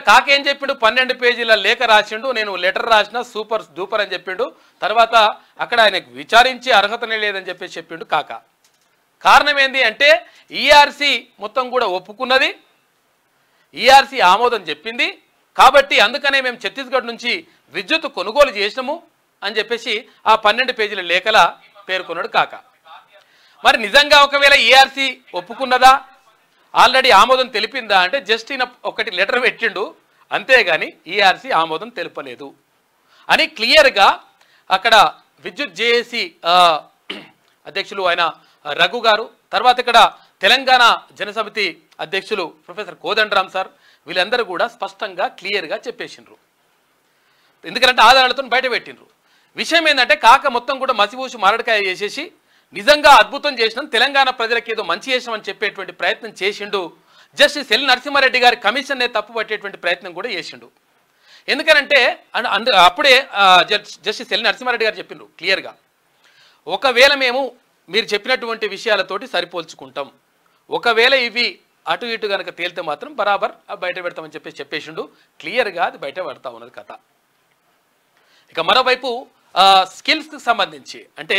కాకేం చెప్పిండు 12 పేజీల లేఖ రాసిండు, నేను లెటర్ రాసిన సూపర్ డూపర్ అని చెప్పిండు. తర్వాత అక్కడ ఆయనకు విచారించి అర్హతనే లేదని చెప్పేసి చెప్పిండు కాక. కారణం ఏంది అంటే ఈఆర్సీ మొత్తం కూడా ఒప్పుకున్నది, ఈఆర్సీ ఆమోదం చెప్పింది కాబట్టి అందుకనే మేము ఛత్తీస్గఢ్ నుంచి విద్యుత్ కొనుగోలు చేసినాము అని చెప్పేసి ఆ 12 పేజీల లేఖల పేర్కొన్నాడు కాక. మరి నిజంగా ఒకవేళ ఈఆర్సీ ఒప్పుకున్నదా, ఆల్రెడీ ఆమోదం తెలిపిందా అంటే జస్ట్ ఈయన ఒకటి లెటర్ పెట్టిండు అంతేగాని ఈఆర్సీ ఆమోదం తెలుపలేదు అని క్లియర్గా అక్కడ విద్యుత్ జేఏసీ అధ్యక్షులు ఆయన రఘు గారు, తర్వాత ఇక్కడ తెలంగాణ జనసమితి అధ్యక్షులు ప్రొఫెసర్ కోదండరామ్ సార్ వీళ్ళందరూ కూడా స్పష్టంగా క్లియర్గా చెప్పేసిండ్రు. ఎందుకంటే ఆధారాలతో బయట పెట్టిండ్రు. విషయం ఏంటంటే కాక మొత్తం కూడా మసిపూసి మారడికాయ చేసేసి నిజంగా అద్భుతం చేసినాం, తెలంగాణ ప్రజలకు ఏదో మంచి చేసినామని చెప్పేటువంటి ప్రయత్నం చేసిండు. జస్టిస్ ఎల్ నరసింహారెడ్డి గారి కమిషన్నే తప్పు పట్టేటువంటి ప్రయత్నం కూడా చేసిండు. ఎందుకనంటే అప్పుడే జస్టిస్ ఎల్ నరసింహారెడ్డి గారు చెప్పిండ్రు క్లియర్గా, ఒకవేళ మేము మీరు చెప్పినటువంటి విషయాలతోటి సరిపోల్చుకుంటాం, ఒకవేళ ఇవి అటు ఇటు కనుక తేలితే మాత్రం బరాబర్ బయట పెడతామని చెప్పేసిండు. క్లియర్గా అది బయట పెడతా ఉన్నది కథ. ఇక మరోవైపు స్కిల్స్కి సంబంధించి అంటే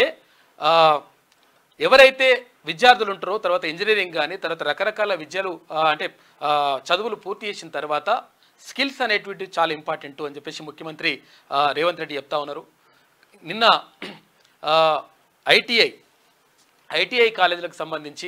ఎవరైతే విద్యార్థులు ఉంటారో తర్వాత ఇంజనీరింగ్ కానీ తర్వాత రకరకాల విద్యలు అంటే చదువులు పూర్తి చేసిన తర్వాత స్కిల్స్ అనేటువంటి చాలా ఇంపార్టెంట్ అని చెప్పేసి ముఖ్యమంత్రి రేవంత్ రెడ్డి చెప్తా ఉన్నారు. నిన్న ఐటీఐ కాలేజీలకు సంబంధించి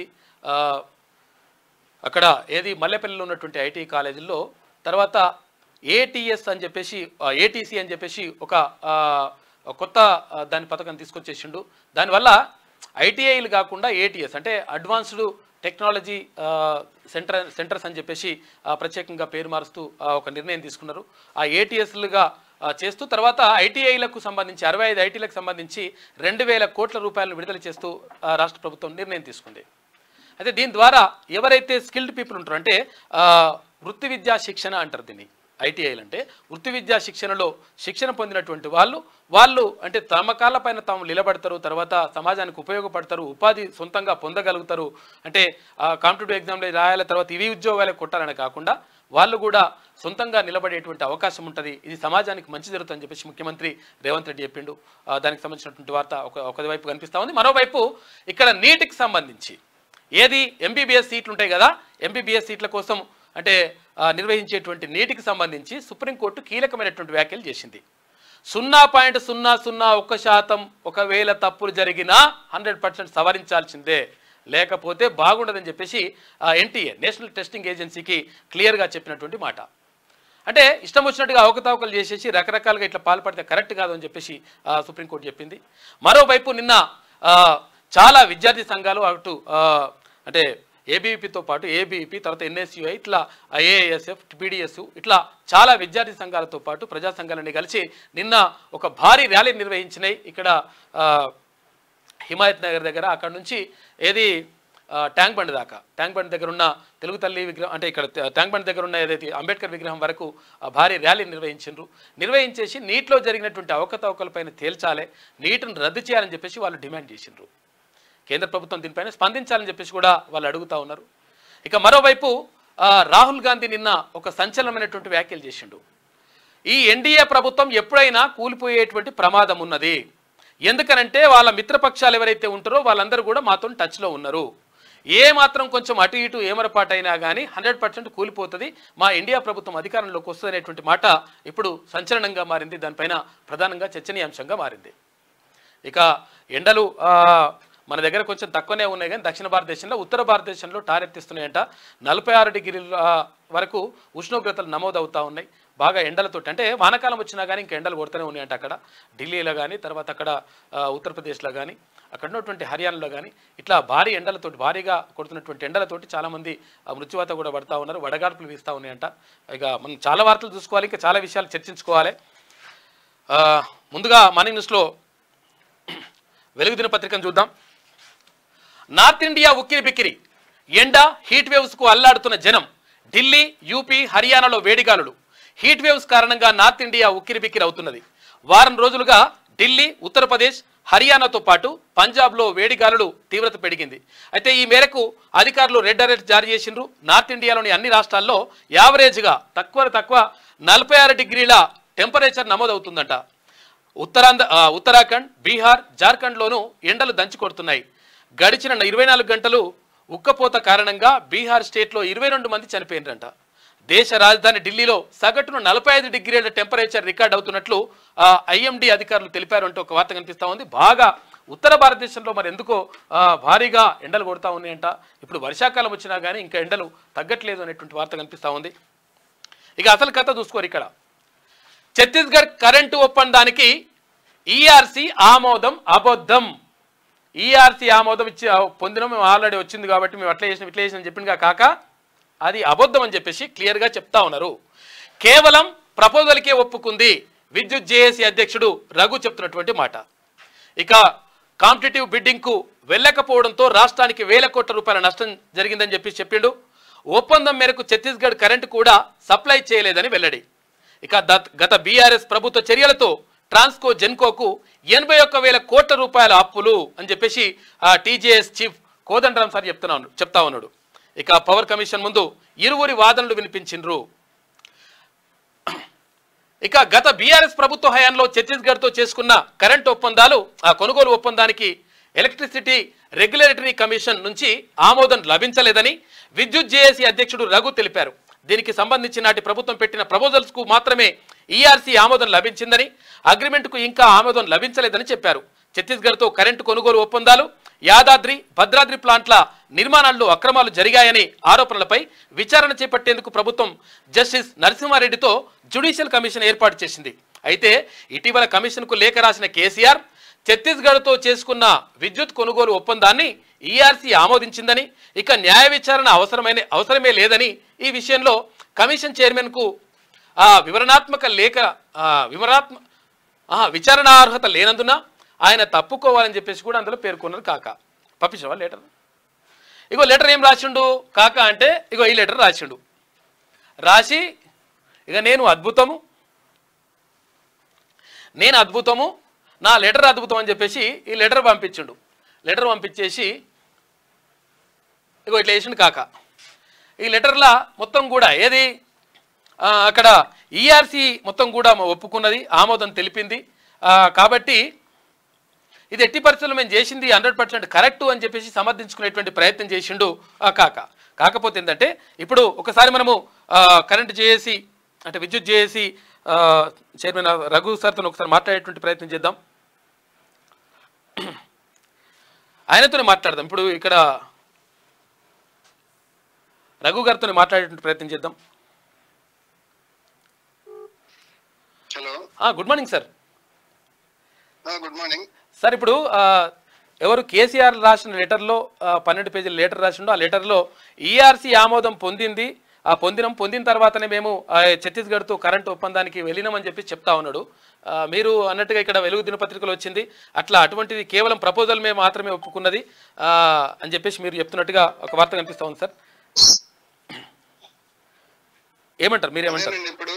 అక్కడ ఏది మల్లెపల్లిలో ఉన్నటువంటి ఐటీఐ కాలేజీల్లో తర్వాత ఏటీఎస్ అని చెప్పేసి ఏటీసీ అని చెప్పేసి ఒక కొత్త దాని పథకం తీసుకొచ్చేసిండు. దానివల్ల ఐటీఐలు కాకుండా ఏటీఎస్ అంటే అడ్వాన్స్డ్ టెక్నాలజీ సెంటర్స్ అని చెప్పేసి ప్రత్యేకంగా పేరు మారుస్తూ ఒక నిర్ణయం తీసుకున్నారు. ఆ ఏటీఎస్లుగా చేస్తూ తర్వాత ఐటీఐలకు సంబంధించి 65 ఐటీలకు సంబంధించి 2000 కోట్ల రూపాయలను విడుదల చేస్తూ రాష్ట్ర ప్రభుత్వం నిర్ణయం తీసుకుంది. అయితే దీని ద్వారా ఎవరైతే స్కిల్డ్ పీపుల్ ఉంటారో అంటే వృత్తి విద్యా శిక్షణ అంటారు దీన్ని, ఐటీఐలు అంటే వృత్తి విద్యా శిక్షణలో శిక్షణ పొందినటువంటి వాళ్ళు అంటే తమ కాళ్ళపైన తాము నిలబడతారు, తర్వాత సమాజానికి ఉపయోగపడతారు, ఉపాధి సొంతంగా పొందగలుగుతారు. అంటే కాంపిటేటివ్ ఎగ్జామ్లో రాయాల తర్వాత ఇవి ఉద్యోగాలే కొట్టాలని కాకుండా వాళ్ళు కూడా సొంతంగా నిలబడేటువంటి అవకాశం ఉంటుంది. ఇది సమాజానికి మంచి జరుగుతుందని చెప్పేసి ముఖ్యమంత్రి రేవంత్ రెడ్డి చెప్పిండు. దానికి సంబంధించినటువంటి వార్త ఒకవైపు కనిపిస్తూ ఉంది. మరోవైపు ఇక్కడ నీట్కి సంబంధించి ఏది ఎంబీబీఎస్ సీట్లు ఉంటాయి కదా, ఎంబీబీఎస్ సీట్ల కోసం అంటే నిర్వహించేటువంటి నీటికి సంబంధించి సుప్రీంకోర్టు కీలకమైనటువంటి వ్యాఖ్యలు చేసింది. 0.001% ఒకవేళ తప్పులు జరిగినా 100% సవరించాల్సిందే, లేకపోతే బాగుండదని చెప్పేసి ఎన్టీఏ నేషనల్ టెస్టింగ్ ఏజెన్సీకి క్లియర్గా చెప్పినటువంటి మాట. అంటే ఇష్టం వచ్చినట్టుగా అవకతవకలు చేసేసి రకరకాలుగా ఇట్లా పాల్పడితే కరెక్ట్ కాదు అని చెప్పేసి సుప్రీంకోర్టు చెప్పింది. మరోవైపు నిన్న చాలా విద్యార్థి సంఘాలు అటు అంటే ఏబీవీపీతో పాటు ఏబీవీపీ తర్వాత ఎన్ఎస్యుఐ ఇట్లా ఏఐఎస్ఎఫ్ పీడిఎస్ ఇట్లా చాలా విద్యార్థి సంఘాలతో పాటు ప్రజా సంఘాలన్నీ కలిసి నిన్న ఒక భారీ ర్యాలీ నిర్వహించినాయి. ఇక్కడ హిమాయత్ నగర్ దగ్గర అక్కడ నుంచి ఏది ట్యాంక్ బండ్ దాకా, ట్యాంక్ బండ్ దగ్గర ఉన్న తెలుగు తల్లి విగ్రహం అంటే ఇక్కడ ట్యాంక్ బండ్ దగ్గర ఉన్న ఏదైతే అంబేద్కర్ విగ్రహం వరకు భారీ ర్యాలీ నిర్వహించేసి నీటిలో జరిగినటువంటి అవకతవకలపైన తేల్చాలి, నీటిని రద్దు చేయాలని చెప్పేసి వాళ్ళు డిమాండ్ చేసిండ్రు. కేంద్ర ప్రభుత్వం దీనిపైన స్పందించాలని చెప్పేసి కూడా వాళ్ళు అడుగుతూ ఉన్నారు. ఇక మరోవైపు రాహుల్ గాంధీ నిన్న ఒక సంచలనమైనటువంటి వ్యాఖ్యలు చేసిండు. ఈ ఎన్డీఏ ప్రభుత్వం ఎప్పుడైనా కూలిపోయేటువంటి ప్రమాదం ఉన్నది, ఎందుకనంటే వాళ్ళ మిత్రపక్షాలు ఎవరైతే ఉంటారో వాళ్ళందరూ కూడా మాతో టచ్లో ఉన్నారు, ఏ మాత్రం కొంచెం అటు ఇటు ఏమరపాటైనా కానీ 100% కూలిపోతుంది, మా ఇండియా ప్రభుత్వం అధికారంలోకి వస్తుంది అనేటువంటి మాట ఇప్పుడు సంచలనంగా మారింది, దానిపైన ప్రధానంగా చర్చనీయాంశంగా మారింది. ఇక ఎండలు మన దగ్గర కొంచెం తక్కువనే ఉన్నాయి కానీ దక్షిణ భారతదేశంలో ఉత్తర భారతదేశంలో టారెత్తిస్తున్నాయంట. 46 డిగ్రీల వరకు ఉష్ణోగ్రతలు నమోదవుతూ ఉన్నాయి. బాగా ఎండలతోటి అంటే వానాకాలం వచ్చినా కానీ ఇంకా ఎండలు కొడుతూనే ఉన్నాయంట అక్కడ ఢిల్లీలో కానీ తర్వాత అక్కడ ఉత్తరప్రదేశ్లో కానీ అక్కడ ఉన్నటువంటి హర్యానాలో కానీ ఇట్లా భారీ ఎండలతోటి భారీగా కొడుతున్నటువంటి ఎండలతోటి చాలామంది మృత్యువాత కూడా పడుతూ ఉన్నారు, వడగాడ్పులు వీస్తూ ఉన్నాయంట. ఇక మనం చాలా వార్తలు చూసుకోవాలి, ఇంకా చాలా విషయాలు చర్చించుకోవాలి. ముందుగా మార్నింగ్ న్యూస్లో వెలుగు దినపత్రికను చూద్దాం. నార్త్ ఇండియా ఉక్కిరి బిక్కిరి, ఎండ హీట్ వేవ్స్కు అల్లాడుతున్న జనం, ఢిల్లీ యూపీ హర్యానాలో వేడిగాలులు. హీట్ వేవ్స్ కారణంగా నార్త్ ఇండియా ఉక్కిరి బిక్కిరి అవుతున్నది. వారం రోజులుగా ఢిల్లీ ఉత్తరప్రదేశ్ హర్యానాతో పాటు పంజాబ్లో వేడిగాలులు తీవ్రత పెరిగింది. అయితే ఈ మేరకు అధికారులు రెడ్ అలర్ట్ జారీ చేసిండ్రు. నార్త్ ఇండియాలోని అన్ని రాష్ట్రాల్లో యావరేజ్గా తక్కువ 46 డిగ్రీల టెంపరేచర్ నమోదవుతుందట. ఉత్తరాఖండ్, బీహార్, జార్ఖండ్లోనూ ఎండలు దంచి కొడుతున్నాయి. గడిచిన 24 గంటలు ఉక్కపోత కారణంగా బీహార్ స్టేట్లో 22 మంది చనిపోయినరంట. దేశ రాజధాని ఢిల్లీలో సగటును 45 డిగ్రీల టెంపరేచర్ రికార్డ్ అవుతున్నట్లు ఐఎండీ అధికారులు తెలిపారు అంటూ ఒక వార్త కనిపిస్తూ ఉంది. బాగా ఉత్తర భారతదేశంలో మరి ఎందుకో భారీగా ఎండలు కొడతా ఉన్నాయంట. ఇప్పుడు వర్షాకాలం వచ్చినా కానీ ఇంకా ఎండలు తగ్గట్లేదు అనేటువంటి వార్త కనిపిస్తూ ఉంది. ఇక అసలు కథ చూసుకోరు. ఇక్కడ ఛత్తీస్గఢ్ కరెంటు ఒప్పందానికి ఈఆర్సీ ఆమోదం అబద్ధం. ఈఆర్సీ ఆమోదం ఇచ్చి పొందిన మేము ఆల్రెడీ వచ్చింది కాబట్టి మేము అట్లా చేసినాం ఇట్లా చేసినాం చెప్పిందిగా కాక అది అబద్ధం అని చెప్పేసి క్లియర్గా చెప్తా ఉన్నారు. కేవలం ప్రపోజల్కే ఒప్పుకుంది విద్యుత్ జేఏసీ అధ్యక్షుడు రఘు చెప్తున్నటువంటి మాట. ఇక కాంపిటేటివ్ బిడ్డింగ్కు వెళ్ళకపోవడంతో రాష్ట్రానికి వేల కోట్ల రూపాయల నష్టం జరిగిందని చెప్పిండు. ఒప్పందం మేరకు ఛత్తీస్గఢ్ కరెంటు కూడా సప్లై చేయలేదని వెల్లడి. ఇక గత బీఆర్ఎస్ ప్రభుత్వ చర్యలతో ట్రాన్స్కో జెన్కోకు 81,000 కోట్ల రూపాయల అప్పులు అని చెప్పేసి టీజేఎస్ చీఫ్ కోదండరాం సార్ చెప్తా ఉన్నాడు. ఇక పవర్ కమిషన్ ముందు ఇరువురి వాదనలు వినిపించిండ్రు. ఇక గత బీఆర్ఎస్ ప్రభుత్వ హయాంలో ఛత్తీస్గఢ్తో చేసుకున్న కరెంటు ఒప్పందాలు కొనుగోలు ఒప్పందానికి ఎలక్ట్రిసిటీ రెగ్యులేటరీ కమిషన్ నుంచి ఆమోదం లభించలేదని విద్యుత్ జేఏసీ అధ్యక్షుడు రఘు తెలిపారు. దీనికి సంబంధించి నాటి ప్రభుత్వం పెట్టిన ప్రపోజల్స్కు మాత్రమే ఈఆర్సీ ఆమోదం లభించిందని, అగ్రిమెంట్కు ఇంకా ఆమోదం లభించలేదని చెప్పారు. ఛత్తీస్గఢ్తో కరెంటు కొనుగోలు ఒప్పందాలు, యాదాద్రి, భద్రాద్రి ప్లాంట్ల నిర్మాణాల్లో అక్రమాలు జరిగాయని ఆరోపణలపై విచారణ చేపట్టేందుకు ప్రభుత్వం జస్టిస్ నరసింహారెడ్డితో జ్యుడిషియల్ కమిషన్ ఏర్పాటు చేసింది. అయితే ఇటీవల కమిషన్కు లేఖ రాసిన కేసీఆర్ ఛత్తీస్గఢ్తో చేసుకున్న విద్యుత్ కొనుగోలు ఒప్పందాన్ని ఈఆర్సీ ఆమోదించిందని, ఇక న్యాయ విచారణ అవసరమే లేదని, ఈ విషయంలో కమిషన్ చైర్మన్కు విచారణార్హత లేనందున ఆయన తప్పుకోవాలని చెప్పేసి కూడా అందులో పేర్కొన్నారు. కాక పంపించవా లెటర్? ఇగో లెటర్ ఏం రాసిండు కాక అంటే ఇగో ఈ లెటర్ రాసిండు. రాసి ఇక నేను అద్భుతము నా లెటర్ అద్భుతం అని చెప్పేసి ఈ లెటర్ పంపించిండు. లెటర్ పంపించేసి ఇగో ఇట్లా వేసిండు కాక. ఈ లెటర్లా మొత్తం కూడా ఏది అక్కడ ఈఆర్సీ మొత్తం కూడా ఒప్పుకున్నది, ఆమోదం తెలిపింది. కాబట్టి ఇది ఎట్టి పరిస్థితుల్లో మేము చేసింది 100% కరెక్టు అని చెప్పేసి సమర్థించుకునేటువంటి ప్రయత్నం చేసిండు కాకపోతే ఏంటంటే ఇప్పుడు ఒకసారి మనము కరెంట్ జేఏసీ అంటే విద్యుత్ జేఏసీ చైర్మన్ రఘు సార్తో ఒకసారి మాట్లాడేటువంటి ప్రయత్నం చేద్దాం. ఆయనతోనే మాట్లాడదాం. ఇప్పుడు ఇక్కడ రఘు గారితో మాట్లాడేటువంటి ప్రయత్నం చేద్దాం. Hello, good morning sir. Good morning sir. ఇప్పుడు ఎవరు కేసీఆర్ రాసిన లెటర్లో 12 పేజీల లెటర్ రాసిండో ఆ లెటర్లో ఈఆర్సీ ఆమోదం పొందిన తర్వాతనే మేము ఛత్తీస్గఢ్తో కరెంటు ఒప్పందానికి వెళ్ళినామని చెప్పి చెప్తా ఉన్నాడు. మీరు అన్నట్టుగా ఇక్కడ వెలుగు దినపత్రికలో వచ్చింది అట్లా అటువంటిది కేవలం ప్రపోజల్ మేము మాత్రమే ఒప్పుకున్నది అని చెప్పేసి మీరు చెప్తున్నట్టుగా ఒక వార్త కనిపిస్తూ ఉంది సార్. ఏమంటారు, మీరేమంటారు? ఇప్పుడు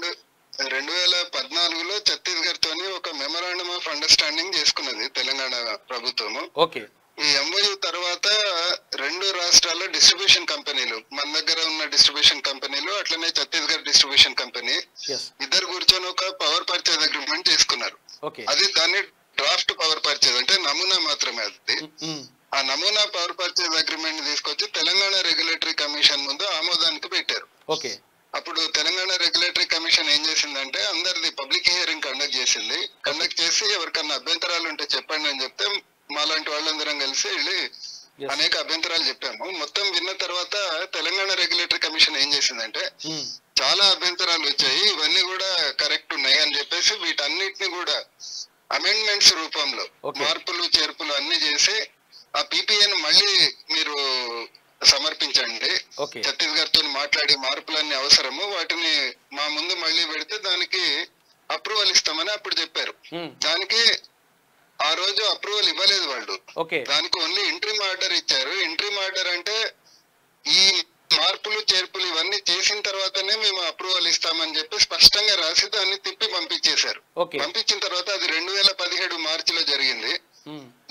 2014లో ఛత్తీస్గఢ్ తోని ఒక మెమరాండం ఆఫ్ అండర్స్టాండింగ్ చేసుకున్నది తెలంగాణ ప్రభుత్వము. ఓకే. ఈ ఎంఓయూ తర్వాత 2 రాష్ట్రాల్లో డిస్ట్రిబ్యూషన్ కంపెనీలు, మన దగ్గర ఉన్న డిస్ట్రిబ్యూషన్ కంపెనీలు అట్లనే ఛత్తీస్గఢ్ డిస్ట్రిబ్యూషన్ కంపెనీ ఇద్దరు కూర్చొని ఒక పవర్ పర్చేజ్ అగ్రిమెంట్ చేసుకున్నారు. అది దాన్ని డ్రాఫ్ట్ పవర్ పర్చేజ్ అంటే నమూనా మాత్రమే. అది ఆ నమూనా పవర్ పర్చేజ్ అగ్రిమెంట్ తీసుకొచ్చి తెలంగాణ రెగ్యులేటరీ కమిషన్ ముందు ఆమోదానికి పెట్టారు. అప్పుడు తెలంగాణ రెగ్యులేటరీ కమిషన్ ఏం చేసిందంటే అందరిది పబ్లిక్ హియరింగ్ కండక్ట్ చేసి ఎవరికన్నా అభ్యంతరాలు ఉంటే చెప్పండి అని చెప్తే మాలాంటి వాళ్ళందరం కలిసి వెళ్ళి అనేక అభ్యంతరాలు చెప్పాము. మొత్తం విన్న తర్వాత తెలంగాణ రెగ్యులేటరీ కమిషన్ ఏం చేసిందంటే చాలా అభ్యంతరాలు వచ్చాయి, ఇవన్నీ కూడా కరెక్ట్ ఉన్నాయి అని చెప్పేసి వీటన్నిటిని కూడా అమెండ్మెంట్స్ రూపంలో మార్పులు చేర్పులు అన్ని చేసి ఆ పీపీఏను మళ్ళీ మీరు సమర్పించండి, ఛత్తీస్గఢ్ తో మాట్లాడి మార్పులన్నీ అవసరము, వాటిని మా ముందు మళ్ళీ పెడితే దానికి అప్రూవల్ ఇస్తామని అప్పుడు చెప్పారు. దానికి ఆ రోజు అప్రూవల్ ఇవ్వలేదు వాళ్ళు. దానికి ఓన్లీ ఇంట్రీమ్ ఆర్డర్ ఇచ్చారు. ఇంట్రీమ్ ఆర్డర్ అంటే ఈ మార్పులు చేర్పులు ఇవన్నీ చేసిన తర్వాతనే మేము అప్రూవల్ ఇస్తామని చెప్పి స్పష్టంగా రాసి దాన్ని తిప్పి పంపించేశారు. పంపించిన తర్వాత అది 2017 మార్చిలో జరిగింది.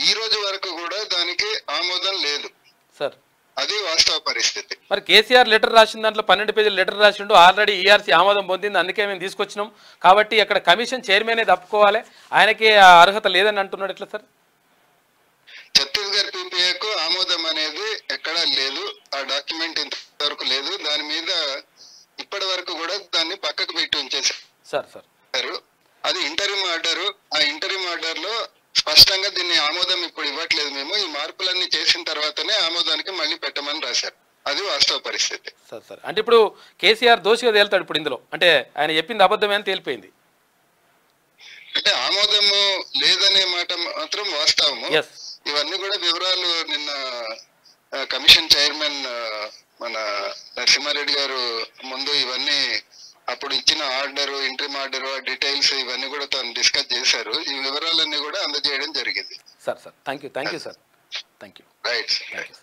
ఈ రోజు వరకు కూడా దానికి ఆమోదం లేదు సార్. అది వాస్తవ పరిస్థితి. మరి కేసీఆర్ లెటర్ రాసిన దాంట్లో 12 పేజీల లెటర్ రాసిండు, ఆల్రెడీ ఈఆర్సీ ఆమోదం పొందింది, అందుకే మేము తీసుకొచ్చినాం కాబట్టి అక్కడ కమిషన్ చైర్మనే తప్పుకోవాలి, ఆయనకి ఆ అర్హత లేదని అంటున్నాడు. ఎట్లా సార్? ఛత్తీస్గఢ్ పీపీఏకు ఆమోదం అనేది ఎక్కడా లేదు, ఆ డాక్యుమెంట్ ఇంతవరకు లేదు. దాని మీద ఇప్పటి వరకు కూడా దాన్ని పక్కకు పెట్టి ఉంచేసారు సార్. అది ఇంటరిమ్ ఆర్డర్. ఆ ఇంటరిమ్ ఆర్డర్ లో స్పష్టంగా దీన్ని ఆమోదం ఇప్పుడు ఇవ్వట్లేదు, మేము ఈ మార్పులన్నీ చేసిన తర్వాతనే ఆమోదానికి మళ్ళీ పెట్టమని రాశారు. అది వాస్తవ పరిస్థితి. సార్ అంటే ఇప్పుడు కేసీఆర్ దోషిగా తేలుతాడు ఇప్పుడు ఇందులో, అంటే ఆయన చెప్పింది అబద్ధమే అని తేలిపోయింది. అంటే ఆమోదము లేదనే మాట మాత్రం వాస్తవము. ఇవన్నీ కూడా వివరాలు నిన్న కమిషన్ చైర్మన్ మన నరసింహారెడ్డి గారు ముందు ఇవన్నీ అప్పుడు ఇచ్చిన ఆర్డర్, ఇంట్రీమ్ ఆర్డర్, డీటెయిల్స్ ఇవన్నీ కూడా తను డిస్కస్ చేశారు. ఈ వివరాలన్నీ కూడా అందజేయడం జరిగింది. Sir thank you sir, thank you. Right.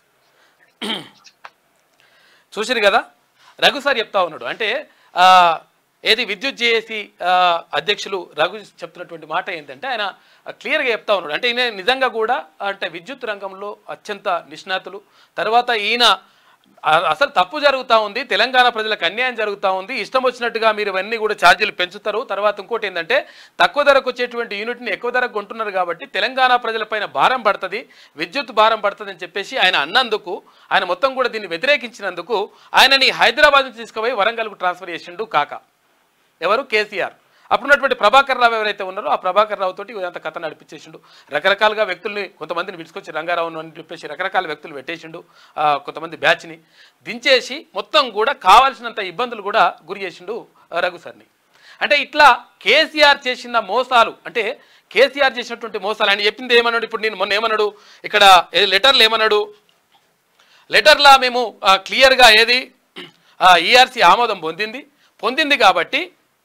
చూసిరు కదా, రఘు సార్ చెప్తా ఉన్నాడు. అంటే ఏది విద్యుత్ జేఏసీ అధ్యక్షులు రఘు చెప్తున్నటువంటి మాట ఏంటంటే ఆయన క్లియర్గా చెప్తా ఉన్నాడు. అంటే ఈయన నిజంగా కూడా అంటే విద్యుత్ రంగంలో అత్యంత నిష్ణాతులు. తర్వాత ఈయన అసలు తప్పు జరుగుతూ ఉంది, తెలంగాణ ప్రజలకు అన్యాయం జరుగుతూ ఉంది, ఇష్టం వచ్చినట్టుగా మీరు ఇవన్నీ కూడా ఛార్జీలు పెంచుతారు. తర్వాత ఇంకోటి ఏంటంటే తక్కువ ధరకు వచ్చేటువంటి యూనిట్ని ఎక్కువ ధరకు కొంటున్నారు కాబట్టి తెలంగాణ ప్రజలపైన భారం పడుతుంది, విద్యుత్ భారం పడుతుంది అని చెప్పేసి ఆయన అన్నందుకు, ఆయన మొత్తం కూడా దీన్ని వ్యతిరేకించినందుకు ఆయనని హైదరాబాద్ నుంచి తీసుకుపోయి వరంగల్కు ట్రాన్స్ఫర్ చేసిండు కాక ఎవరు? కేసీఆర్. అప్పుడున్నటువంటి ప్రభాకర్ రావు ఎవరైతే ఉన్నారో ఆ ప్రభాకర్ రావు తోటి ఇదంతా కథ నడిపించేసిండు. రకరకాలుగా వ్యక్తుల్ని, కొంతమందిని విడుచుకొచ్చి రంగారావు అని చెప్పేసి రకరకాల వ్యక్తులు పెట్టేసిండు, కొంతమంది బ్యాచ్ని దించేసి మొత్తం కూడా కావాల్సినంత ఇబ్బందులు కూడా గురి చేసిండు రఘు సార్ని. అంటే ఇట్లా కేసీఆర్ చేసిన మోసాలు, అంటే కేసీఆర్ చేసినటువంటి మోసాలు ఆయన చెప్పింది ఏమన్నాడు? ఇప్పుడు నేను మొన్న ఏమన్నాడు ఇక్కడ లెటర్లు ఏమన్నాడు? లెటర్లా మేము క్లియర్గా ఏది ఈఆర్సీ ఆమోదం పొందింది కాబట్టి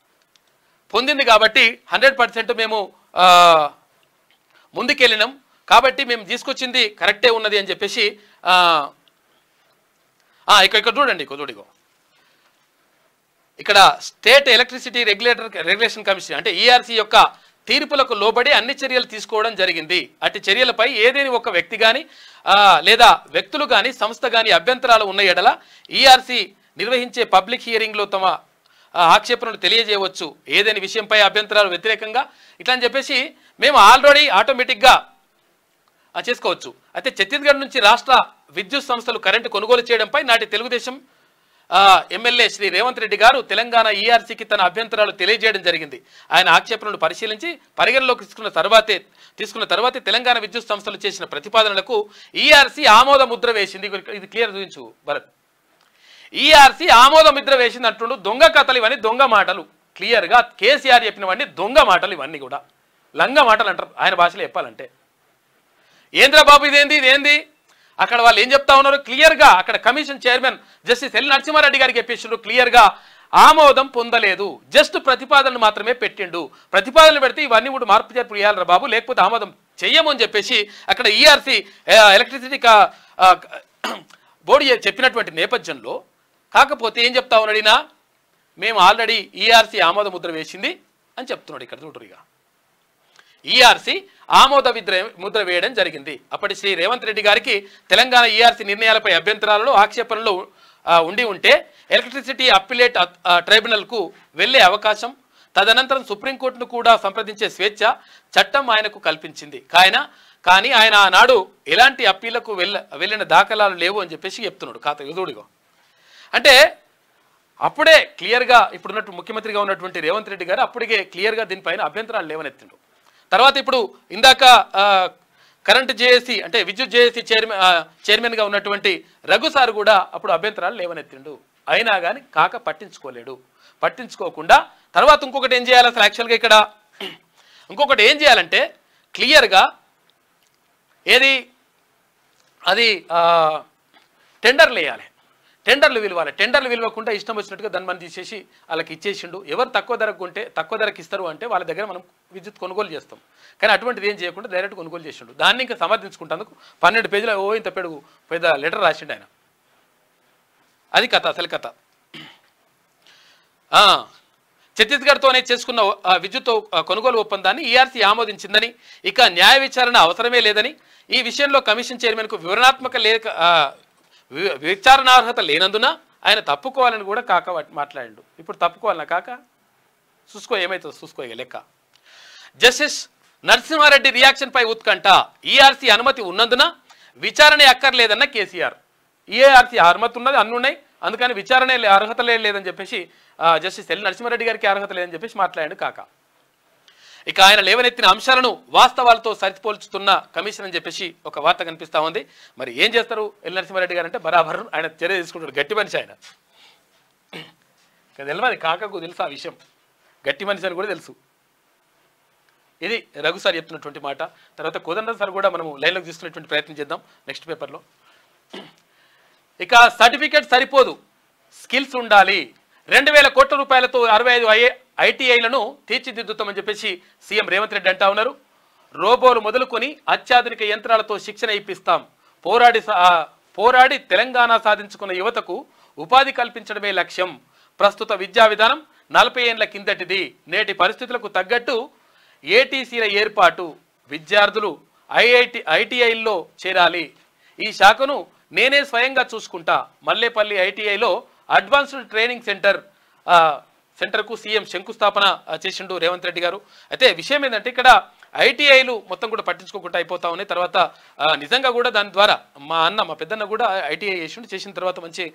100% మేము ముందుకెళ్ళినాం కాబట్టి మేము తీసుకొచ్చింది కరెక్టే ఉన్నది అని చెప్పేసి ఇక్కడ చూడండి, ఇక్కడ స్టేట్ ఎలక్ట్రిసిటీ రెగ్యులేషన్ కమిషన్ అంటే ఈఆర్సీ యొక్క తీర్పులకు లోబడి అన్ని చర్యలు తీసుకోవడం జరిగింది. అట్టి చర్యలపై ఏదేని ఒక వ్యక్తి కానీ లేదా వ్యక్తులు కానీ సంస్థ కానీ అభ్యంతరాలు ఉన్న ఎడల ఈఆర్సీ నిర్వహించే పబ్లిక్ హియరింగ్లో తమ ఆక్షేపణలు తెలియజేయవచ్చు. ఏదైనా విషయంపై అభ్యంతరాలు వ్యతిరేకంగా ఇట్లా అని చెప్పేసి మేము ఆల్రెడీ ఆటోమేటిక్గా చేసుకోవచ్చు. అయితే ఛత్తీస్గఢ్ నుంచి రాష్ట్ర విద్యుత్ సంస్థలు కరెంటు కొనుగోలు చేయడంపై నాటి తెలుగుదేశం ఎమ్మెల్యే శ్రీ రేవంత్ రెడ్డి గారు తెలంగాణ ఈఆర్సీకి తన అభ్యంతరాలు తెలియజేయడం జరిగింది. ఆయన ఆక్షేపణలు పరిశీలించి పరిగణలోకి తీసుకున్న తర్వాతే తెలంగాణ విద్యుత్ సంస్థలు చేసిన ప్రతిపాదనలకు ఈఆర్సీ ఆమోద ముద్ర వేసింది. ఇది క్లియర్ చూపించు భరత్. ఈఆర్సీ ఆమోద ముద్ర వేసింది అంటుండు. దొంగ కథలు ఇవన్నీ, దొంగ మాటలు. క్లియర్గా కేసీఆర్ చెప్పినవన్నీ దొంగ మాటలు, ఇవన్నీ కూడా లంగ మాటలు అంటారు ఆయన భాషలో చెప్పాలంటే. ఏంద్రబాబు ఇదేంది అక్కడ వాళ్ళు ఏం చెప్తా ఉన్నారు క్లియర్గా? అక్కడ commission chairman justice L Narasimha Reddy గారికి చెప్పేసిండ్రు క్లియర్గా ఆమోదం పొందలేదు, జస్ట్ ప్రతిపాదనలు మాత్రమే పెట్టిండు. ప్రతిపాదనలు పెడితే ఇవన్నీ కూడా మార్పు చేర్పు చేయాలరా బాబు, లేకపోతే ఆమోదం చెయ్యము అని చెప్పేసి అక్కడ ఈఆర్సీ ఎలక్ట్రిసిటీ బోర్డు చెప్పినటువంటి నేపథ్యంలో కాకపోతే ఏం చెప్తా ఉన్నాడినా మేము ఆల్రెడీ ఈఆర్సీ ఆమోద ముద్ర వేసింది అని చెప్తున్నాడు. ఇక్కడ చూడరుగా ఈఆర్సీ ఆమోద ముద్ర వేయడం జరిగింది. అప్పటి శ్రీ రేవంత్ రెడ్డి గారికి తెలంగాణ ఈఆర్సీ నిర్ణయాలపై అభ్యంతరాలలో ఆక్షేపణలు ఉంటే ఎలక్ట్రిసిటీ అప్పిలేట్ ట్రైబ్యునల్కు వెళ్లే అవకాశం, తదనంతరం సుప్రీంకోర్టును కూడా సంప్రదించే స్వేచ్ఛ చట్టం ఆయనకు కల్పించింది. కానీ ఆయన ఆనాడు ఎలాంటి అప్పీలకు వెళ్ళిన దాఖలాలు లేవు అని చెప్పేసి చెప్తున్నాడు. ఎదురుడిగో అంటే అప్పుడే క్లియర్గా ఇప్పుడున్నట్టు ముఖ్యమంత్రిగా ఉన్నటువంటి రేవంత్ రెడ్డి గారు అప్పటికే క్లియర్గా దీనిపైన అభ్యంతరాలు లేవనెత్తిండు. తర్వాత ఇప్పుడు ఇందాక కరెంట్ జేఏసీ అంటే విద్యుత్ జేఏసీ చైర్మన్గా ఉన్నటువంటి రఘు సార్ కూడా అప్పుడు అభ్యంతరాలు లేవనెత్తిండు. అయినా కానీ పట్టించుకోకుండా తర్వాత ఇంకొకటి ఏం చేయాలి అసలు యాక్చువల్గా ఇక్కడ ఇంకొకటి ఏం చేయాలంటే క్లియర్గా అది టెండర్లు వేయాలి, టెండర్లు విలువాలి. టెండర్లు విలువకుండా ఇష్టం వచ్చినట్టుగా దాన్ని మనం తీసేసి వాళ్ళకి ఇచ్చేసిండు. ఎవరు తక్కువ ధరకు కొంటే తక్కువ ధరకు ఇస్తారు అంటే వాళ్ళ దగ్గర మనం విద్యుత్ కొనుగోలు చేస్తాం. కానీ అటువంటిది ఏం చేయకుండా డైరెక్ట్ కొనుగోలు చేసిండు. దాన్ని ఇంకా సమర్థించుకుంటేందుకు 12 పేజీల ఇంత పెద్ద లెటర్ రాసిండు ఆయన. అది కథ, అసలు కథ. ఛత్తీస్గఢ్తోనే చేసుకున్న విద్యుత్ కొనుగోలు ఒప్పందాన్ని ఈఆర్సీ ఆమోదించిందని, ఇక న్యాయ విచారణ అవసరమే లేదని, ఈ విషయంలో కమిషన్ చైర్మన్కు వివరణాత్మక విచారణార్హత లేనందున ఆయన తప్పుకోవాలని కూడా కాక మాట్లాడిండు. ఇప్పుడు తప్పుకోవాలన్నా కాక చూసుకో ఏమవుతుందో చూసుకో లెక్క. జస్టిస్ నరసింహారెడ్డి రియాక్షన్ పై ఉత్కంఠ, ఈఆర్సీ అనుమతి ఉన్నందున విచారణ అక్కర్లేదన్న కేసీఆర్. ఈఆర్సీ అనుమతి ఉన్నది అన్నున్నాయి, అందుకని విచారణ అర్హత లేదని చెప్పేసి జస్టిస్ ఎల్ నరసింహారెడ్డి గారికి అర్హత లేదని చెప్పేసి మాట్లాడాడు కాక. ఇక ఆయన లేవనెత్తిన అంశాలను వాస్తవాలతో సరిపోల్చుతున్న కమిషన్ అని చెప్పేసి ఒక వార్త కనిపిస్తూ ఉంది. మరి ఏం చేస్తారు ఎల్ నరసింహారెడ్డి గారు అంటే బరాబర్ ఆయన చర్య తీసుకుంటాడు. గట్టి మనిషి ఆయన, తెలియదు కాకకు తెలుసు ఆ విషయం, గట్టి మనిషి అని కూడా తెలుసు. ఇది రఘు సార్ చెప్తున్నటువంటి మాట. తర్వాత కోదండ సార్ కూడా మనము లైన్లోకి తీసుకునేటువంటి ప్రయత్నం చేద్దాం నెక్స్ట్ పేపర్లో. ఇక సర్టిఫికేట్ సరిపోదు, స్కిల్స్ ఉండాలి. 2000 కోట్ల రూపాయలతో 65 ఐటీఐలను తీర్చిదిద్దుతామని చెప్పేసి సీఎం రేవంత్ రెడ్డి అంటా ఉన్నారు. రోబోలు మొదలుకొని అత్యాధునిక యంత్రాలతో శిక్షణ ఇప్పిస్తాం. పోరాడి తెలంగాణ సాధించుకున్న యువతకు ఉపాధి కల్పించడమే లక్ష్యం. ప్రస్తుత విద్యా విధానం 40 ఏళ్ల కిందటిది. నేటి పరిస్థితులకు తగ్గట్టు ఏటీసీల ఏర్పాటు, విద్యార్థులు ఐటీఐల్లో చేరాలి. ఈ శాఖను నేనే స్వయంగా చూసుకుంటా. మల్లేపల్లి ఐటీఐలో అడ్వాన్స్డ్ ట్రైనింగ్ సెంటర్కు సీఎం శంకుస్థాపన చేసిండు రేవంత్ రెడ్డి గారు. అయితే విషయం ఏంటంటే ఇక్కడ ఐటీఐలు మొత్తం కూడా పట్టించుకోకుండా అయిపోతా ఉన్నాయి. తర్వాత నిజంగా కూడా దాని ద్వారా మా పెద్దన్న కూడా ఐటీఐ చేసిన తర్వాత మంచి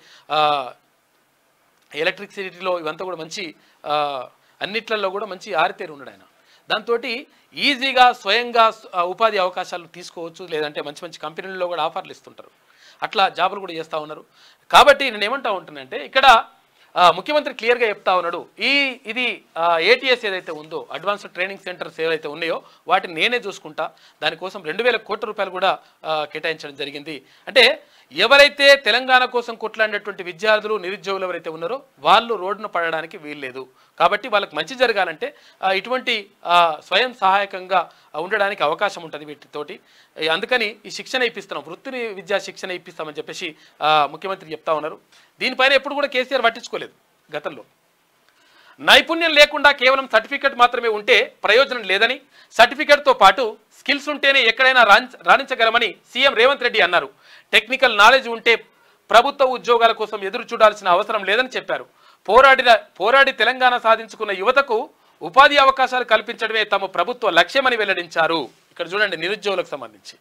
ఎలక్ట్రిసిటీలో ఇవంతా కూడా మంచి అన్నిట్లలో కూడా మంచి ఆరితేరు ఉన్నాడు ఆయన. దాంతో ఈజీగా స్వయంగా ఉపాధి అవకాశాలు తీసుకోవచ్చు, లేదంటే మంచి మంచి కంపెనీల్లో కూడా ఆఫర్లు ఇస్తుంటారు. అట్లా జాబులు కూడా చేస్తూ ఉన్నారు. కాబట్టి నేను ఏమంటా ఉంటున్నానంటే ఇక్కడ ముఖ్యమంత్రి క్లియర్గా చెప్తా ఉన్నాడు, ఇది ఏటీఎస్ ఏదైతే ఉందో అడ్వాన్స్డ్ ట్రైనింగ్ సెంటర్స్ ఏవైతే ఉన్నాయో వాటిని నేనే చూసుకుంటా. దానికోసం 2000 కోట్ల రూపాయలు కూడా కేటాయించడం జరిగింది. అంటే ఎవరైతే తెలంగాణ కోసం కొట్లాడినటువంటి విద్యార్థులు నిరుద్యోగులు ఎవరైతే ఉన్నారో వాళ్ళు రోడ్డున పడడానికి వీల్లేదు. కాబట్టి వాళ్ళకి మంచి జరగాలంటే ఇటువంటి స్వయం సహాయకంగా ఉండడానికి అవకాశం ఉంటుంది వీటితోటి. అందుకని ఈ శిక్షణ ఇప్పిస్తున్నాం, వృత్తి విద్యా శిక్షణ ఇప్పిస్తామని చెప్పేసి ముఖ్యమంత్రి చెప్తా ఉన్నారు. దీనిపైన ఎప్పుడు కూడా కేసీఆర్ పట్టించుకోలేదు గతంలో. నైపుణ్యం లేకుండా కేవలం సర్టిఫికెట్ మాత్రమే ఉంటే ప్రయోజనం లేదని, సర్టిఫికెట్తో పాటు స్కిల్స్ ఉంటేనే ఎక్కడైనా రాణించగలమని సీఎం రేవంత్ రెడ్డి అన్నారు. టెక్నికల్ నాలెడ్జ్ ఉంటే ప్రభుత్వ ఉద్యోగాల కోసం ఎదురు చూడాల్సిన అవసరం లేదని చెప్పారు. పోరాడి తెలంగాణ సాధించుకున్న యువతకు ఉపాధి అవకాశాలు కల్పించడమే తమ ప్రభుత్వ లక్ష్యమని వెల్లడించారు. ఇక్కడ చూడండి, నిరుద్యోగులకు సంబంధించి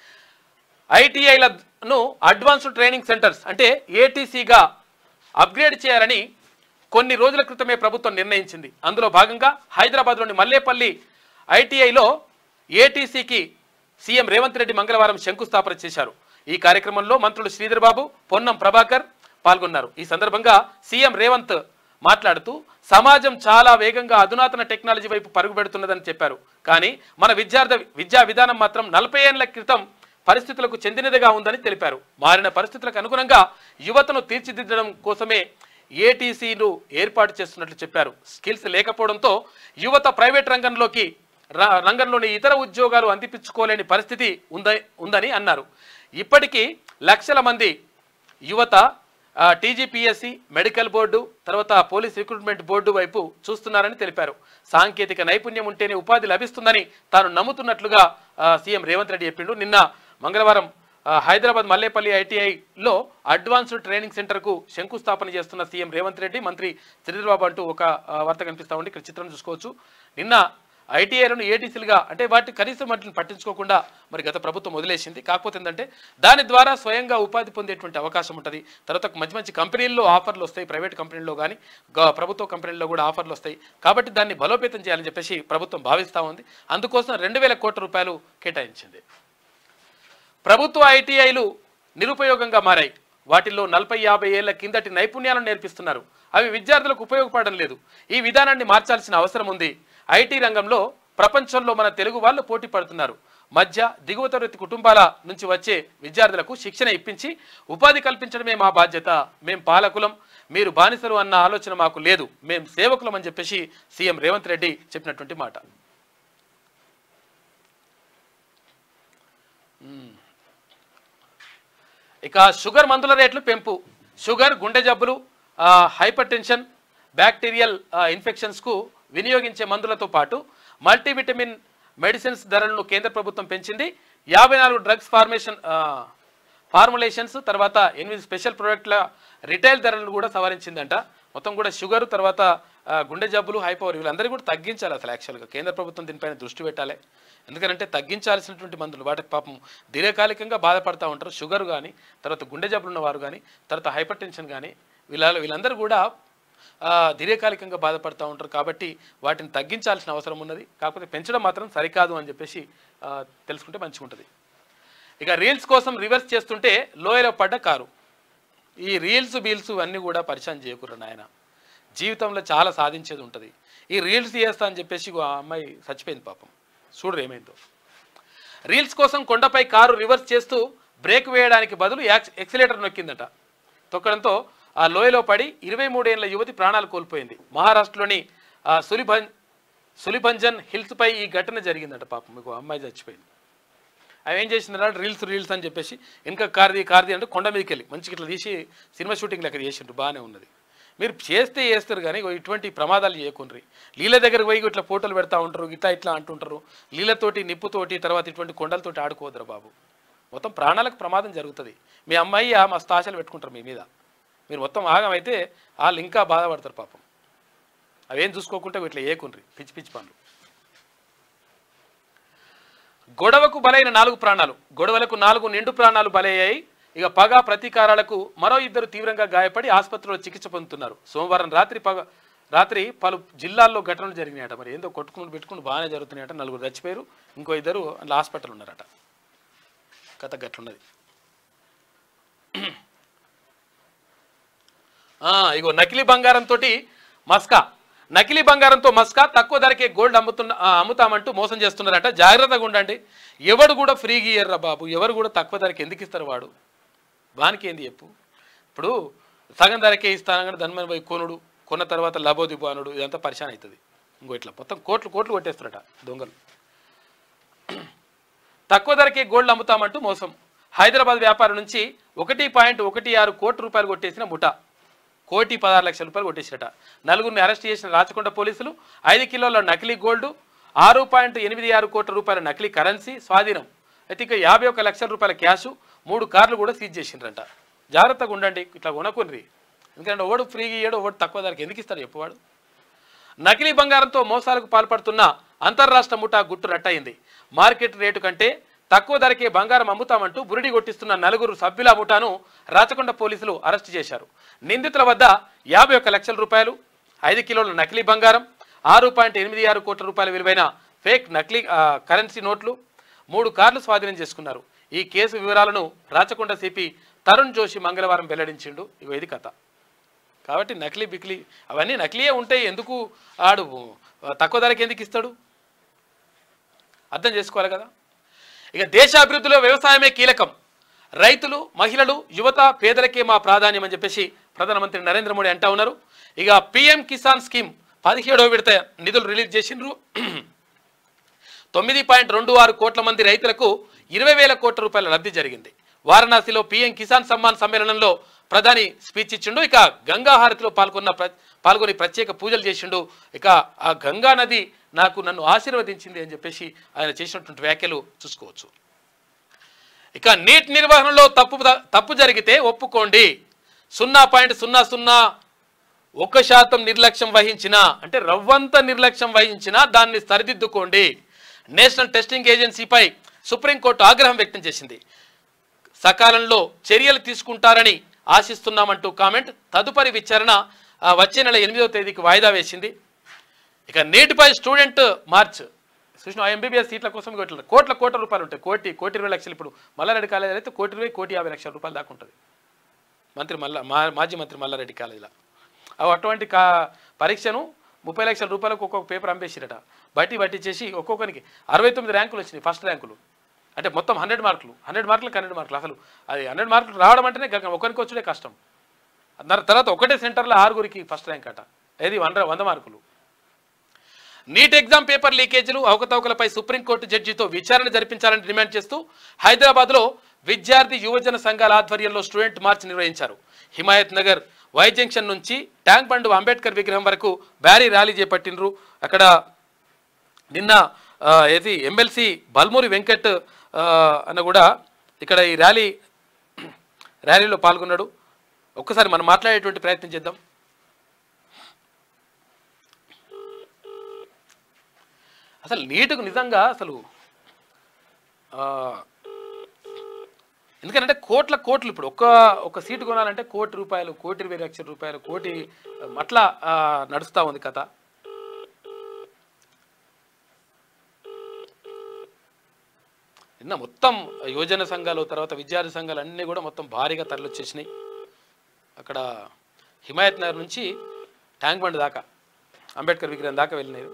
ఐటీఐలను అడ్వాన్స్డ్ ట్రైనింగ్ సెంటర్స్ అంటే ఏటీసీగా అప్గ్రేడ్ చేయాలని కొన్ని రోజుల క్రితమే ప్రభుత్వం నిర్ణయించింది. అందులో భాగంగా హైదరాబాద్లోని మల్లేపల్లి ఐటీఐలో ఏటీసీకి సీఎం రేవంత్ రెడ్డి మంగళవారం శంకుస్థాపన చేశారు. ఈ కార్యక్రమంలో మంత్రులు శ్రీధర్ బాబు, పొన్నం ప్రభాకర్ పాల్గొన్నారు. ఈ సందర్భంగా సీఎం రేవంత్ మాట్లాడుతూ సమాజం చాలా వేగంగా అధునాతన టెక్నాలజీ వైపు పరుగుపెడుతున్నదని చెప్పారు. కానీ మన విద్యా విధానం మాత్రం 40 ఏళ్ల క్రితం పరిస్థితులకు చెందినదిగా ఉందని తెలిపారు. మారిన పరిస్థితులకు అనుగుణంగా యువతను తీర్చిదిద్దడం కోసమే ఏటీసీలు ఏర్పాటు చేస్తున్నట్లు చెప్పారు. స్కిల్స్ లేకపోవడంతో యువత ప్రైవేట్ రంగంలోని ఇతర ఉద్యోగాలు అందిపించుకోలేని పరిస్థితి ఉందని అన్నారు. ఇప్పటికీ లక్షల మంది యువత టీజీపీఎస్సీ, మెడికల్ బోర్డు, తర్వాత పోలీస్ రిక్రూట్మెంట్ బోర్డు వైపు చూస్తున్నారని తెలిపారు. సాంకేతిక నైపుణ్యం ఉంటేనే ఉపాధి లభిస్తుందని తాను నమ్ముతున్నట్లుగా సీఎం రేవంత్ రెడ్డి చెప్పిండు. నిన్న మంగళవారం హైదరాబాద్ మల్లేపల్లి ఐటీఐలో అడ్వాన్స్డ్ ట్రైనింగ్ సెంటర్కు శంకుస్థాపన చేస్తున్న సీఎం రేవంత్ రెడ్డి, మంత్రి శ్రీధర్ బాబు అంటూ ఒక వార్త కనిపిస్తూ ఉంది. ఇక్కడ చిత్రం చూసుకోవచ్చు. నిన్న ఐటీఐలను ఏటీసీలుగా అంటే వాటి కనీసం వాటిని పట్టించుకోకుండా మరి గత ప్రభుత్వం వదిలేసింది. కాకపోతే ఏంటంటే దాని ద్వారా స్వయంగా ఉపాధి పొందేటువంటి అవకాశం ఉంటుంది. తర్వాత మంచి మంచి కంపెనీల్లో ఆఫర్లు వస్తాయి, ప్రైవేట్ కంపెనీల్లో కానీ ప్రభుత్వ కంపెనీల్లో కూడా ఆఫర్లు వస్తాయి. కాబట్టి దాన్ని బలోపేతం చేయాలని చెప్పేసి ప్రభుత్వం భావిస్తూ ఉంది. అందుకోసం 2000 కోట్ల రూపాయలు కేటాయించింది. ప్రభుత్వ ఐటీఐలు నిరుపయోగంగా మారాయి. వాటిల్లో 40-50 ఏళ్ల కిందటి నైపుణ్యాలను నేర్పిస్తున్నారు. అవి విద్యార్థులకు ఉపయోగపడడం లేదు. ఈ విధానాన్ని మార్చాల్సిన అవసరం ఉంది. ఐటీ రంగంలో ప్రపంచంలో మన తెలుగు వాళ్ళు పోటీ పడుతున్నారు. మధ్య దిగువ తరగతి కుటుంబాల నుంచి వచ్చే విద్యార్థులకు శిక్షణ ఇప్పించి ఉపాధి కల్పించడమే మా బాధ్యత. మేం పాలకులం, మీరు బానిసలు అన్న ఆలోచన మాకు లేదు. మేం సేవకులం అని చెప్పేసి సీఎం రేవంత్ రెడ్డి చెప్పినటువంటి మాట. ఇక షుగర్ మందుల రేట్లు పెంపు. షుగర్, గుండె జబ్బులు, హైపర్ టెన్షన్, బ్యాక్టీరియల్ ఇన్ఫెక్షన్స్కు వినియోగించే మందులతో పాటు మల్టీవిటమిన్ మెడిసిన్స్ ధరలను కేంద్ర ప్రభుత్వం పెంచింది. 54 డ్రగ్స్ ఫార్ములేషన్స్ తర్వాత 8 స్పెషల్ ప్రోడక్ట్ల రిటైల్ ధరలను కూడా సవరించిందంట. మొత్తం కూడా షుగర్ తర్వాత గుండె జబ్బులు హైపవర్ వీళ్ళందరికీ కూడా తగ్గించాలి. అసలు యాక్చువల్గా కేంద్ర ప్రభుత్వం దీనిపైన దృష్టి పెట్టాలి. ఎందుకంటే తగ్గించాల్సినటువంటి మందులు వాటికి పాపం దీర్ఘకాలికంగా బాధపడుతూ ఉంటారు. షుగర్ కానీ తర్వాత గుండె జబ్బులు ఉన్నవారు కానీ తర్వాత హైపర్ టెన్షన్ కానీ వీళ్ళందరూ కూడా దీర్ఘకాలికంగా బాధపడుతూ ఉంటారు. కాబట్టి వాటిని తగ్గించాల్సిన అవసరం ఉన్నది. కాకపోతే పెంచడం మాత్రం సరికాదు అని చెప్పేసి తెలుసుకుంటే మంచిగా ఉంటుంది. ఇక రీల్స్ కోసం రివర్స్ చేస్తుంటే లోయలో పడ్డ కారు. ఈ బీల్స్ అన్నీ కూడా పరిచయం చేయకూడదు నాయన. జీవితంలో చాలా సాధించేది ఉంటుంది. ఈ రీల్స్ చేస్తా అని చెప్పేసి ఆ అమ్మాయి చచ్చిపోయింది పాపం. చూడరు ఏమైందో. రీల్స్ కోసం కొండపై కారు రివర్స్ చేస్తూ బ్రేక్ వేయడానికి బదులు ఎక్సిలేటర్ నొక్కిందట. తొక్కడంతో ఆ లోయలో పడి 23 ఏళ్ల యువతి ప్రాణాలు కోల్పోయింది. మహారాష్ట్రలోని సులిభంజన్ హిల్స్పై ఈ ఘటన జరిగిందట. పాపం మీకు అమ్మాయి చచ్చిపోయింది. అవి ఏం చేసిందంటే రీల్స్ అని చెప్పేసి ఇంకా కార్ది అంటే కొండ మీదకి వెళ్ళి మంచిగా ఇట్లా తీసి సినిమా షూటింగ్ లెక్క చేసిండ్రు. బాగానే ఉన్నది. మీరు చేస్తారు కానీ ఇటువంటి ప్రమాదాలు చేయకుండ్రి. నీళ్ళ దగ్గరకు పోయి ఇట్లా ఫోటోలు పెడతా ఉంటారు, ఇట్లా అంటుంటారు. నీళ్ళతోటి నిప్పుతోటి తర్వాత ఇటువంటి కొండలతోటి ఆడుకోవద్దురా బాబు. మొత్తం ప్రాణాలకు ప్రమాదం జరుగుతుంది. మీ అమ్మాయి మస్తు ఆశలు పెట్టుకుంటారు మీ మీద. మీరు మొత్తం ఆగమైతే వాళ్ళు ఇంకా బాధపడతారు పాపం. అవేం చూసుకోకుండా ఇట్లా ఏకుండ్రి పిచ్చి పనులు. గొడవకు బలైన 4 ప్రాణాలు. గొడవలకు 4 నిండు ప్రాణాలు బలయ్యాయి. ఇక పగ ప్రతీకారాలకు మరో 2 తీవ్రంగా గాయపడి ఆసుపత్రిలో చికిత్స పొందుతున్నారు. సోమవారం రాత్రి పలు జిల్లాల్లో ఘటనలు జరిగినాయట. మరి ఏందో పెట్టుకుని బాగానే జరుగుతున్నాయట. 4 చచ్చిపోయారు, ఇంకో 2 అందులో హాస్పిటల్ ఉన్నారట. కథ గట్లున్నది. ఇగో నకిలీ బంగారంతో మస్కా తక్కువ ధరకే గోల్డ్ అమ్ముతామంటూ మోసం చేస్తున్నారట. జాగ్రత్తగా ఉండండి. ఎవడు కూడా ఫ్రీగా ఇయ్యర్రా బాబు. ఎవరు కూడా తక్కువ ధరకి ఎందుకు ఇస్తారు? వానికి ఏంది చెప్పు. ఇప్పుడు సగం ధరకే ఇస్తానని దాని పోయి కొన్న తర్వాత లబోదిబో అనుడు ఇదంతా పరిశాన్ అవుతుంది. ఇంకో ఇట్లా మొత్తం కోట్లు కొట్టేస్తారట దొంగలు. తక్కువ ధరకే గోల్డ్ అమ్ముతామంటూ మోసం. హైదరాబాద్ వ్యాపారం నుంచి 1.16 కోట్ల రూపాయలు కొట్టేసిన ముఠా. 1,16,00,000 రూపాయలు కొట్టేసిరట. 4గురిని అరెస్ట్ చేసిన రాచకొండ పోలీసులు 5 కిలోల నకిలీ గోల్డ్, 6.86 కోట్ల రూపాయల నకిలీ కరెన్సీ స్వాధీనం. అయితే ఇక 51 లక్షల రూపాయల క్యాషు, 3 కార్లు కూడా సీజ్ చేసిండ్రంట. జాగ్రత్తగా ఉండండి. ఇట్లా కొనకుని. ఎందుకంటే ఒకడు ఫ్రీగా ఇయ్యడు, ఒకడు తక్కువ ధరకి ఎందుకు ఇస్తాడు చెప్పవాడు. నకిలీ బంగారంతో మోసాలకు పాల్పడుతున్న అంతర్రాష్ట్ర ముఠా గుట్టు రట్టయింది. మార్కెట్ రేటు కంటే తక్కువ ధరకే బంగారం అమ్ముతామంటూ బురిడి కొట్టిస్తున్న 4 సభ్యుల ముఠాను రాచకొండ పోలీసులు అరెస్టు చేశారు. నిందితుల వద్ద 51 లక్షల రూపాయలు, 5 కిలోల నకిలీ బంగారం, 6.86 కోట్ల రూపాయల విలువైన ఫేక్ నకిలీ కరెన్సీ నోట్లు, 3 కార్లు స్వాధీనం చేసుకున్నారు. ఈ కేసు వివరాలను రాచకొండ సిపి తరుణ్ జోషి మంగళవారం వెల్లడించిండు. ఇగో ఇది కథ. కాబట్టి నకిలీ బిక్లీ అవన్నీ నకిలీయే ఉంటాయి. ఎందుకు ఆడు తక్కువ ధరకి ఎందుకు ఇస్తాడు? అర్థం చేసుకోవాలి కదా. ఇక దేశాభివృద్ధిలో వ్యవసాయమే కీలకం. రైతులు, మహిళలు, యువత, పేదలకే మా ప్రాధాన్యం అని చెప్పేసి ప్రధానమంత్రి నరేంద్ర మోడీ అంటా ఉన్నారు. ఇక PM కిసాన్ స్కీమ్ 17వ విడత నిధులు రిలీజ్ చేసిండ్రు. 9.26 కోట్ల మంది రైతులకు 20,000 కోట్ల రూపాయల లబ్ధి జరిగింది. వారణాసిలో PM కిసాన్ సమ్మాన్ సమ్మేళనంలో ప్రధాని స్పీచ్ ఇచ్చిండు. ఇక గంగా హారతిలో పాల్గొని ప్రత్యేక పూజలు చేసిండు. ఇక ఆ గంగా నది నన్ను ఆశీర్వదించింది అని చెప్పేసి ఆయన చేసినటువంటి వ్యాఖ్యలు చూసుకోవచ్చు. ఇక నీట్ నిర్వహణలో తప్పు జరిగితే ఒప్పుకోండి. 0.001% నిర్లక్ష్యం వహించినా అంటే రవ్వంత నిర్లక్ష్యం వహించినా దాన్ని సరిదిద్దుకోండి. నేషనల్ టెస్టింగ్ ఏజెన్సీపై సుప్రీంకోర్టు ఆగ్రహం వ్యక్తం చేసింది. సకాలంలో చర్యలు తీసుకుంటారని ఆశిస్తున్నామంటూ కామెంట్. తదుపరి విచారణ వచ్చే నెల 8వ తేదీకి వాయిదా వేసింది. ఇక నీటిపై స్టూడెంట్ మార్చ్ చూసిన MBBS సీట్ల కోసం కోట్ల రూపాయలు ఉంటాయి. 1,20 లక్షలు. ఇప్పుడు మల్లారెడ్డి కాలేజీలో అయితే 1,20,50 లక్షల రూపాయలు దాకా ఉంటుంది. మాజీ మంత్రి మల్లారెడ్డి కాలేజీలో అటువంటి పరీక్షను 30 లక్షల రూపాయలకు ఒక్కొక్క పేపర్ అమ్మేసిరట. బట్టి చేసి ఒక్కొక్కరికి 69 ర్యాంకులు వచ్చినాయి. ఫస్ట్ ర్యాంకులు అంటే మొత్తం 100 మార్కులు. 100 మార్కులకు 100 మార్కులు. అసలు అది 100 మార్కులు రావడం అంటేనే ఒకరికి వచ్చుడే కష్టం. తర్వాత ఒకటే సెంటర్లో 6గురికి ఫస్ట్ ర్యాంక్ అట. ఏది 100 మార్కులు. నీట్ ఎగ్జామ్ పేపర్ లీకేజీలు, అవకతవకలపై సుప్రీంకోర్టు జడ్జితో విచారణ జరిపించాలని డిమాండ్ చేస్తూ హైదరాబాద్లో విద్యార్థి యువజన సంఘాల ఆధ్వర్యంలో స్టూడెంట్ మార్చ్ నిర్వహించారు. హిమాయత్ నగర్, వై జంక్షన్ నుంచి ట్యాంక్ బండ్ అంబేద్కర్ విగ్రహం వరకు భారీ ర్యాలీ చేపట్టినరు. అక్కడ నిన్న ఏది ఎమ్మెల్సీ బల్మూరి వెంకట్ అన్న కూడా ఇక్కడ ఈ ర్యాలీలో పాల్గొన్నాడు. ఒక్కసారి మనం మాట్లాడేటువంటి ప్రయత్నం చేద్దాం. అసలు నీటుకు నిజంగా అసలు ఎందుకంటే కోట్లు ఇప్పుడు ఒక సీటు కొనాలంటే ₹1 కోటి, ₹1,20,00,000, కోటి అట్లా నడుస్తూ ఉంది కథ. నిన్న మొత్తం యువజన సంఘాలు తర్వాత విద్యార్థి సంఘాలు అన్నీ కూడా మొత్తం భారీగా తరలిచ్చేసినాయి. అక్కడ హిమాయత్ నగర్ నుంచి ట్యాంక్ బండ్ దాకా అంబేద్కర్ విగ్రహం దాకా వెళ్ళినారు.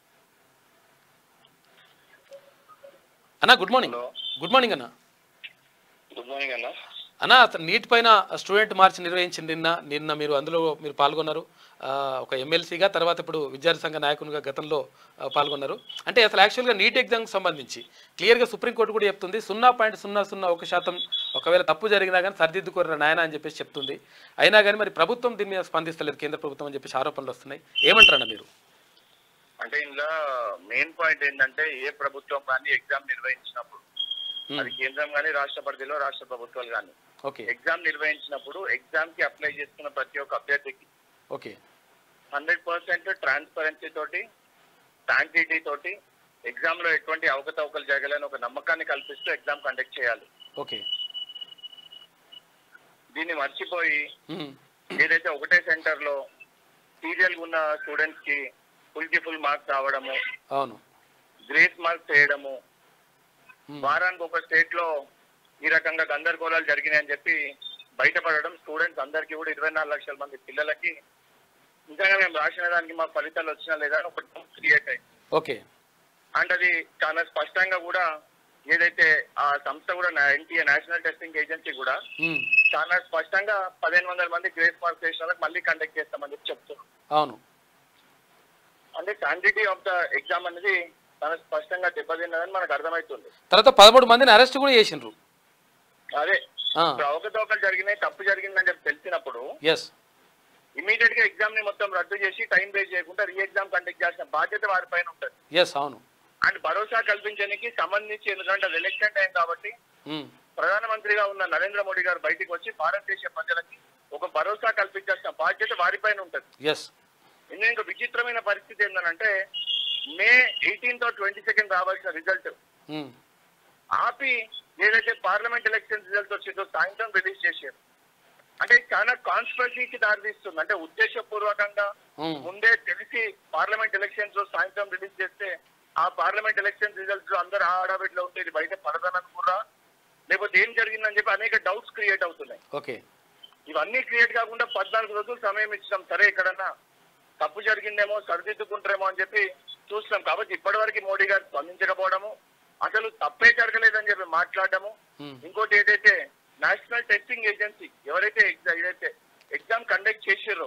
అన్నా గుడ్ మార్నింగ్. గుడ్ మార్నింగ్ అన్న. గుడ్ మార్నింగ్ అన్న. అన్న అతను నీట్ పైన స్టూడెంట్ మార్చ్ నిర్వహించింది నిన్న మీరు అందులో పాల్గొన్నారు ఒక ఎమ్మెల్సీగా, తర్వాత ఇప్పుడు విద్యార్థి సంఘ నాయకునిగా గతంలో పాల్గొన్నారు. అంటే అసలు యాక్చువల్గా నీట్ ఎగ్జామ్కి సంబంధించి క్లియర్గా సుప్రీంకోర్టు కూడా చెప్తుంది 0.001% ఒకవేళ తప్పు జరిగినా కానీ సరిదిద్దుకోరు నాయన అని చెప్పేసి చెప్తుంది. అయినా కానీ మరి ప్రభుత్వం దీని మీద స్పందిస్తలేదు, కేంద్ర ప్రభుత్వం అని చెప్పేసి ఆరోపణలు వస్తున్నాయి. ఏమంటారన్న మీరు? అంటే ఇందులో మెయిన్ పాయింట్ ఏంటంటే ఏ ప్రభుత్వం కానీ ఎగ్జామ్ నిర్వహించినప్పుడు అది కేంద్రం కానీ రాష్ట్ర పరిధిలో రాష్ట్ర ప్రభుత్వాలు కానీ ఎగ్జామ్ నిర్వహించినప్పుడు ఎగ్జామ్ కి అప్లై చేసుకున్న ప్రతి ఒక్క అభ్యర్థికి 100% ట్రాన్స్పరెన్సీ తోటి శాంటిటీ తోటి ఎగ్జామ్ లో ఎటువంటి అవకతవకలు జరగాలని ఒక నమ్మకాన్ని కల్పిస్తూ ఎగ్జామ్ కండక్ట్ చేయాలి. దీన్ని మర్చిపోయి ఏదైతే ఒకటే సెంటర్ లో సీరియల్ ఉన్న స్టూడెంట్స్ కి ఫుల్ మార్క్స్ రావడము, గ్రేస్ మార్క్స్ చేయడము, వారానికి ఒక స్టేట్ లో ఈ రకంగా గందరగోళాలు జరిగినాయని చెప్పి బయటపడడం స్టూడెంట్స్ అందరికీ కూడా 24 లక్షల మంది పిల్లలకి నిజంగా మేము రాసిన దానికి మా ఫలితాలు వచ్చినా లేదా ఒక డౌట్ క్రియేట్ అయింది. అండ్ అది చాలా స్పష్టంగా కూడా ఏదైతే ఆ సంస్థ కూడా ఎన్టీఏ నేషనల్ టెస్టింగ్ ఏజెన్సీ కూడా చాలా స్పష్టంగా 1500 మంది గ్రేస్ మార్క్స్ చేసిన వాళ్ళకి మళ్ళీ కండక్ట్ చేస్తామని చెప్పి చెప్తున్నారు. అంటే శాంటిటీ ఆఫ్ ద ఎగ్జామ్ అనేది చాలా స్పష్టంగా దెబ్బతిన్నదని మనకు అర్థమవుతుంది. తర్వాత 13 మందిని అరెస్ట్ కూడా చేసిండ్రు. అదే అవకతవకలు జరిగినాయి, తప్పు జరిగిందని చెప్పి తెలిసినప్పుడు ఇమీడియట్ గా ఎగ్జామ్ ని మొత్తం రద్దు చేసి టైం వేస్ట్ చేయకుండా రీ ఎగ్జామ్ కండక్ట్ చేసిన బాధ్యత వారిపైన ఉంటుంది. అండ్ భరోసా కల్పించడానికి సంబంధించి ఎందుకంటే అది ఎలక్షన్ టైం కాబట్టి ప్రధానమంత్రిగా ఉన్న నరేంద్ర మోడీ గారు బయటకు వచ్చి భారతదేశ ప్రజలకి ఒక భరోసా కల్పించాల్సిన బాధ్యత వారిపైన ఉంటుంది. ఇంకా విచిత్రమైన పరిస్థితి ఏంటంటే మే 18th or 22nd రావాల్సిన రిజల్ట్ ఆపి ఏదైతే పార్లమెంట్ ఎలక్షన్ రిజల్ట్ వచ్చిందో సాయంత్రం రిలీజ్ చేశారు. అంటే చాలా కాన్స్పిరసీకి దారితీస్తుంది. అంటే ఉద్దేశపూర్వకంగా ముందే తెలిసి పార్లమెంట్ ఎలక్షన్స్ సాయంత్రం రిలీజ్ చేస్తే ఆ పార్లమెంట్ ఎలక్షన్ రిజల్ట్స్ అందరూ ఆడబిడ్డలో ఉంటే ఇది బయట పడదననుకురా లేకపోతే ఏం జరిగిందని చెప్పి అనేక డౌట్స్ క్రియేట్ అవుతున్నాయి. ఇవన్నీ క్రియేట్ కాకుండా 14 రోజులు సమయం ఇచ్చినాం, సరే ఎక్కడన్నా తప్పు జరిగిందేమో సరిదిద్దుకుంటారేమో అని చెప్పి చూస్తున్నాం. కాబట్టి ఇప్పటి వరకు మోడీ గారు స్పందించకపోవడము, అసలు తప్పే జరగలేదని చెప్పి మాట్లాడము, ఇంకోటి ఏదైతే నేషనల్ టెస్టింగ్ ఏజెన్సీ ఎవరైతే ఎగ్జామ్ కండక్ట్ చేసిర్రో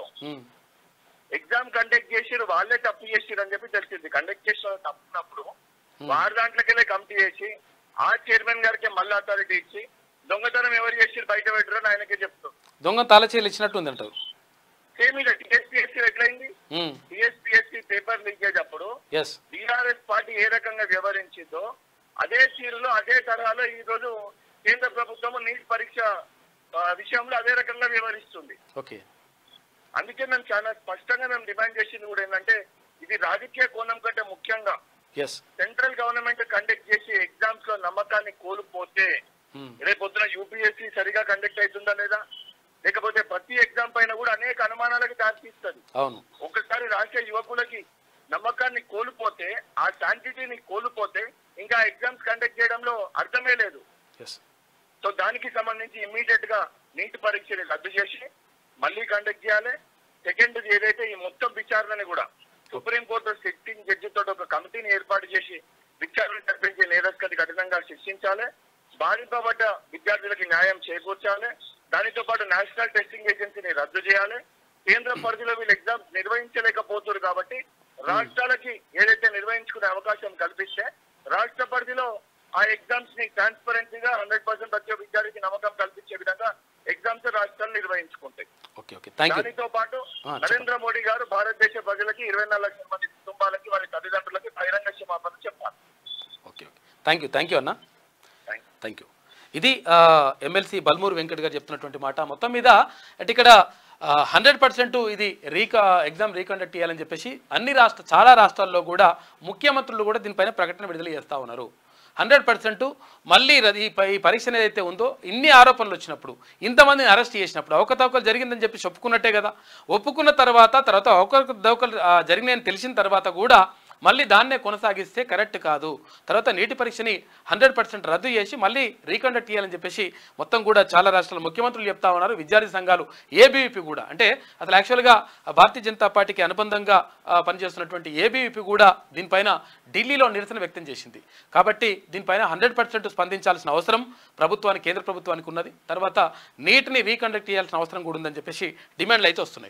వాళ్ళే తప్పు చేసిర్రు అని చెప్పి తెలిసింది. కండక్ట్ చేసిన తప్పున్నప్పుడు వారి దాంట్లోకెళ్ళే కమిటీ చేసి ఆ చైర్మన్ గారికి మళ్ళీ అథారిటీ ఇచ్చి దొంగతనం ఎవరు చేసిర్రు బయట పెట్టారని ఆయనకే చెప్తారు. దొంగ తాళచీలు ఇచ్చినట్టుంది అంటారు. సేమ్ ఇలా టీఎస్పీఎస్సీ ఎట్లయింది, టీఎస్పీఎస్సీ పేపర్ లీకేజ్ అప్పుడు టీఆర్ఎస్ పార్టీ ఏ రకంగా వ్యవహరించిందో అదే తీరులో అదే తరహాలో ఈ రోజు కేంద్ర ప్రభుత్వం నీట్ పరీక్ష విషయంలో అదే రకంగా వ్యవహరిస్తుంది. అందుకే మేము చాలా స్పష్టంగా మేము డిమాండ్ చేసింది కూడా ఏంటంటే ఇది రాజకీయ కోణం కంటే ముఖ్యంగా సెంట్రల్ గవర్నమెంట్ కండక్ట్ చేసి ఎగ్జామ్స్ లో నమ్మకాన్ని కోల్పోతే రేపొద్దున యూపీఎస్సీ సరిగా కండక్ట్ అవుతుందా లేదా, లేకపోతే ప్రతి ఎగ్జామ్ పైన కూడా అనేక అనుమానాలకు దారితీస్తుంది. ఒకసారి రాసే యువకులకి నమ్మకాన్ని కోల్పోతే ఆ శాంటిటీని కోల్పోతే ఇంకా ఎగ్జామ్స్ కండక్ట్ చేయడంలో అర్థమే లేదు. సో దానికి సంబంధించి ఇమ్మీడియట్ గా నీట్ పరీక్షని రద్దు చేసి మళ్ళీ కండక్ట్ చేయాలి. సెకండ్ ఏదైతే ఈ మొత్తం విచారణని కూడా సుప్రీంకోర్టు సిట్టింగ్ జడ్జి తోటి ఒక కమిటీని ఏర్పాటు చేసి విచారణ జరిపించి నేరస్తుని కఠినంగా శిక్షించాలి, బాధింపబడ్డ విద్యార్థులకి న్యాయం చేకూర్చాలి. దానితో పాటు నేషనల్ టెస్టింగ్ ఏజెన్సీని రద్దు చేయాలి. కేంద్ర పరిధిలో వీళ్ళు ఎగ్జామ్స్ నిర్వహించలేకపోతున్నారు కాబట్టి రాష్ట్రాలకి ఏదైతే నిర్వహించుకునే అవకాశం కల్పిస్తే రాష్ట్ర పరిధిలో ఆ ఎగ్జామ్స్ ని ట్రాన్స్పరెన్సీగా 100% ప్రతి విద్యార్థికి నమ్మకం కల్పించే విధంగా ఎగ్జామ్స్ రాష్ట్రాలు నిర్వహించుకుంటాయి. దానితో పాటు నరేంద్ర మోడీ గారు భారతదేశ ప్రజలకి 24 లక్షల మంది కుటుంబాలకి వారి తల్లిదండ్రులకి బహిరంగ క్షమాపణ చెప్పాలి. ఓకే, థ్యాంక్ యూ అన్న, థ్యాంక్ యూ. ఇది ఎమ్మెల్సీ బల్మూరు వెంకట్ గారు చెప్తున్నటువంటి మాట. మొత్తం మీద అంటే ఇక్కడ 100% ఇది ఎగ్జామ్ రీకండక్ట్ చేయాలని చెప్పేసి చాలా రాష్ట్రాల్లో కూడా ముఖ్యమంత్రులు కూడా దీనిపైన ప్రకటన విడుదల చేస్తూ ఉన్నారు. 100% మళ్ళీ ఈ పరీక్ష ఏదైతే ఉందో ఇన్ని ఆరోపణలు వచ్చినప్పుడు, ఇంతమందిని అరెస్ట్ చేసినప్పుడు అవకతవకలు జరిగిందని చెప్పి ఒప్పుకున్నట్టే కదా. ఒప్పుకున్న తర్వాత అవకతవకలు జరిగినాయని తెలిసిన తర్వాత కూడా మళ్ళీ దాన్నే కొనసాగిస్తే కరెక్ట్ కాదు. తర్వాత నీటి పరీక్షని 100% రద్దు చేసి మళ్ళీ రీకండక్ట్ చేయాలని చెప్పేసి మొత్తం కూడా చాలా రాష్ట్రాల ముఖ్యమంత్రులు చెప్తా ఉన్నారు. విద్యార్థి సంఘాలు ఏబీవీపీ కూడా, అంటే అసలు యాక్చువల్గా భారతీయ జనతా పార్టీకి అనుబంధంగా పనిచేస్తున్నటువంటి ఏబీవీపీ కూడా దీనిపైన ఢిల్లీలో నిరసన వ్యక్తం చేసింది. కాబట్టి దీనిపైన 100% స్పందించాల్సిన అవసరం కేంద్ర ప్రభుత్వానికి ఉన్నది. తర్వాత నీటిని రీకండక్ట్ చేయాల్సిన అవసరం కూడా ఉందని చెప్పేసి డిమాండ్లు అయితే వస్తున్నాయి.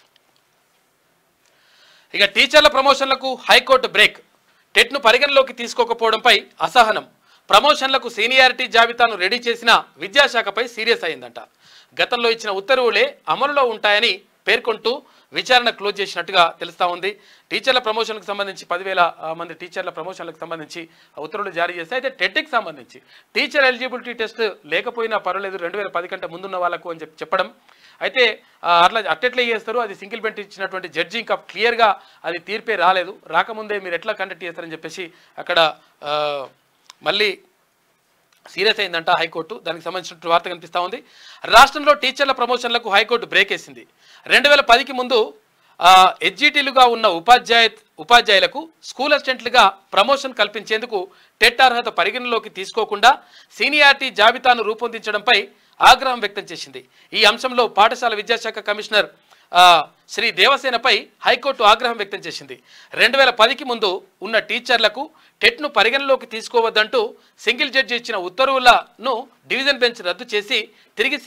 ఇక టీచర్ల ప్రమోషన్లకు హైకోర్టు బ్రేక్. టెట్ను పరిగణలోకి తీసుకోకపోవడంపై అసహనం. ప్రమోషన్లకు సీనియారిటీ జాబితాను రెడీ చేసిన విద్యాశాఖపై సీరియస్ అయిందంట. గతంలో ఇచ్చిన ఉత్తర్వులే అమలులో ఉంటాయని పేర్కొంటూ విచారణ క్లోజ్ చేసినట్టుగా తెలుస్తూ ఉంది. టీచర్ల ప్రమోషన్కు సంబంధించి 10,000 మంది టీచర్ల ప్రమోషన్లకు సంబంధించి ఉత్తర్వులు జారీ చేస్తే, అయితే టెట్కి సంబంధించి టీచర్ ఎలిజిబిలిటీ టెస్ట్ లేకపోయినా పర్వాలేదు 2010 కంటే ముందున్న వాళ్ళకు అని చెప్పడం. అయితే అట్లా చేస్తారు, అది సింగిల్ బెంచ్ ఇచ్చినటువంటి జడ్జి ఇంకా క్లియర్గా అది తీర్పే రాకముందే మీరు ఎట్లా కండక్ట్ చేస్తారని చెప్పేసి అక్కడ మళ్ళీ సీరియస్ అయిందంట హైకోర్టు. దానికి సంబంధించిన వార్త కనిపిస్తూ ఉంది. రాష్ట్రంలో టీచర్ల ప్రమోషన్లకు హైకోర్టు బ్రేక్ వేసింది. 2010కి ముందు ఎడ్జిటీలుగా ఉన్న ఉపాధ్యాయులకు స్కూల్ అసిస్టెంట్లుగా ప్రమోషన్ కల్పించేందుకు టెట్ అర్హత పరిగణలోకి తీసుకోకుండా సీనియారిటీ జాబితాను రూపొందించడంపై ఆగ్రహం వ్యక్తం చేసింది. ఈ అంశంలో పాఠశాల విద్యాశాఖ కమిషనర్ శ్రీ దేవసేనపై హైకోర్టు ఆగ్రహం వ్యక్తం చేసింది. 2010కి ముందు ఉన్న టీచర్లకు టెట్ను పరిగణలోకి తీసుకోవద్దంటూ సింగిల్ జడ్జి ఇచ్చిన ఉత్తర్వులను డివిజన్ బెంచ్ రద్దు చేసి తిరిగి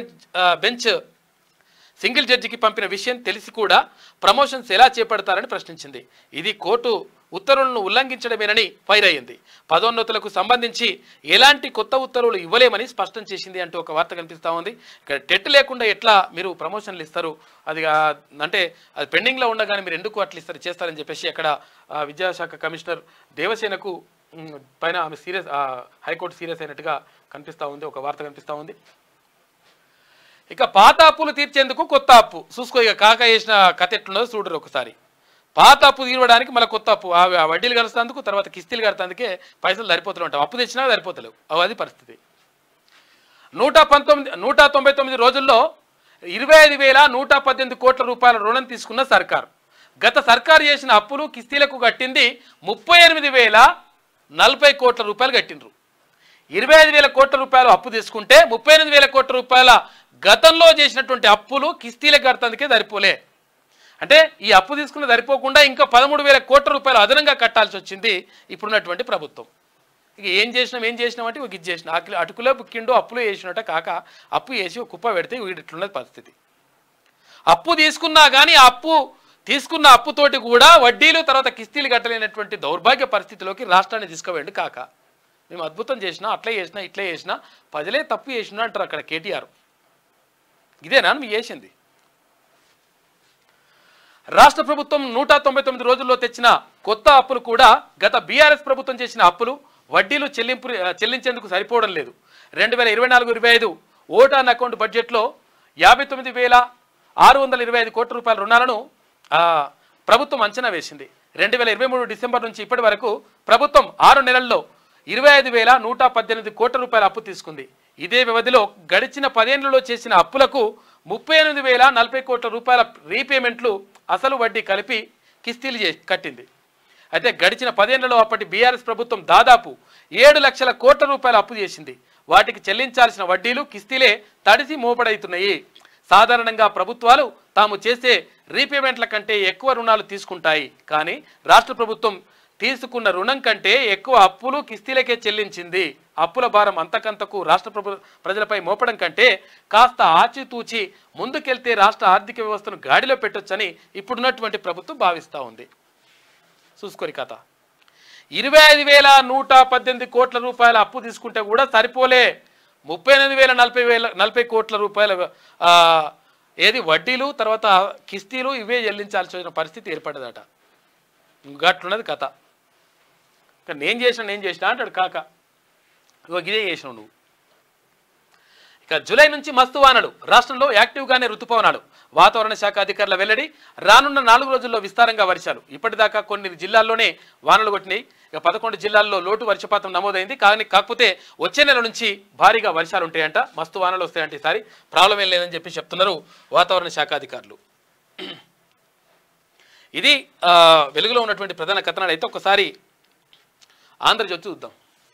సింగిల్ జడ్జికి పంపిన విషయం తెలిసి కూడా ప్రమోషన్స్ ఎలా చేపడతారని ప్రశ్నించింది. ఇది కోర్టు ఉత్తర్వులను ఉల్లంఘించడమేనని ఫైర్ అయ్యింది. పదోన్నతులకు సంబంధించి ఎలాంటి కొత్త ఉత్తర్వులు ఇవ్వలేమని స్పష్టం చేసింది అంటూ ఒక వార్త కనిపిస్తూ ఉంది. ఇక్కడ టెట్ లేకుండా ఎట్లా మీరు ప్రమోషన్లు ఇస్తారు, అది అంటే అది పెండింగ్లో ఉండగానే మీరు ఎందుకు అట్లా చేస్తారని చెప్పేసి అక్కడ విద్యాశాఖ కమిషనర్ దేవసేనకు పైన ఆమె హైకోర్టు సీరియస్ అయినట్టుగా కనిపిస్తూ ఉంది, ఒక వార్త కనిపిస్తూ ఉంది. ఇక పాత అప్పులు తీర్చేందుకు కొత్త అప్పు చూసుకో. ఇక కాక వేసిన కథ ఎట్లున్నదో చూడరు ఒకసారి. పాత అప్పు తీరడానికి మళ్ళీ కొత్త అప్పు, ఆ వడ్డీలు కలుస్తేందుకు తర్వాత కిస్తీలు కడతాందుకే పైసలు సరిపోతూ ఉంటాయి. అప్పు తెచ్చినా సరిపోతలేవు, అది పరిస్థితి. 199 రోజుల్లో 25,118 కోట్ల రూపాయల రుణం తీసుకున్న సర్కార్. గత సర్కారు చేసిన అప్పులు కిస్తీలకు కట్టింది 38,040 కోట్ల రూపాయలు కట్టిండ్రు. 25,000 కోట్ల రూపాయలు అప్పు తీసుకుంటే 38,000 కోట్ల రూపాయల గతంలో చేసినటువంటి అప్పులు కిస్తీలకు కడతానికే సరిపోలే. అంటే ఈ అప్పు తీసుకున్న సరిపోకుండా ఇంకా 13,000 కోట్ల రూపాయలు అదనంగా కట్టాల్సి వచ్చింది ఇప్పుడున్నటువంటి ప్రభుత్వం. ఇక ఏం చేసినాం అంటే ఇది చేసిన అటుకులో బుక్కిండో అప్పులో వేసినట్ట కాక అప్పు వేసి కుప్ప పెడితే వీడిట్లున్నది పరిస్థితి. అప్పు తీసుకున్నా కానీ తీసుకున్న అప్పుతోటి కూడా వడ్డీలు తర్వాత కిస్తీలు కట్టలేనటువంటి దౌర్భాగ్య పరిస్థితిలోకి రాష్ట్రాన్ని తీసుకువెండి కాక. మేము అద్భుతం చేసినా, అట్లా చేసినా, ఇట్లా చేసినా, ప్రజలే తప్పు చేసినా అంటారు అక్కడ కేటీఆర్. ఇదేనా మీ చేసింది? రాష్ట్ర ప్రభుత్వం 199 రోజుల్లో తెచ్చిన కొత్త అప్పులు కూడా గత బీఆర్ఎస్ ప్రభుత్వం చేసిన అప్పులు వడ్డీలు చెల్లించేందుకు సరిపోవడం లేదు. 2024-25 ఓటాన్ అకౌంట్ బడ్జెట్లో 59,625 కోట్ల రూపాయల రుణాలను ప్రభుత్వం అంచనా వేసింది. 2023 డిసెంబర్ నుంచి ఇప్పటి వరకు ప్రభుత్వం 6 నెలల్లో 25,118 కోట్ల రూపాయల అప్పు తీసుకుంది. ఇదే వ్యవధిలో గడిచిన 10 ఏళ్లలో చేసిన అప్పులకు 38,040 కోట్ల రూపాయల రీపేమెంట్లు అసలు వడ్డీ కలిపి కిస్తీలు కట్టింది. అయితే గడిచిన 10 ఏళ్లలో అప్పటి బీఆర్ఎస్ ప్రభుత్వం దాదాపు 7 లక్షల కోట్ల రూపాయల అప్పు చేసింది. వాటికి చెల్లించాల్సిన వడ్డీలు కిస్తీలే తడిసి మోపడవుతున్నాయి. సాధారణంగా ప్రభుత్వాలు తాము చేసే రీపేమెంట్ల కంటే ఎక్కువ రుణాలు తీసుకుంటాయి. కానీ రాష్ట్ర ప్రభుత్వం తీసుకున్న రుణం కంటే ఎక్కువ అప్పులు కిస్తీలకే చెల్లించింది. అప్పుల భారం అంతకంతకు రాష్ట్ర ప్రజలపై మోపడం కంటే కాస్త ఆచితూచి ముందుకెళ్తే రాష్ట్ర ఆర్థిక వ్యవస్థను గాడిలో పెట్టొచ్చని ఇప్పుడున్నటువంటి ప్రభుత్వం భావిస్తూ ఉంది. చూసుకోరి కథ. 25,118 కోట్ల రూపాయల అప్పు తీసుకుంటే కూడా సరిపోలే. 38,040 కోట్ల రూపాయల ఏది వడ్డీలు తర్వాత కిస్తీలు ఇవే చెల్లించాల్సిన పరిస్థితి ఏర్పడదట. గట్లున్నది కథ. ఇక నేను చేసిన అంటాడు కాక. ఇదే చేసినావు నువ్వు. ఇక జూలై నుంచి మస్తు వానలు, రాష్ట్రంలో యాక్టివ్గానే ఋతుపవనాలు. వాతావరణ శాఖ అధికారుల వెల్లడి. రానున్న 4 రోజుల్లో విస్తారంగా వర్షాలు. ఇప్పటిదాకా కొన్ని జిల్లాల్లోనే వానలు కొట్టినాయి. ఇక 11 జిల్లాల్లో లోటు వర్షపాతం నమోదైంది. కాకపోతే వచ్చే నెల నుంచి భారీగా వర్షాలు ఉంటాయంట, మస్తు వానలు వస్తాయంట. ఈసారి ప్రాబ్లం ఏం లేదని చెప్పి చెప్తున్నారు వాతావరణ శాఖ అధికారులు. ఇది వెలుగులో ఉన్నటువంటి ప్రధాన కథనాలు. అయితే ఒకసారి ఆంధ్రజ్యోతి చూద్దాం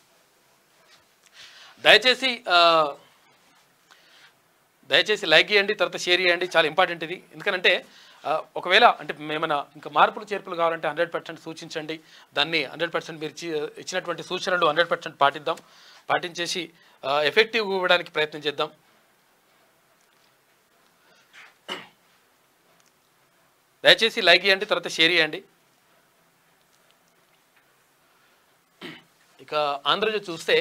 దయచేసి లైక్ చేయండి, తర్వాత షేర్ చేయండి, చాలా ఇంపార్టెంట్ ఇది. ఎందుకంటే ఒకవేళ అంటే ఏమైనా ఇంకా మార్పులు చేర్పులు కావాలంటే 100% సూచించండి. దాన్ని 100% మీరు ఇచ్చినటువంటి సూచనలు 100% పాటించేసి ఎఫెక్టివ్ ఇవ్వడానికి ప్రయత్నం చేద్దాం. దయచేసి లైక్ చేయండి, తర్వాత షేర్ చేయండి. ఇక ఆంధ్రజ్యోతి చూస్తే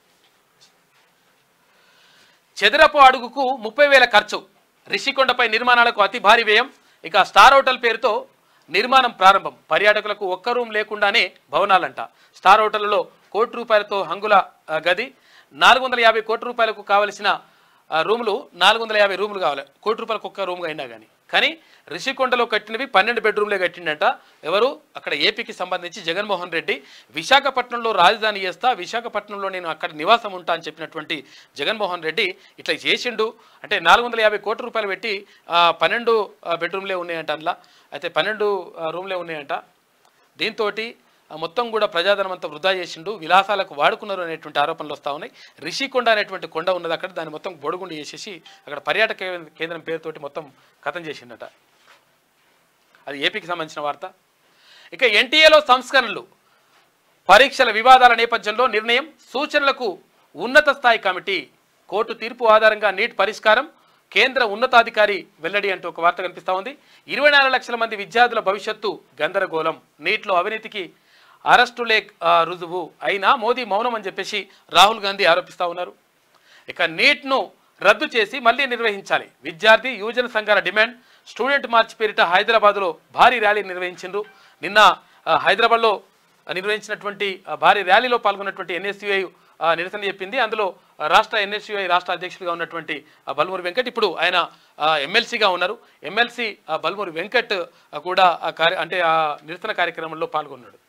చదరపు అడుగుకు 30,000 ఖర్చు, రిషికొండపై నిర్మాణాలకు అతి భారీ వ్యయం. ఇక స్టార్ హోటల్ పేరుతో నిర్మాణం ప్రారంభం. పర్యాటకులకు ఒక్క రూమ్ లేకుండానే భవనాలంట. స్టార్ హోటల్లో ₹1,00,00,000తో హంగుల గది. 450 కోట్ల రూపాయలకు కావలసిన రూములు 450 రూములు కావాలి. ₹1,00,00,000 ఒక్క రూమ్గా అయినా కానీ రిషికొండలో కట్టినవి 12 బెడ్రూమ్లే కట్టిండట. ఎవరు అక్కడ ఏపీకి సంబంధించి జగన్మోహన్ రెడ్డి. విశాఖపట్నంలో రాజధాని చేస్తా, విశాఖపట్నంలో నేను అక్కడ నివాసం ఉంటా అని చెప్పినటువంటి జగన్మోహన్ రెడ్డి ఇట్లా చేసిండు. అంటే 450 కోట్ల రూపాయలు పెట్టి 12 బెడ్రూమ్లే ఉన్నాయంట. అందులో అయితే 12 రూమ్లే ఉన్నాయంట. దీంతో మొత్తం కూడా ప్రజాధనం అంతా వృధా చేసిండు, విలాసాలకు వాడుకున్నారు అనేటువంటి ఆరోపణలు వస్తూ ఉన్నాయి. రిషికొండ అనేటువంటి కొండ ఉన్నది అక్కడ, దాన్ని మొత్తం బొడుగుండి చేసేసి అక్కడ పర్యాటక కేంద్రం పేరుతోటి మొత్తం కథం చేసిండట. అది ఏపీకి సంబంధించిన వార్త. ఇక ఎన్టీఏలో సంస్కరణలు, పరీక్షల వివాదాల నేపథ్యంలో నిర్ణయం. సూచనలకు ఉన్నత స్థాయి కమిటీ. కోర్టు తీర్పు ఆధారంగా నీట్ పరిష్కారం. కేంద్ర ఉన్నతాధికారి వెల్లడి అంటూ ఒక వార్త కనిపిస్తూ ఉంది. 24 లక్షల మంది విద్యార్థుల భవిష్యత్తు గందరగోళం. నీట్లో అవినీతికి అరెస్టులే రుజువు అయినా మోదీ మౌనం అని చెప్పేసి రాహుల్ గాంధీ ఆరోపిస్తూ ఉన్నారు. ఇక నీట్ను రద్దు చేసి మళ్ళీ నిర్వహించాలి. విద్యార్థి యువజన సంఘాల డిమాండ్. స్టూడెంట్ మార్చ్ పేరిట హైదరాబాద్లో భారీ ర్యాలీ నిర్వహించారు. నిన్న హైదరాబాద్లో నిర్వహించినటువంటి భారీ ర్యాలీలో పాల్గొన్నటువంటి ఎన్ఎస్యుఐ నిరసన చెప్పింది. అందులో రాష్ట్ర ఎన్ఎస్యుఐ రాష్ట్ర అధ్యక్షుడిగా ఉన్నటువంటి బల్మూరి వెంకట్ ఇప్పుడు ఆయన ఎమ్మెల్సీగా ఉన్నారు. ఎమ్మెల్సీ బల్మూరి వెంకట్ కూడా అంటే ఆ నిరసన కార్యక్రమంలో పాల్గొన్నాడు.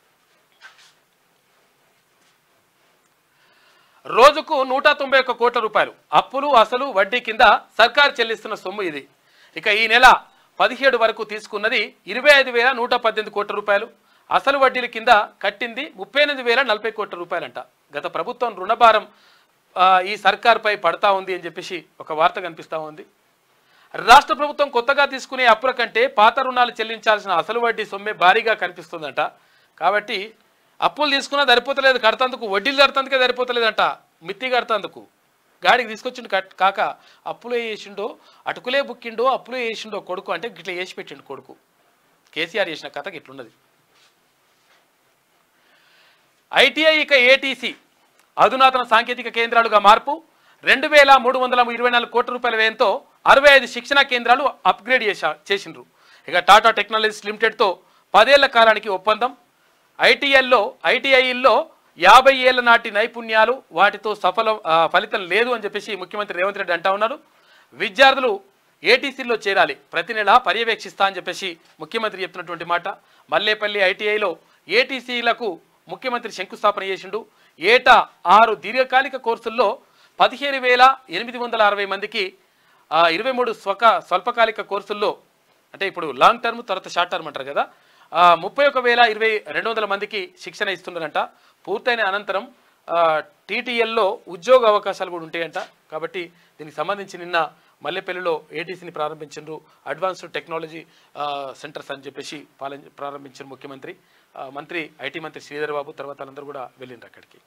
రోజుకు 191 కోట్ల రూపాయలు అప్పులు అసలు వడ్డీ కింద సర్కారు చెల్లిస్తున్న సొమ్ము ఇది. ఇక ఈ నెల 17 వరకు తీసుకున్నది 25,118 కోట్ల రూపాయలు. అసలు వడ్డీల కింద కట్టింది 38,040 కోట్ల రూపాయలంట. గత ప్రభుత్వం రుణభారం ఈ సర్కార్పై పడతా ఉంది అని చెప్పేసి ఒక వార్త కనిపిస్తూ ఉంది. రాష్ట్ర ప్రభుత్వం కొత్తగా తీసుకునే అప్పుల కంటే పాత రుణాలు చెల్లించాల్సిన అసలు వడ్డీ సొమ్మే భారీగా కనిపిస్తుందంట. కాబట్టి అప్పులు తీసుకున్నా సరిపోతలేదు, కడతందుకు వడ్డీలు కడతందుకే సరిపోతలేదంట. మిత్తి కడతందుకు గాడికి తీసుకొచ్చిండు కాక అప్పులే చేసిండో, అటుకులే బుక్కిండో, అప్పులే చేసిండో కొడుకు అంటే గిట్లా చేసి పెట్టిండు కొడుకు. కేసీఆర్ చేసిన కథ గిట్లున్నది. ఐటీఐ ఇక ఏటీసీ అధునాతన సాంకేతిక కేంద్రాలుగా మార్పు. 2,324 కోట్ల రూపాయల వ్యయంతో 65 శిక్షణా కేంద్రాలు అప్గ్రేడ్ చేసిండ్రు. ఇక టాటా టెక్నాలజీస్ లిమిటెడ్తో 10 ఏళ్ల కాలానికి ఒప్పందం. ఐటీఐల్లో 50 ఏళ్ల నాటి నైపుణ్యాలు, వాటితో ఫలితం లేదు అని చెప్పేసి ముఖ్యమంత్రి రేవంత్ రెడ్డి అంటా ఉన్నారు. విద్యార్థులు ఏటీసీలో చేరాలి, ప్రతి నెల పర్యవేక్షిస్తా అని చెప్పేసి ముఖ్యమంత్రి చెప్తున్నటువంటి మాట. మల్లేపల్లి ఐటీఐలో ఏటీసీలకు ముఖ్యమంత్రి శంకుస్థాపన చేసిండు. ఏటా 6 దీర్ఘకాలిక కోర్సుల్లో 15,860 మందికి, 23 స్వల్పకాలిక కోర్సుల్లో అంటే ఇప్పుడు లాంగ్ టర్మ్ తర్వాత షార్ట్ టర్మ్ అంటారు కదా, 31,200 మందికి శిక్షణ ఇస్తున్నారంట. పూర్తయిన అనంతరం టీటీఎల్లో ఉద్యోగ అవకాశాలు కూడా ఉంటాయంట. కాబట్టి దీనికి సంబంధించి నిన్న మల్లెపల్లిలో ఏటీసీని ప్రారంభించారు. అడ్వాన్స్డ్ టెక్నాలజీ సెంటర్స్ అని చెప్పేసి ప్రారంభించారు ముఖ్యమంత్రి. ఐటీ మంత్రి శ్రీధర్ బాబు తర్వాత అందరూ కూడా వెళ్ళిండ్రు అక్కడికి.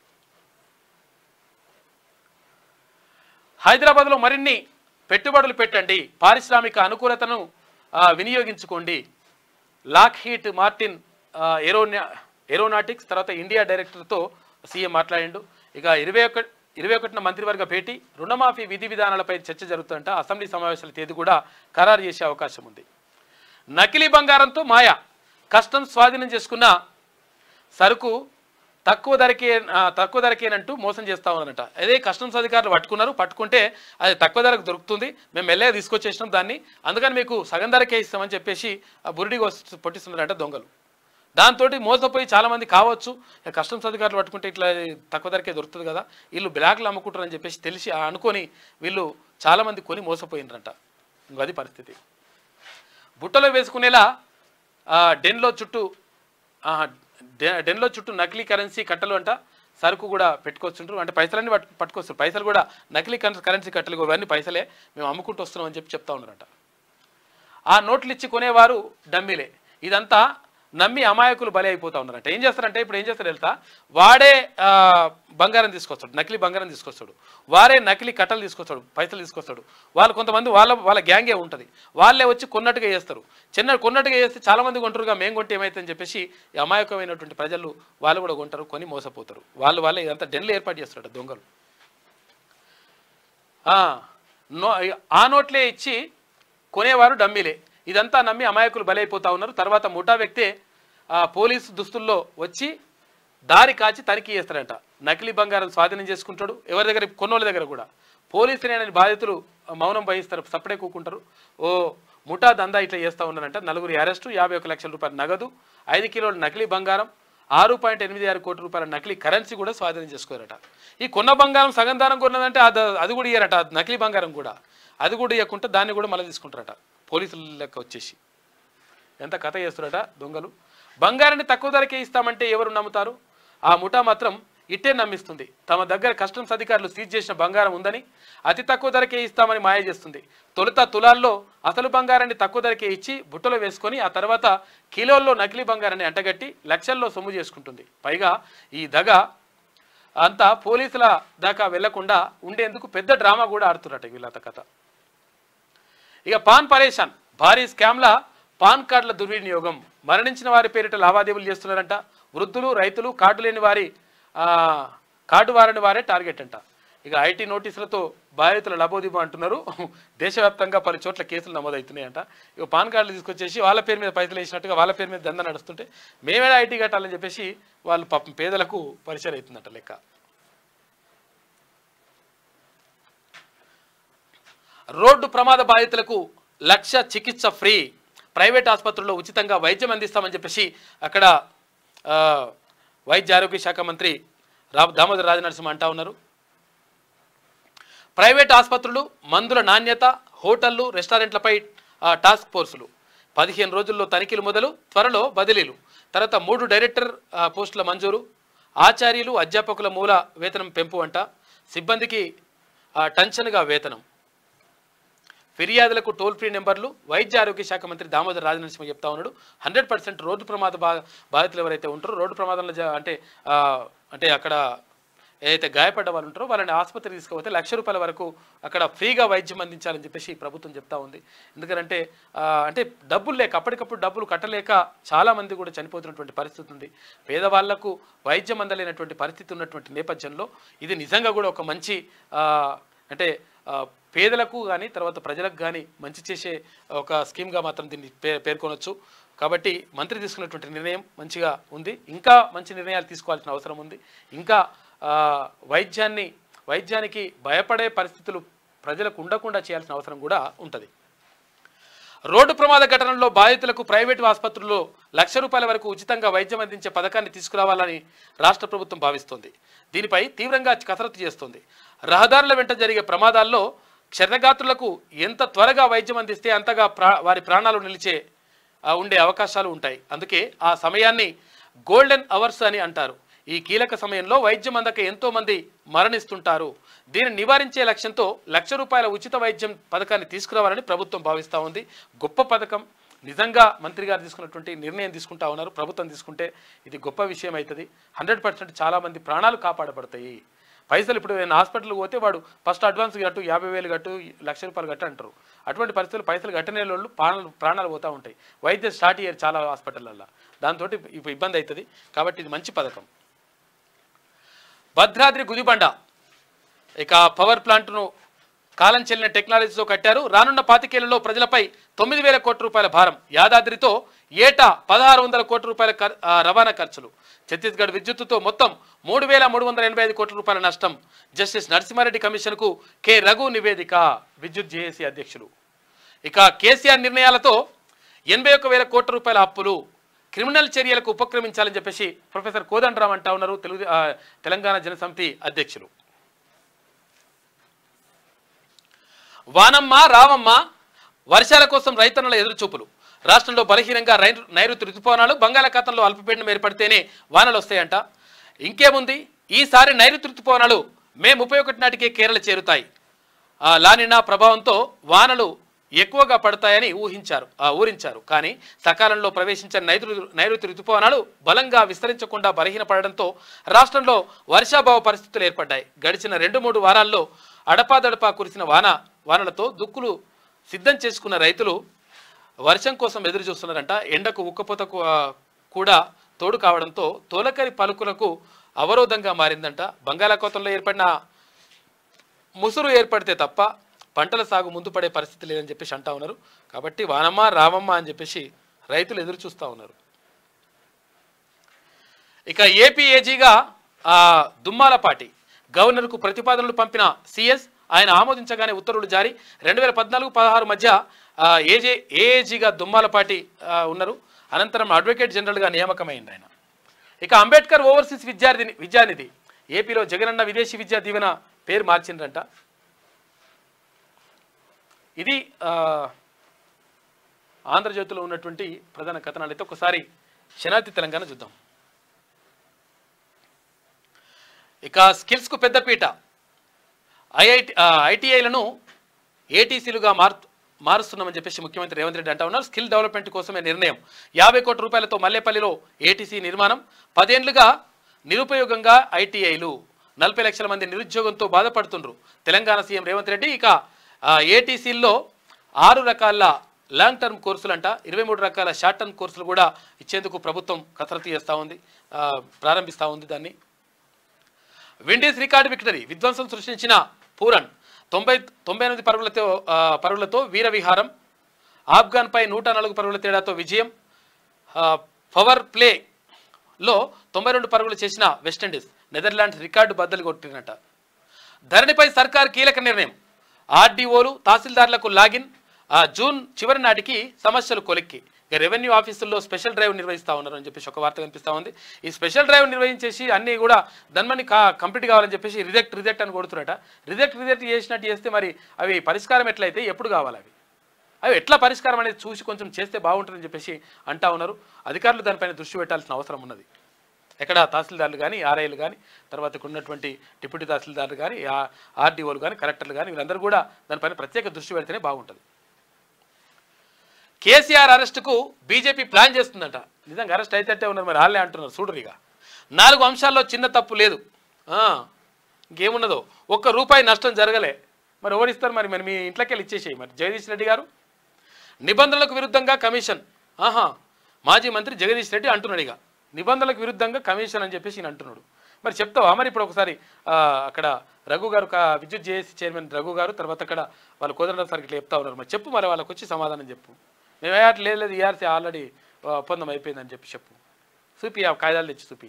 హైదరాబాద్లో మరిన్ని పెట్టుబడులు పెట్టండి, పారిశ్రామిక అనుకూలతను వినియోగించుకోండి. లాక్హీడ్ మార్టిన్ ఏరోనాటిక్స్ తర్వాత ఇండియా డైరెక్టర్తో సీఎం మాట్లాడిండు. ఇక 21న మంత్రివర్గ భేటీ, రుణమాఫీ విధి విధానాలపై చర్చ జరుగుతుందంట. అసెంబ్లీ సమావేశాల తేదీ కూడా ఖరారు చేసే అవకాశం ఉంది. నకిలీ బంగారంతో మాయ, కస్టమ్స్ స్వాధీనం చేసుకున్న సరుకు తక్కువ ధరకేనంటూ మోసం చేస్తా ఉన్నారట. అదే కస్టమ్స్ అధికారులు పట్టుకుంటే అది తక్కువ ధరకు దొరుకుతుంది, మేము మెల్లగా తీసుకొచ్చేసినాం దాన్ని, అందుకని మీకు సగం ధరకే ఇస్తామని చెప్పేసి బురిడిగా పొట్టిస్తున్నారంట దొంగలు. దాంతో మోసపోయి చాలామంది కావచ్చు, కస్టమ్స్ అధికారులు పట్టుకుంటే ఇట్లా తక్కువ ధరకే దొరుకుతుంది కదా, వీళ్ళు బ్లాక్లు అమ్ముకుంటారని చెప్పేసి తెలిసి అనుకొని వీళ్ళు చాలామంది కొని మోసపోయినరంట. అది పరిస్థితి. బుట్టలో వేసుకునేలా డెన్లో చుట్టూ నకిలీ కరెన్సీ కట్టలు అంట, సరుకు కూడా పెట్టుకొచ్చుంటారు. అంటే పైసలన్నీ పట్టుకొస్తారు, పైసలు కూడా నకిలీ కరెన్సీ కట్టలు, ఇవన్నీ పైసలే, మేము అమ్ముకుంటూ వస్తున్నాం అని చెప్తా ఉన్నారంట. ఆ నోట్లు ఇచ్చి కొనేవారు డమ్మీలే. ఇదంతా నమ్మి అమాయకులు బలి అయిపోతూ ఉన్నారంట. ఏం చేస్తారంటే ఇప్పుడు ఏం చేస్తారు తెలుసా, వాడే బంగారం తీసుకొస్తాడు, నకిలీ బంగారం తీసుకొస్తాడు, వారే నకిలీ కట్టలు తీసుకొస్తాడు, పైసలు తీసుకొస్తాడు. వాళ్ళు కొంతమంది వాళ్ళ గ్యాంగే ఉంటుంది, వాళ్ళే వచ్చి కొన్నట్టుగా చేస్తారు. కొన్నట్టుగా చేస్తే చాలామంది కొంటారుగా, మేము కొంటే ఏమైతుందని చెప్పేసి అమాయకమైనటువంటి ప్రజలు వాళ్ళు కూడా కొంటారు, కొని మోసపోతారు. వాళ్ళే ఇదంతా డెన్లు ఏర్పాటు చేస్తారట దొంగలు. ఆ నోట్లే ఇచ్చి కొనేవారు డమ్మీలే. ఇదంతా నమ్మి అమాయకులు బలైపోతూ ఉన్నారు. తర్వాత ముఠా వ్యక్తే పోలీసు దుస్తుల్లో వచ్చి దారి కాచి తనిఖీ చేస్తారంట. నకిలీ బంగారం స్వాధీనం చేసుకుంటాడు, ఎవరి దగ్గర, కొన్నోళ్ళ దగ్గర కూడా. పోలీసులేనని బాధితులు మౌనం వహిస్తారు, సపడే కూకుంటారు. ఓ ముఠా దందా ఇట్లా చేస్తూ ఉన్నారంట. 4 అరెస్టు, 51 లక్షల రూపాయల నగదు, 5 కిలోల నకిలీ బంగారం, 6.86 కోట్ల రూపాయల నకిలీ కరెన్సీ కూడా స్వాధీనం చేసుకోరట. ఈ కొన్న బంగారం సగం దారం కొన్నదంటే అది కూడా ఇయ్యారట, నకిలీ బంగారం కూడా అది కూడా ఇవ్వకుండా దాన్ని కూడా మళ్ళీ తీసుకుంటారట పోలీసుల లెక్క వచ్చేసి. ఎంత కథ చేస్తారట దొంగలు. బంగారాన్ని తక్కువ ధరకే ఇస్తామంటే ఎవరు నమ్ముతారు? ఆ ముఠా మాత్రం ఇట్టే నమ్మిస్తుంది. తమ దగ్గర కస్టమ్స్ అధికారులు సీజ్ చేసిన బంగారం ఉందని అతి తక్కువ ధరకే ఇస్తామని మాయ చేస్తుంది. తొలుత తులాల్లో అసలు బంగారాన్ని తక్కువ ధరకే ఇచ్చి బుట్టలో వేసుకొని ఆ తర్వాత కిలోల్లో నకిలీ బంగారాన్ని అంటగట్టి లక్షల్లో సొమ్ము చేసుకుంటుంది. పైగా ఈ దగ అంతా పోలీసుల దాకా వెళ్లకుండా ఉండేందుకు పెద్ద డ్రామా కూడా ఆడుతున్నట్టు వీళ్ళంత కథ. ఇక పాన్ పరేషాన్, భారీ స్కామ్ల పాన్ కార్డుల దుర్వినియోగం, మరణించిన వారి పేరిట లావాదేవీలు చేస్తున్నారంట. వృద్ధులు, రైతులు, కార్డు లేని వారి కార్డు వారని వారే టార్గెట్ అంట. ఇక ఐటీ నోటీసులతో బాధితుల లబోదిబో అంటున్నారు. దేశవ్యాప్తంగా పలు చోట్ల కేసులు నమోదవుతున్నాయంట. ఇక పాన్ కార్డులు తీసుకొచ్చేసి వాళ్ళ పేరు మీద పైసలు వేసినట్టుగా వాళ్ళ పేరు మీద దందా నడుస్తుంటే మేమే ఐటీ కట్టాలని చెప్పేసి వాళ్ళు పాపం పేదలకు పరిచయం అవుతుందట లెక్క. రోడ్డు ప్రమాద బాధితులకు 1 లక్ష చికిత్స ఫ్రీ, ప్రైవేట్ ఆసుపత్రుల్లో ఉచితంగా వైద్యం అందిస్తామని చెప్పేసి అక్కడ వైద్య ఆరోగ్య శాఖ మంత్రి దామోదర రాజనరసింహ అంటా ఉన్నారు. ప్రైవేట్ ఆసుపత్రులు, మందుల నాణ్యత, హోటళ్లు, రెస్టారెంట్లపై టాస్క్ ఫోర్సులు, 15 రోజుల్లో తనిఖీలు మొదలు, త్వరలో బదిలీలు, తర్వాత 3 డైరెక్టర్ పోస్టుల మంజూరు, ఆచార్యులు, అధ్యాపకుల మూల వేతనం పెంపు అంట, సిబ్బందికి టెన్షన్గా వేతనం, ఫిర్యాదులకు టోల్ ఫ్రీ నెంబర్లు. వైద్య ఆరోగ్య శాఖ మంత్రి దామోదర రాజనరసింహ చెప్తా ఉన్నాడు. 100% రోడ్డు ప్రమాద బాధితులు ఎవరైతే ఉంటారో, రోడ్డు ప్రమాదంలో అంటే అక్కడ ఏదైతే గాయపడ్డ వాళ్ళు ఉంటారో వాళ్ళని ఆసుపత్రికి తీసుకుపోతే 1 లక్ష రూపాయల వరకు అక్కడ ఫ్రీగా వైద్యం అందించాలని చెప్పేసి ప్రభుత్వం చెప్తా ఉంది. ఎందుకంటే అంటే డబ్బులు లేక, అప్పటికప్పుడు డబ్బులు కట్టలేక చాలామంది కూడా చనిపోతున్నటువంటి పరిస్థితి ఉంది. పేదవాళ్లకు వైద్యం అందలేనటువంటి పరిస్థితి ఉన్నటువంటి నేపథ్యంలో ఇది నిజంగా కూడా ఒక మంచి అంటే పేదలకు కానీ తర్వాత ప్రజలకు కానీ మంచి చేసే ఒక స్కీమ్గా మాత్రం దీన్ని పేర్కొనవచ్చు. కాబట్టి మంత్రి తీసుకున్నటువంటి నిర్ణయం మంచిగా ఉంది. ఇంకా మంచి నిర్ణయాలు తీసుకోవాల్సిన అవసరం ఉంది. ఇంకా వైద్యానికి భయపడే పరిస్థితులు ప్రజలకు ఉండకుండా చేయాల్సిన అవసరం కూడా ఉంటుంది. రోడ్డు ప్రమాద ఘటనలో బాధితులకు ప్రైవేటు ఆసుపత్రుల్లో 1 లక్ష రూపాయల వరకు ఉచితంగా వైద్యం అందించే పథకాన్ని తీసుకురావాలని రాష్ట్ర ప్రభుత్వం భావిస్తోంది. దీనిపై తీవ్రంగా కసరత్తు చేస్తోంది. రహదారుల వెంట జరిగే ప్రమాదాల్లో క్షతగాత్రులకు ఎంత త్వరగా వైద్యం అందిస్తే అంతగా వారి ప్రాణాలు నిలిచే ఉండే అవకాశాలు ఉంటాయి. అందుకే ఆ సమయాన్ని గోల్డెన్ అవర్స్ అని అంటారు. ఈ కీలక సమయంలో వైద్యం అందక ఎంతో మంది మరణిస్తుంటారు. దీన్ని నివారించే లక్ష్యంతో 1 లక్ష రూపాయల ఉచిత వైద్యం పథకాన్ని తీసుకురావాలని ప్రభుత్వం భావిస్తూ ఉంది. గొప్ప పథకం. నిజంగా మంత్రి గారు తీసుకున్నటువంటి నిర్ణయం తీసుకుంటా ఉన్నారు. ప్రభుత్వం తీసుకుంటే ఇది గొప్ప విషయం అవుతుంది. 100% చాలామంది ప్రాణాలు కాపాడబడతాయి. పైసలు ఇప్పుడు నేను హాస్పిటల్కి పోతే వాడు ఫస్ట్ అడ్వాన్స్ కట్టు, 50,000 కట్టు, 1 లక్ష రూపాయలు కట్టు అంటారు. అటువంటి పరిస్థితులు పైసలు కట్టనే వాళ్ళు ప్రాణాలు పోతూ ఉంటాయి. వైద్యం స్టార్ట్ అయ్యారు చాలా హాస్పిటళ్ళల్లో. దాంతో ఇప్పుడు ఇబ్బంది అవుతుంది. కాబట్టి ఇది మంచి పథకం. భద్రాద్రి గుదిబండ ఇక పవర్ ప్లాంట్ను కాలం చెల్లిన టెక్నాలజీతో కట్టారు. రానున్న 25 ఏళ్లలో ప్రజలపై 9,000 కోట్ల రూపాయల భారం. యాదాద్రితో ఏటా 1,600 కోట్ల రూపాయల రవాణా ఖర్చులు. ఛత్తీస్గఢ్ విద్యుత్తుతో మొత్తం 3,385 కోట్ల రూపాయల నష్టం. జస్టిస్ నరసింహారెడ్డి కమిషన్కు కె రఘు నివేదిక. విద్యుత్ జేఏసీ అధ్యక్షులు. ఇక కేసీఆర్ నిర్ణయాలతో 81,000 కోట్ల రూపాయల అప్పులు. క్రిమినల్ చర్యలకు ఉపక్రమించాలని చెప్పేసి ప్రొఫెసర్ కోదండరామ్ అంటా ఉన్నారు, తెలంగాణ జనసమితి అధ్యక్షులు. వానమ్మ రావమ్మ వర్షాల కోసం రైతన్నల ఎదురుచూపులు. రాష్ట్రంలో బలహీనంగా నైరుతి రుతుపవనాలు, బంగాళాఖాతంలో అల్పపీడనం ఏర్పడితేనే వానలు వస్తాయంట. ఇంకేముంది, ఈసారి నైరుతి రుతుపవనాలు మే 31 నాటికే కేరళ చేరుతాయి. లానినా ప్రభావంతో వానలు ఎక్కువగా పడతాయని ఊరించారు. కానీ సకాలంలో ప్రవేశించిన నైరుతి రుతుపవనాలు బలంగా విస్తరించకుండా బలహీనపడడంతో రాష్ట్రంలో వర్షాభావ పరిస్థితులు ఏర్పడ్డాయి. గడిచిన 2-3 వారాల్లో అడపాదడపా కురిసిన వానలతో దుక్కులు సిద్ధం చేసుకున్న రైతులు వర్షం కోసం ఎదురు చూస్తున్నారంట. ఎండకు ఉక్కపోత కూడా తోడు కావడంతో తోలకరి పలుకులకు అవరోధంగా మారిందంట. బంగాళాఖాతంలో ఏర్పడిన ముసురు ఏర్పడితే తప్ప పంటల సాగు ముందు పడే పరిస్థితి లేదని చెప్పేసి అంటా ఉన్నారు. కాబట్టి వానమ్మ రావమ్మ అని చెప్పేసి రైతులు ఎదురు చూస్తూ ఉన్నారు. ఇక ఏపీ ఏజీగా దుమ్మాలపాటి గవర్నర్కు ప్రతిపాదనలు పంపిన సిఎస్ ఆయన ఆమోదించగానే ఉత్తర్వులు జారీ. 2014-16 మధ్య ఏఏజీగా దుమ్మాలపాటి ఉన్నారు. అనంతరం అడ్వకేట్ జనరల్గా నియామకమైంది ఆయన. ఇక అంబేద్కర్ ఓవర్సీస్ విద్యానిధి ఏపీలో జగనన్న విదేశీ విద్యా దీవెన పేరు మార్చిండ్రంట. ఇది ఆంధ్రజ్యోతిలో ఉన్నటువంటి ప్రధాన కథనాలు. అయితే ఒకసారి శనార్థి తెలంగాణ చూద్దాం. ఇక స్కిల్స్కు పెద్దపీట. ఐటీఐలను ఏటీసీలుగా మారుస్తున్నామని చెప్పేసి ముఖ్యమంత్రి రేవంత్ రెడ్డి అంటా ఉన్నారు. స్కిల్ డెవలప్మెంట్ కోసమే నిర్ణయం. 50 కోట్ల రూపాయలతో మల్లేపల్లిలో ఏటీసీ నిర్మాణం. 10 ఏళ్లుగా నిరుపయోగంగా ఐటీఐలు. 40 లక్షల మంది నిరుద్యోగంతో బాధపడుతుండ్రు తెలంగాణ సీఎం రేవంత్ రెడ్డి. ఇక ఏటీసీల్లో 6 రకాల లాంగ్ టర్మ్ కోర్సులు అంట, 23 రకాల షార్ట్ టర్మ్ కోర్సులు కూడా ఇచ్చేందుకు ప్రభుత్వం కసరత్తు చేస్తూ ఉంది, ప్రారంభిస్తూ ఉంది దాన్ని. Windies record victory. విధ్వంసం సృష్టించిన పూరన్ 98 పరుగులతో వీరవిహారం. ఆఫ్ఘన్పై 104 పరుగుల తేడాతో విజయం. పవర్ ప్లేలో 92 పరుగులు చేసిన వెస్టిండీస్. నెదర్లాండ్స్ రికార్డు బద్దలు కొట్టినట. ధరణిపై సర్కార్ కీలక నిర్ణయం. ఆర్డీఓలు తహసీల్దార్లకు లాగిన్. జూన్ చివరి నాటికి సమస్యలు కొలిక్కి. ఇక రెవెన్యూ ఆఫీసుల్లో స్పెషల్ డ్రైవ్ నిర్వహిస్తూ ఉన్నారు అని చెప్పేసి ఒక వార్త కనిపిస్తూ ఉంది. ఈ స్పెషల్ డ్రైవ్ నిర్వహించేసి అన్నీ కూడా ధన్మని కంప్లీట్ కావాలని చెప్పేసి రిజెక్ట్ అని కొడుతున్నారట. రిజెక్ట్ చేసినట్టు చేస్తే మరి అవి పరిష్కారం ఎట్లయితే ఎప్పుడు కావాలి, అవి ఎట్లా పరిష్కారం అనేది చూసి కొంచెం చేస్తే బాగుంటుందని చెప్పేసి అంటా ఉన్నారు. అధికారులు దానిపైన దృష్టి పెట్టాల్సిన అవసరం ఉన్నది. ఎక్కడ తహసీల్దార్లు కానీ, ఆర్ఐలు కానీ, తర్వాత ఉన్నటువంటి డిప్యూటీ తహసీల్దార్లు కానీ, ఆర్డీఓలు కానీ, కలెక్టర్లు కానీ, వీళ్ళందరూ కూడా దానిపైన ప్రత్యేక దృష్టి పెడితేనే బాగుంటుంది. కేసీఆర్ అరెస్టుకు బీజేపీ ప్లాన్ చేస్తుందంట. నిజంగా అరెస్ట్ అయితే ఉన్నారు, మరి వాళ్ళే అంటున్నారు. చూడరిగా 4 అంశాల్లో చిన్న తప్పు లేదు. ఇంకేమున్నదో, ₹1 నష్టం జరగలే, మరి ఓడిస్తారు. మరి మీ ఇంట్లోకి వెళ్ళి ఇచ్చేసేయి. మరి జగదీష్ రెడ్డి గారు నిబంధనలకు విరుద్ధంగా కమిషన్. మాజీ మంత్రి జగదీష్ రెడ్డి అంటున్నాడు, ఇక నిబంధనలకు విరుద్ధంగా కమిషన్ అని చెప్పేసి ఈయన అంటున్నాడు. మరి చెప్తావా? మరి ఇప్పుడు ఒకసారి అక్కడ రఘు గారు, విద్యుత్ జేఏసీ చైర్మన్ రఘు గారు, తర్వాత అక్కడ వాళ్ళు కోదండరామ్ సార్ ఇట్లా చెప్తా ఉన్నారు. మరి చెప్పు, మరి వాళ్ళకి వచ్చి సమాధానం చెప్పు. మేము లేదు ఈఆర్సీ ఆల్రెడీ ఒప్పందం అయిపోయిందని చెప్పు. చూపి, ఆ కాయిదాలు తెచ్చి చూపి.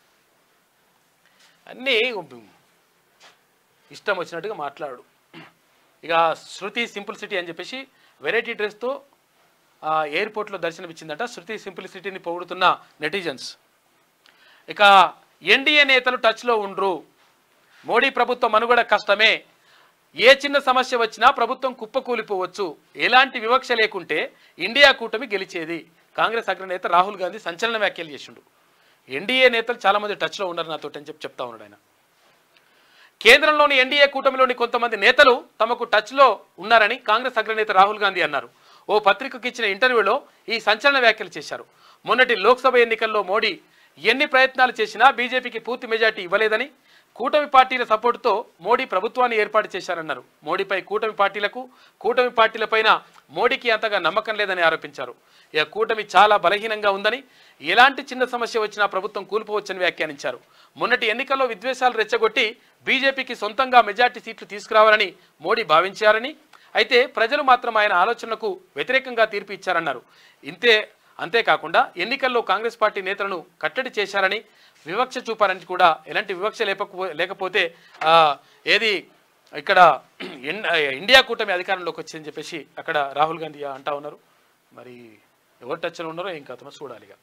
అన్నీ ఇష్టం వచ్చినట్టుగా మాట్లాడు. ఇక శృతి సింపుల్ సిటీ అని చెప్పేసి వెరైటీ డ్రెస్తో ఎయిర్పోర్ట్లో దర్శనమిచ్చిందట. శృతి సింపుల్ సిటీని పొగుడుతున్న నెటిజన్స్. ఇక ఎన్డీఏ నేతలు టచ్లో ఉండ్రు. మోడీ ప్రభుత్వం మనుగడ కష్టమే. ఏ చిన్న సమస్య వచ్చినా ప్రభుత్వం కుప్పకూలిపోవచ్చు. ఎలాంటి వివక్ష లేకుంటే ఇండియా కూటమి గెలిచేది. కాంగ్రెస్ అగ్రనేత రాహుల్ గాంధీ సంచలన వ్యాఖ్యలు చేసిండు. ఎన్డీఏ నేతలు చాలామంది టచ్లో ఉన్నారు నాతో అని చెప్తా ఉన్నాడు ఆయన. కేంద్రంలోని ఎన్డీఏ కూటమిలోని కొంతమంది నేతలు తమకు టచ్లో ఉన్నారని కాంగ్రెస్ అగ్రనేత రాహుల్ గాంధీ అన్నారు. ఓ పత్రికకు ఇచ్చిన ఇంటర్వ్యూలో ఈ సంచలన వ్యాఖ్యలు చేశారు. మొన్నటి లోక్సభ ఎన్నికల్లో మోడీ ఎన్ని ప్రయత్నాలు చేసినా బీజేపీకి పూర్తి మెజార్టీ ఇవ్వలేదని, కూటమి పార్టీల సపోర్టుతో మోడీ ప్రభుత్వాన్ని ఏర్పాటు చేశారన్నారు. మోడీపై కూటమి పార్టీలపైన మోడీకి అంతగా నమ్మకం లేదని ఆరోపించారు. ఇక కూటమి చాలా బలహీనంగా ఉందని, ఎలాంటి చిన్న సమస్య వచ్చినా ప్రభుత్వం కూలిపోవచ్చని వ్యాఖ్యానించారు. మొన్నటి ఎన్నికల్లో విద్వేషాలు రెచ్చగొట్టి బీజేపీకి సొంతంగా మెజార్టీ సీట్లు తీసుకురావాలని మోడీ భావించారని, అయితే ప్రజలు మాత్రం ఆయన ఆలోచనలకు వ్యతిరేకంగా తీర్పు ఇచ్చారన్నారు. అంతేకాకుండా ఎన్నికల్లో కాంగ్రెస్ పార్టీ నేతలను కట్టడి చేశారని, వివక్ష చూపారని కూడా, ఎలాంటి వివక్ష లేకపోతే ఏది ఇక్కడ ఇండియా కూటమి అధికారంలోకి వచ్చిందని చెప్పేసి అక్కడ రాహుల్ గాంధీ అంటా ఉన్నారు. మరి ఎవరు టచ్లో ఉన్నారో ఏం కథనో చూడాలిగా.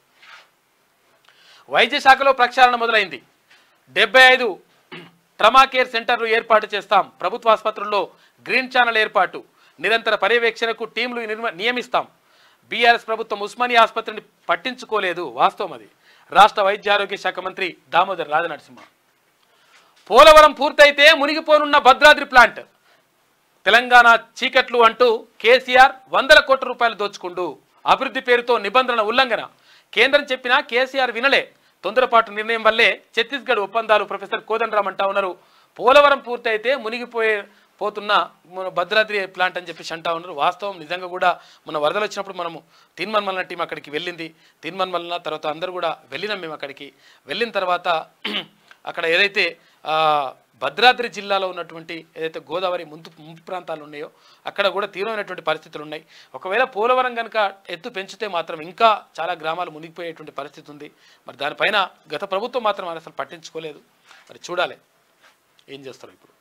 వైద్య శాఖలో ప్రక్షాళన మొదలైంది. 75 ట్రామా కేర్ సెంటర్లు ఏర్పాటు చేస్తాం. ప్రభుత్వ ఆసుపత్రుల్లో గ్రీన్ ఛానల్ ఏర్పాటు, నిరంతర పర్యవేక్షణకు టీంలు నియమిస్తాం. బీఆర్ఎస్ ప్రభుత్వం ఉస్మానియా ఆసుపత్రిని పట్టించుకోలేదు, వాస్తవం అది. రాష్ట్ర వైద్య ఆరోగ్య శాఖ మంత్రి దామోదర్ రాజనరసింహ. పోలవరం పూర్తయితే మునిగిపోనున్న భద్రాద్రి ప్లాంట్, తెలంగాణ చీకట్లు అంటూ కేసీఆర్ 100 కోట్ల రూపాయలు దోచుకుండు. అభివృద్ధి పేరుతో నిబంధనల ఉల్లంఘన. కేంద్రం చెప్పినా కేసీఆర్ వినలే. తొందరపాటు నిర్ణయం వల్లే ఛత్తీస్గఢ్ ఒప్పందాలు. ప్రొఫెసర్ కోదండరామ్ అంటా ఉన్నారు. పోలవరం పూర్తయితే మునిగిపోతున్న భద్రాద్రి ప్లాంట్ అని చెప్పేసి అంటా ఉన్నారు. వాస్తవం, నిజంగా కూడా మన వరదలు వచ్చినప్పుడు మనము తీన్మన్మలన టీం అక్కడికి వెళ్ళింది. తీన్మన్మలన తర్వాత అందరూ కూడా వెళ్ళినాం. మేము అక్కడికి వెళ్ళిన తర్వాత అక్కడ ఏదైతే భద్రాద్రి జిల్లాలో ఉన్నటువంటి ఏదైతే గోదావరి ముంపు ప్రాంతాలు ఉన్నాయో అక్కడ కూడా తీవ్రమైనటువంటి పరిస్థితులు ఉన్నాయి. ఒకవేళ పోలవరం కనుక ఎత్తు పెంచితే మాత్రం ఇంకా చాలా గ్రామాలు మునిగిపోయేటువంటి పరిస్థితి ఉంది. మరి దానిపైన గత ప్రభుత్వం మాత్రం అసలు పట్టించుకోలేదు. మరి చూడాలి ఏం చేస్తారు ఇప్పుడు.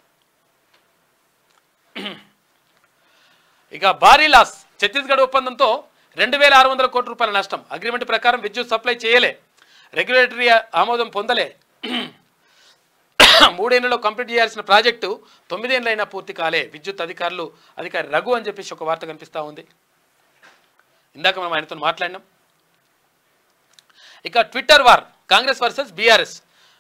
ఇక భారీ లాస్. ఛత్తీస్గఢ్ ఒప్పందంతో 2600 కోట్ల రూపాయల నష్టం. అగ్రిమెంట్ ప్రకారం విద్యుత్ సప్లై చేయలే, రెగ్యులేటరీ ఆమోదం పొందలే. 3 ఏళ్లలో కంప్లీట్ చేయాల్సిన ప్రాజెక్టు 9 ఏళ్ళైనా పూర్తి కాలే. విద్యుత్ అధికారి రఘు అని చెప్పేసి ఒక వార్త కనిపిస్తూ ఉంది. ఇందాక మనం ఆయనతో మాట్లాడినాం. ఇక Twitter war, Congress versus BRS.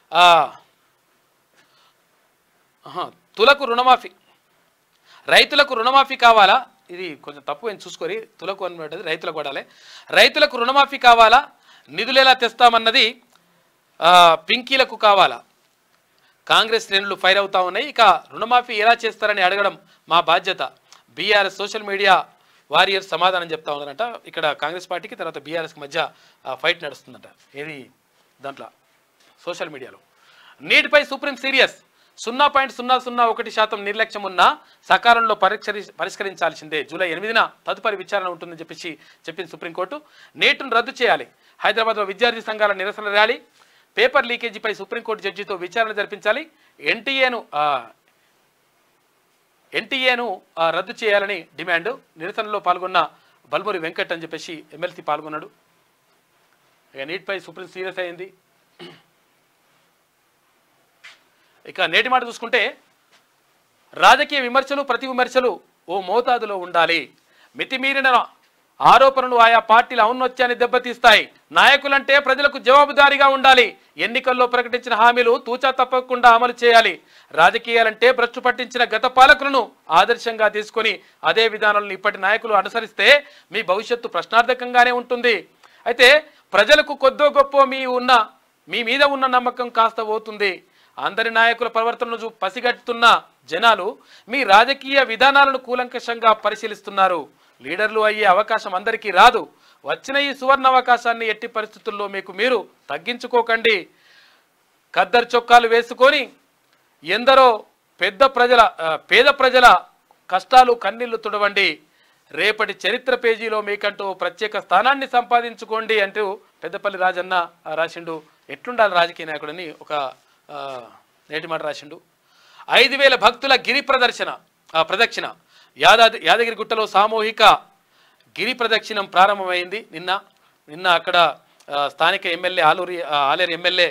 తులకు రుణమాఫీ, రైతులకు రుణమాఫీ కావాలా? ఇది కొంచెం తప్పు అని చూసుకొని తులకు అన్నది రైతులకు పడాలి. రైతులకు రుణమాఫీ కావాలా? నిధులు ఎలా తెస్తామన్నది పింకీలకు కావాలా? కాంగ్రెస్ శ్రేణులు ఫైర్ అవుతా ఉన్నాయి. ఇక రుణమాఫీ ఎలా చేస్తారని అడగడం మా బాధ్యత. బీఆర్ఎస్ సోషల్ మీడియా వారియర్స్ సమాధానం చెప్తా ఉన్నారంట. ఇక్కడ కాంగ్రెస్ పార్టీకి తర్వాత బీఆర్ఎస్కి మధ్య ఫైట్ నడుస్తుందంట. ఏది దాంట్లో సోషల్ మీడియాలో. నీటిపై సుప్రీం సీరియస్. 0.001% నిర్లక్ష్యం ఉన్నా సకాలంలో పరిష్కరించాల్సిందే. జూలై 8న తదుపరి విచారణ ఉంటుందని చెప్పింది సుప్రీంకోర్టు. నీటును రద్దు చేయాలి. హైదరాబాద్లో విద్యార్థి సంఘాల నిరసన ర్యాలీ. పేపర్ లీకేజీపై సుప్రీంకోర్టు జడ్జితో విచారణ జరిపించాలి. ఎన్టీఏను రద్దు చేయాలని డిమాండ్. నిరసనలో పాల్గొన్న బల్మూరి వెంకట్ అని చెప్పేసి ఎమ్మెల్సీ పాల్గొన్నాడు. ఇక నీటిపై సుప్రీం సీరియస్ అయింది. ఇక నేటి మాట చూసుకుంటే రాజకీయ విమర్శలు ప్రతి విమర్శలు ఓ మోతాదులో ఉండాలి. మితిమీరిన ఆరోపణలు ఆయా పార్టీల ఔన్నత్యాన్ని దెబ్బతీస్తాయి. నాయకులంటే ప్రజలకు జవాబుదారీగా ఉండాలి. ఎన్నికల్లో ప్రకటించిన హామీలు తూచా తప్పకుండా అమలు చేయాలి. రాజకీయాలంటే భ్రష్టు పట్టించిన గత పాలకులను ఆదర్శంగా తీసుకొని అదే విధానాలను ఇప్పటి నాయకులు అనుసరిస్తే మీ భవిష్యత్తు ప్రశ్నార్థకంగానే ఉంటుంది. అయితే ప్రజలకు కొద్దో గొప్ప మీ మీద ఉన్న నమ్మకం కాస్త పోతుంది. అందరి నాయకుల ప్రవర్తనను పసిగట్టుతున్న జనాలు మీ రాజకీయ విధానాలను కూలంకషంగా పరిశీలిస్తున్నారు. లీడర్లు అయ్యే అవకాశం అందరికీ రాదు. వచ్చిన ఈ సువర్ణ అవకాశాన్ని ఎట్టి పరిస్థితుల్లో మీరు తగ్గించుకోకండి. ఖద్దరు చొక్కాలు వేసుకొని ఎందరో పేద ప్రజల కష్టాలు కన్నీళ్లు తుడవండి. రేపటి చరిత్ర పేజీలో మీకంటూ ప్రత్యేక స్థానాన్ని సంపాదించుకోండి అంటూ పెద్దపల్లి రాజన్న రాసిండు. ఎట్లుండాలి రాజకీయ నాయకుడని ఒక నేటి మాట రాసిండు. 5000 భక్తుల గిరి ప్రదక్షిణ. యాదగిరి గుట్టలో సామూహిక గిరి ప్రదక్షిణం ప్రారంభమైంది నిన్న అక్కడ స్థానిక ఎమ్మెల్యే ఆలేరు ఎమ్మెల్యే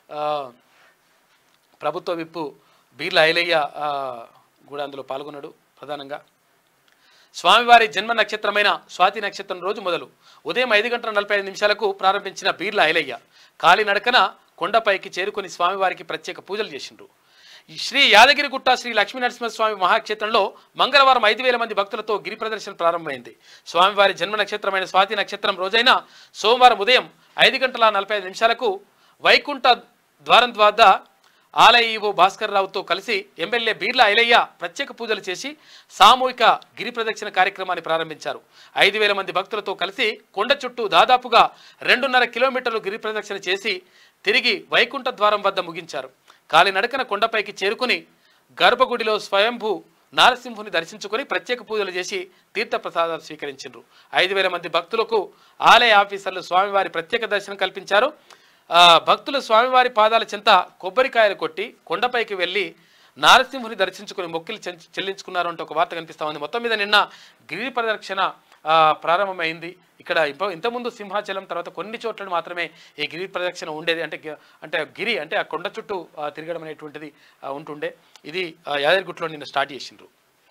ప్రభుత్వ విప్పు బీర్ల ఐలయ్య కూడా అందులో పాల్గొన్నాడు. ప్రధానంగా స్వామివారి జన్మ నక్షత్రమైన స్వాతి నక్షత్రం రోజు మొదలు ఉదయం 5:45 ప్రారంభించిన బీర్ల ఐలయ్య కాలినడకన కొండపైకి చేరుకొని స్వామివారికి ప్రత్యేక పూజలు చేసిండ్రు. శ్రీ యాదగిరిగుట్ట శ్రీ లక్ష్మీనరసింహస్వామి మహాక్షేత్రంలో మంగళవారం 5000 మంది భక్తులతో గిరి ప్రదర్శన ప్రారంభమైంది. స్వామివారి జన్మ నక్షత్రమైన స్వాతి నక్షత్రం రోజైన సోమవారం ఉదయం 5:45 వైకుంఠ ద్వారం వద్ద ఆలయ ఈవో భాస్కర్ రావుతో కలిసి ఎమ్మెల్యే బీర్ల ఐలయ్య ప్రత్యేక పూజలు చేసి సామూహిక గిరి ప్రదక్షిణ కార్యక్రమాన్ని ప్రారంభించారు. 5,000 మంది భక్తులతో కలిసి కొండ చుట్టూ దాదాపుగా 2.5 కిలోమీటర్లు గిరి ప్రదక్షిణ చేసి తిరిగి వైకుంఠ ద్వారం వద్ద ముగించారు. కాలినడకన కొండపైకి చేరుకుని గర్భగుడిలో స్వయంభూ నారసింహుని దర్శించుకుని ప్రత్యేక పూజలు చేసి తీర్థప్రసాదాలు స్వీకరించారు. 5,000 మంది భక్తులకు ఆలయ ఆఫీసర్లు స్వామివారి ప్రత్యేక దర్శనం కల్పించారు. భక్తులు స్వామివారి పాదాల చెంత కొబ్బరికాయలు కొట్టి కొండపైకి వెళ్ళి నారసింహుని దర్శించుకుని మొక్కులు చెల్లించుకున్నారు అంటే ఒక వార్త కనిపిస్తా ఉంది. మొత్తం మీద నిన్న గిరి ప్రదక్షిణ ప్రారంభమైంది. ఇక్కడ ఇంతకుముందు సింహాచలం తర్వాత కొన్ని చోట్ల మాత్రమే ఈ గిరి ప్రదక్షిణ ఉండేది. అంటే గిరి అంటే ఆ కొండ చుట్టూ తిరగడం అనేటువంటిది ఉంటుండే. ఇది యాదగిరిగుట్టలో నిన్న స్టార్ట్ చేసిండ్రు.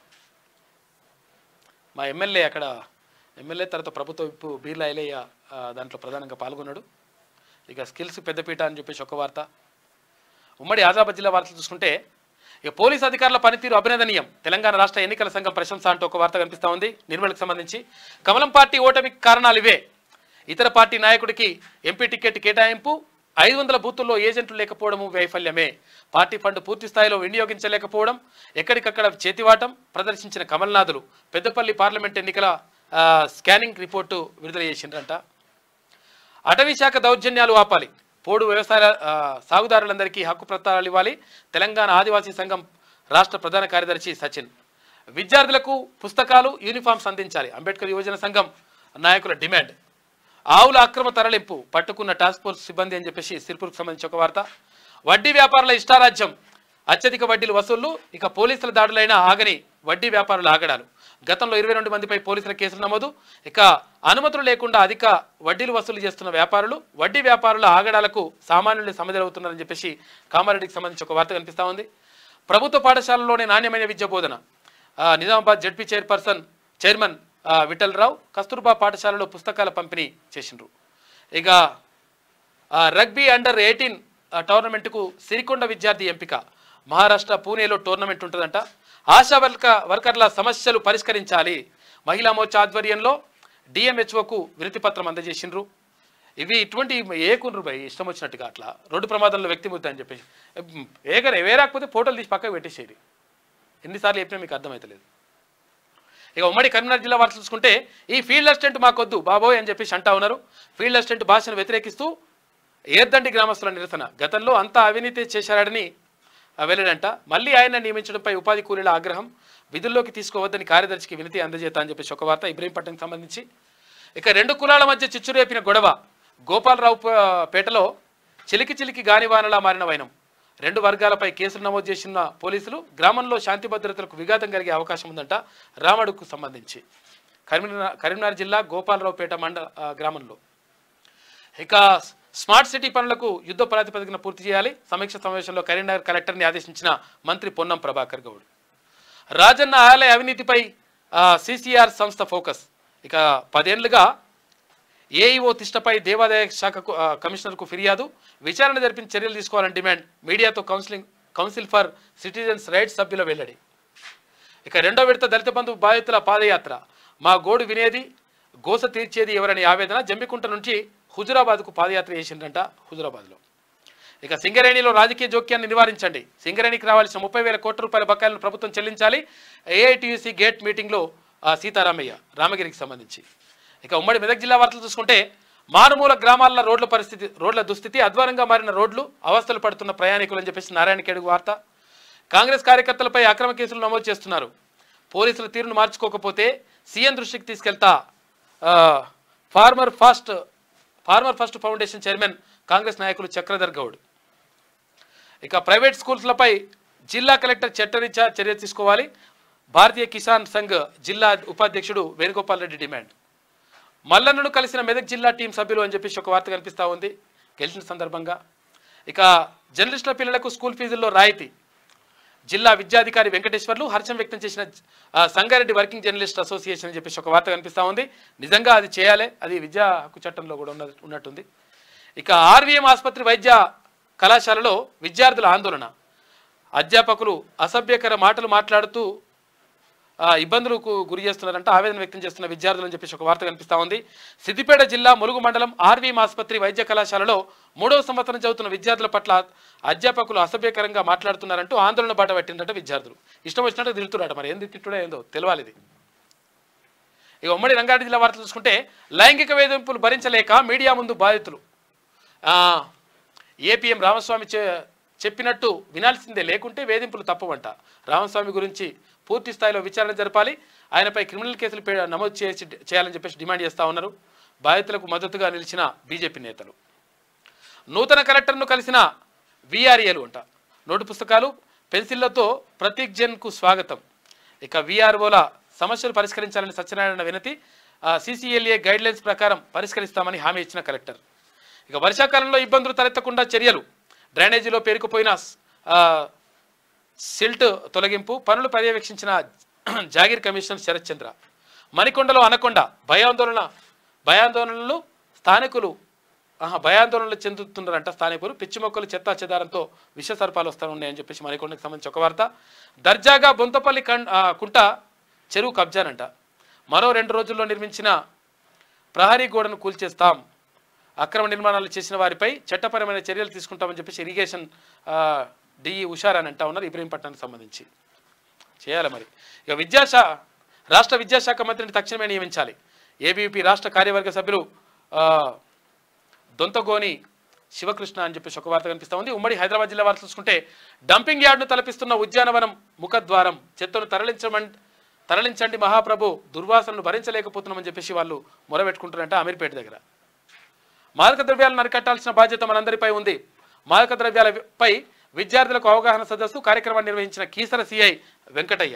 మా ఎమ్మెల్యే తర్వాత ప్రభుత్వ విప్పు బీర్ల ఐలయ్య దాంట్లో ప్రధానంగా పాల్గొన్నాడు. ఇక స్కిల్స్ పెద్దపీట అని చెప్పేసి ఒక వార్త. ఉమ్మడి ఆదిలాబాద్ జిల్లా వార్తలు చూసుకుంటే ఇక పోలీస్ అధికారుల పనితీరు అభినందనీయం, తెలంగాణ రాష్ట్ర ఎన్నికల సంఘం ప్రశంస అంటూ ఒక వార్త కనిపిస్తూ ఉంది. నిర్మల్కి సంబంధించి కమలం పార్టీ ఓటమికి కారణాలు ఇవే. ఇతర పార్టీ నాయకుడికి ఎంపీ టికెట్ కేటాయింపు, 500 బూతుల్లో ఏజెంట్లు లేకపోవడము వైఫల్యమే. పార్టీ ఫండ్ పూర్తి స్థాయిలో వినియోగించలేకపోవడం, ఎక్కడికక్కడ చేతివాటం ప్రదర్శించిన కమల్నాథులు పెద్దపల్లి పార్లమెంట్ ఎన్నికల స్కానింగ్ రిపోర్టు విడుదల చేసిండ్రంట. అటవీ శాఖ దౌర్జన్యాలు ఆపాలి, పోడు వ్యవసాయ సాగుదారులందరికీ హక్కు పత్రాలు ఇవ్వాలి. తెలంగాణ ఆదివాసీ సంఘం రాష్ట్ర ప్రధాన కార్యదర్శి సచిన్. విద్యార్థులకు పుస్తకాలు యూనిఫామ్స్ అందించాలి, అంబేద్కర్ యువజన సంఘం నాయకుల డిమాండ్. ఆవుల అక్రమ తరలింపు పట్టుకున్న టాస్క్ ఫోర్స్ సిబ్బంది అని చెప్పేసి సిర్పూర్కు సంబంధించి ఒక వార్త. వడ్డీ వ్యాపారుల ఇష్టారాజ్యం, అత్యధిక వడ్డీలు వసూళ్లు, ఇక పోలీసుల దాడులైన ఆగని వడ్డీ వ్యాపారుల ఆగడాలు. గతంలో 22 మందిపై పోలీసుల కేసులు నమోదు. ఇక అనుమతులు లేకుండా అధిక వడ్డీలు వసూలు చేస్తున్న వ్యాపారులు, వడ్డీ వ్యాపారుల ఆగడాలకు సామాన్యులు సమాధులవుతున్నారని చెప్పేసి కామారెడ్డికి సంబంధించి ఒక వార్త కనిపిస్తూ ఉంది. ప్రభుత్వ పాఠశాలలోనే నాణ్యమైన విద్య బోధన. నిజామాబాద్ జడ్పీ చైర్మన్ విఠల్ రావు కస్తూర్బా పాఠశాలలో పుస్తకాల పంపిణీ చేసిండ్రు. ఇక రగ్బీ అండర్-18 టోర్నమెంట్కు సిరికొండ విద్యార్థి ఎంపిక. మహారాష్ట్ర పూణేలో టోర్నమెంట్ ఉంటుందంట. ఆశా వర్కర్ల సమస్యలు పరిష్కరించాలి. మహిళా మోర్చా ఆధ్వర్యంలో డిఎంహెచ్ఓకు వినతి పత్రం అందజేసిండ్రు. ఇవి ఇటువంటి ఏకుండ్రు భయ్ ఇష్టం వచ్చినట్టుగా అట్లా రోడ్డు ప్రమాదంలో వ్యక్తి ముద్ద అని చెప్పేసి వేరాకపోతే ఫోటోలు తీసి పక్కకు పెట్టేసేది. ఎన్నిసార్లు చెప్పినా మీకు అర్థమవుతలేదు. ఇక ఉమ్మడి కరీంనగర్ జిల్లా వార్తలు చూసుకుంటే ఈ ఫీల్డ్ అసిస్టెంట్ మాకొద్దు బాబోయ్ అని చెప్పేసి అంటా ఉన్నారు. ఫీల్డ్ అసిస్టెంట్ భాషను వ్యతిరేకిస్తూ ఏర్దండి గ్రామస్తుల నిరసన. గతంలో అంతా అవినీతి చేశారని వెల్లడంట. మళ్ళీ ఆయన నియమించడంపై ఉపాధి కూలీల ఆగ్రహం. విధుల్లోకి తీసుకోవద్దని కార్యదర్శికి వినతి అందజేత అని చెప్పేసి ఒక వార్త ఇబ్రహీంపట్నంకి సంబంధించి. ఇక 2 కులాల మధ్య చిచ్చురేపిన గొడవ. గోపాలరావు పేటలో చిలికి గానివానలా మారిన వైనం. 2 వర్గాలపై కేసులు నమోదు చేసిన పోలీసులు. గ్రామంలో శాంతి భద్రతలకు విఘాతం కలిగే అవకాశం ఉందంట. రామడుకు సంబంధించి కరీంనగర్ జిల్లా గోపాలరావు పేట గ్రామంలో. ఇక స్మార్ట్ సిటీ పనులకు యుద్ధ ప్రాతిపదికన పూర్తి చేయాలి. సమీక్ష సమావేశంలో కరీంనగర్ కలెక్టర్ని ఆదేశించిన మంత్రి పొన్నం ప్రభాకర్ గౌడ్. రాజన్న ఆలయ అవినీతిపై సిసిఆర్ సంస్థ ఫోకస్. ఇక 10 ఏళ్లుగా ఏఈఓ తిష్టపై దేవాదాయ శాఖ కమిషనర్కు ఫిర్యాదు. విచారణ జరిపించి చర్యలు తీసుకోవాలని డిమాండ్. మీడియాతో కౌన్సిల్ ఫర్ సిటిజన్స్ రైట్స్ సభ్యుల వెల్లడి. ఇక 2వ విడత దళిత బంధు బాధితుల పాదయాత్ర. మా గోడు వినేది గోస తీర్చేది ఎవరని ఆవేదన. జంబికుంట నుంచి హుజురాబాద్కు పాదయాత్ర చేసిందంట. హుజురాబాద్లో ఇక సింగరేణిలో రాజకీయ జోక్యాన్ని నివారించండి. సింగరేణికి రావాల్సిన 30,000 కోట్ల రూపాయల బకాయిలను ప్రభుత్వం చెల్లించాలి. ఏఐటీయూసీ గేట్ మీటింగ్లో సీతారామయ్య రామగిరికి సంబంధించి. ఇక ఉమ్మడి మెదక్ జిల్లా వార్తలు చూసుకుంటే మారుమూల గ్రామాల రోడ్ల దుస్థితి, అధ్వానంగా మారిన రోడ్లు, అవస్థలు పడుతున్న ప్రయాణికులు అని చెప్పేసి నారాయణఖేడ్ వార్త. కాంగ్రెస్ కార్యకర్తలపై అక్రమ కేసులు నమోదు చేస్తున్నారు. పోలీసుల తీరును మార్చుకోకపోతే సీఎం దృష్టికి తీసుకెళ్తా. Farmer first foundation chairman Congress నాయకులు చక్రధర్ గౌడ్. ఇక ప్రైవేట్ స్కూల్స్లపై జిల్లా కలెక్టర్ చట్టరీత్యా చర్య తీసుకోవాలి. భారతీయ కిసాన్ సంఘ్ జిల్లా ఉపాధ్యక్షుడు వేణుగోపాల్ రెడ్డి డిమాండ్. మల్లన్నను కలిసిన మెదక్ జిల్లా టీం సభ్యులు అని చెప్పేసి ఒక వార్త కనిపిస్తూ ఉంది గెలిచిన సందర్భంగా. ఇక జర్నలిస్టుల పిల్లలకు స్కూల్ ఫీజుల్లో రాయితీ. జిల్లా విద్యాధికారి వెంకటేశ్వర్లు హర్షం వ్యక్తం చేసిన సంగారెడ్డి వర్కింగ్ జర్నలిస్ట్ అసోసియేషన్ అని చెప్పేసి ఒక వార్త కనిపిస్తూ ఉంది. నిజంగా అది చేయాలి, అది విద్యా హక్కు చట్టంలో కూడా ఉన్నట్టుంది. ఇక ఆర్వీఎం ఆసుపత్రి వైద్య కళాశాలలో విద్యార్థుల ఆందోళన. అధ్యాపకులు అసభ్యకర మాటలు మాట్లాడుతూ ఇబ్బందులకు గురి చేస్తున్నారంటే ఆవేదన వ్యక్తం చేస్తున్న విద్యార్థులు అని చెప్పేసి ఒక వార్త కనిపిస్తూ ఉంది. సిద్దిపేట జిల్లా ములుగు మండలం ఆర్వీఎం ఆసుపత్రి వైద్య కళాశాలలో 3వ సంవత్సరం చదువుతున్న విద్యార్థుల పట్ల అధ్యాపకులు అసభ్యకరంగా మాట్లాడుతున్నారంటూ ఆందోళన బాట పట్టిందంటే విద్యార్థులు. ఇష్టం వచ్చినట్టు తిరుగుతున్నారట, మరి ఏంది తిట్టుడో ఏందో తెలియాలి ఇది. ఇక ఉమ్మడి రంగారెడ్డి జిల్లా వార్తలు చూసుకుంటే లైంగిక వేధింపులు భరించలేక మీడియా ముందు బాధితులు. ఏపీఎం రామస్వామి చెప్పినట్టు వినాల్సిందే, లేకుంటే వేధింపులు తప్పవంట. రామస్వామి గురించి పూర్తి స్థాయిలో విచారణ జరపాలి, ఆయనపై క్రిమినల్ కేసులు నమోదు చేయాలని చెప్పేసి డిమాండ్ చేస్తూ ఉన్నారు బాధితులకు మద్దతుగా నిలిచిన బీజేపీ నేతలు. నూతన కలెక్టర్ను కలిసిన వీఆర్ఏలు అంట. నోటు పుస్తకాలు పెన్సిళ్లతో ప్రతీక్ జన్కు స్వాగతం. ఇక వీఆర్ఓల సమస్యలు పరిష్కరించాలని సత్యనారాయణ వినతి. CCLA గైడ్లైన్స్ ప్రకారం పరిష్కరిస్తామని హామీ ఇచ్చిన కలెక్టర్. ఇక వర్షాకాలంలో ఇబ్బందులు తలెత్తకుండా చర్యలు. డ్రైనేజీలో పేరుకుపోయిన సిల్ట్ తొలగింపు పనులు పర్యవేక్షించిన జాగీర్ కమిషనర్ శరత్ చంద్ర. మణికొండలో అనకొండ భయాందోళనలు చెందుతున్నారంట స్థానికులు. పిచ్చి మొక్కలు చెత్తా చెదారంతో విష సర్పాలు వస్తున్నాయని చెప్పేసి మణికొండకు సంబంధించి ఒక వార్త. దర్జాగా బొంతపల్లి కుంట చెరువు కబ్జానంట. మరో 2 రోజుల్లో నిర్మించిన ప్రహరీ గోడను కూల్చేస్తాం, అక్రమ నిర్మాణాలు చేసిన వారిపై చట్టపరమైన చర్యలు తీసుకుంటామని చెప్పేసి ఇరిగేషన్ డిఈ ఉషార్ అని అంటా ఉన్నారు. ఇబ్రహీంపట్నానికి సంబంధించి చేయాలి మరి. ఇక రాష్ట్ర విద్యాశాఖ మంత్రిని తక్షణమే నియమించాలి. ఏబీవీపీ రాష్ట్ర కార్యవర్గ సభ్యులు దొంతగోని శివకృష్ణ అని చెప్పేసి ఒక వార్త కనిపిస్తూ ఉంది. ఉమ్మడి హైదరాబాద్ జిల్లా వార్త చూసుకుంటే డంపింగ్ యార్డ్ను తలపిస్తున్న ఉద్యానవనం ముఖద్వారం చెత్తను తరలించండి మహాప్రభు, దుర్వాసనను భరించలేకపోతున్నామని చెప్పేసి వాళ్ళు మొరబెట్టుకుంటారంట అమీర్పేట దగ్గర. మాదక ద్రవ్యాలను అరికట్టాల్సిన బాధ్యత మనందరిపై ఉంది. మాదక ద్రవ్యాలపై విద్యార్థులకు అవగాహన సదస్సు కార్యక్రమాన్ని నిర్వహించిన కీసర సిఐ వెంకటయ్య.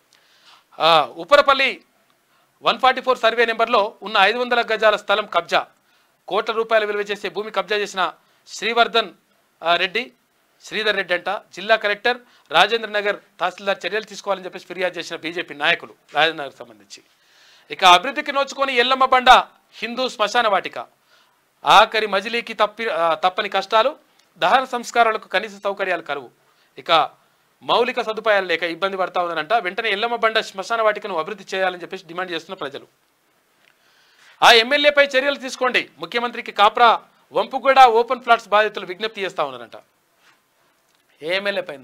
ఉప్పరపల్లి 144 సర్వే నెంబర్లో ఉన్న 500 గజాల స్థలం కబ్జా. కోట్ల రూపాయల విలువ చేసే భూమి కబ్జా చేసిన శ్రీధర్ రెడ్డి అంట. జిల్లా కలెక్టర్ రాజేంద్ర నగర్ తహసీల్దార్ చర్యలు తీసుకోవాలని చెప్పేసి ఫిర్యాదు చేసిన బీజేపీ నాయకులు రాజేంద్ర నగర్ సంబంధించి. ఇక అభివృద్ధికి నోచుకొని ఎల్లమ్మ బండ హిందూ శ్మశాన వాటిక. ఆఖరి మజిలీకి తప్పని కష్టాలు, దహన సంస్కారాలకు కనీస సౌకర్యాలు కరువు. ఇక మౌలిక సదుపాయాలు లేక ఇబ్బంది పడతా ఉందనంట. వెంటనే ఎల్లమ్మ బండ శ్మశాన వాటికను అభివృద్ధి చేయాలని చెప్పేసి డిమాండ్ చేస్తున్న ప్రజలు. ఆ ఎమ్మెల్యేపై చర్యలు తీసుకోండి, ముఖ్యమంత్రికి కాప్రా వంపుగూడ ఓపెన్ ఫ్లాట్స్ బాధితులు విజ్ఞప్తి చేస్తూ ఉన్నారంట. ఏ ఎమ్మెల్యే పైన?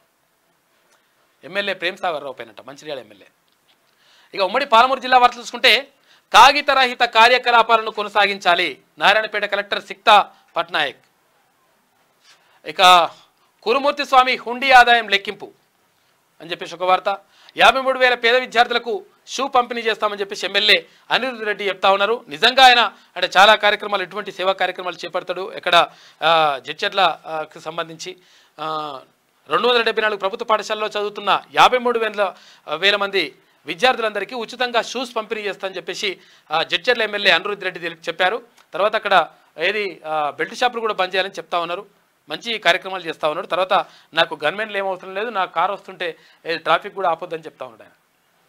ఎమ్మెల్యే ప్రేమ్ సాగర్ రావు పైనంట, మంచిర్యాల ఎమ్మెల్యే. ఇక ఉమ్మడి పాలమూరు జిల్లా వార్తలు చూసుకుంటే కాగితరహిత కార్యకలాపాలను కొనసాగించాలి, నారాయణపేట కలెక్టర్ సిక్తా పట్నాయక్. ఇక కురుమూర్తి స్వామి హుండీ ఆదాయం లెక్కింపు అని చెప్పేసి ఒక వార్త. 53,000 పేద విద్యార్థులకు షూ పంపిణీ చేస్తామని చెప్పేసి ఎమ్మెల్యే అనిరుద్ధ్ రెడ్డి చెప్తా ఉన్నారు. నిజంగా ఆయన అంటే చాలా కార్యక్రమాలు, ఎటువంటి సేవా కార్యక్రమాలు చేపడతాడు. ఇక్కడ జడ్చర్లకు సంబంధించి 274 ప్రభుత్వ పాఠశాలలో చదువుతున్న 53,000 మంది విద్యార్థులందరికీ ఉచితంగా షూస్ పంపిణీ చేస్తామని చెప్పేసి జడ్చర్ల ఎమ్మెల్యే అనిరుద్ధ్ రెడ్డి చెప్పారు. తర్వాత అక్కడ బెల్ట్ షాపులు కూడా బంద్ చేయాలని చెప్తా ఉన్నారు. మంచి కార్యక్రమాలు చేస్తూ ఉన్నాడు. తర్వాత నాకు గన్మెన్లు ఏమవసరం లేదు, నా కారు వస్తుంటే ట్రాఫిక్ కూడా ఆపొద్దని చెప్తా ఉన్నాడు ఆయన.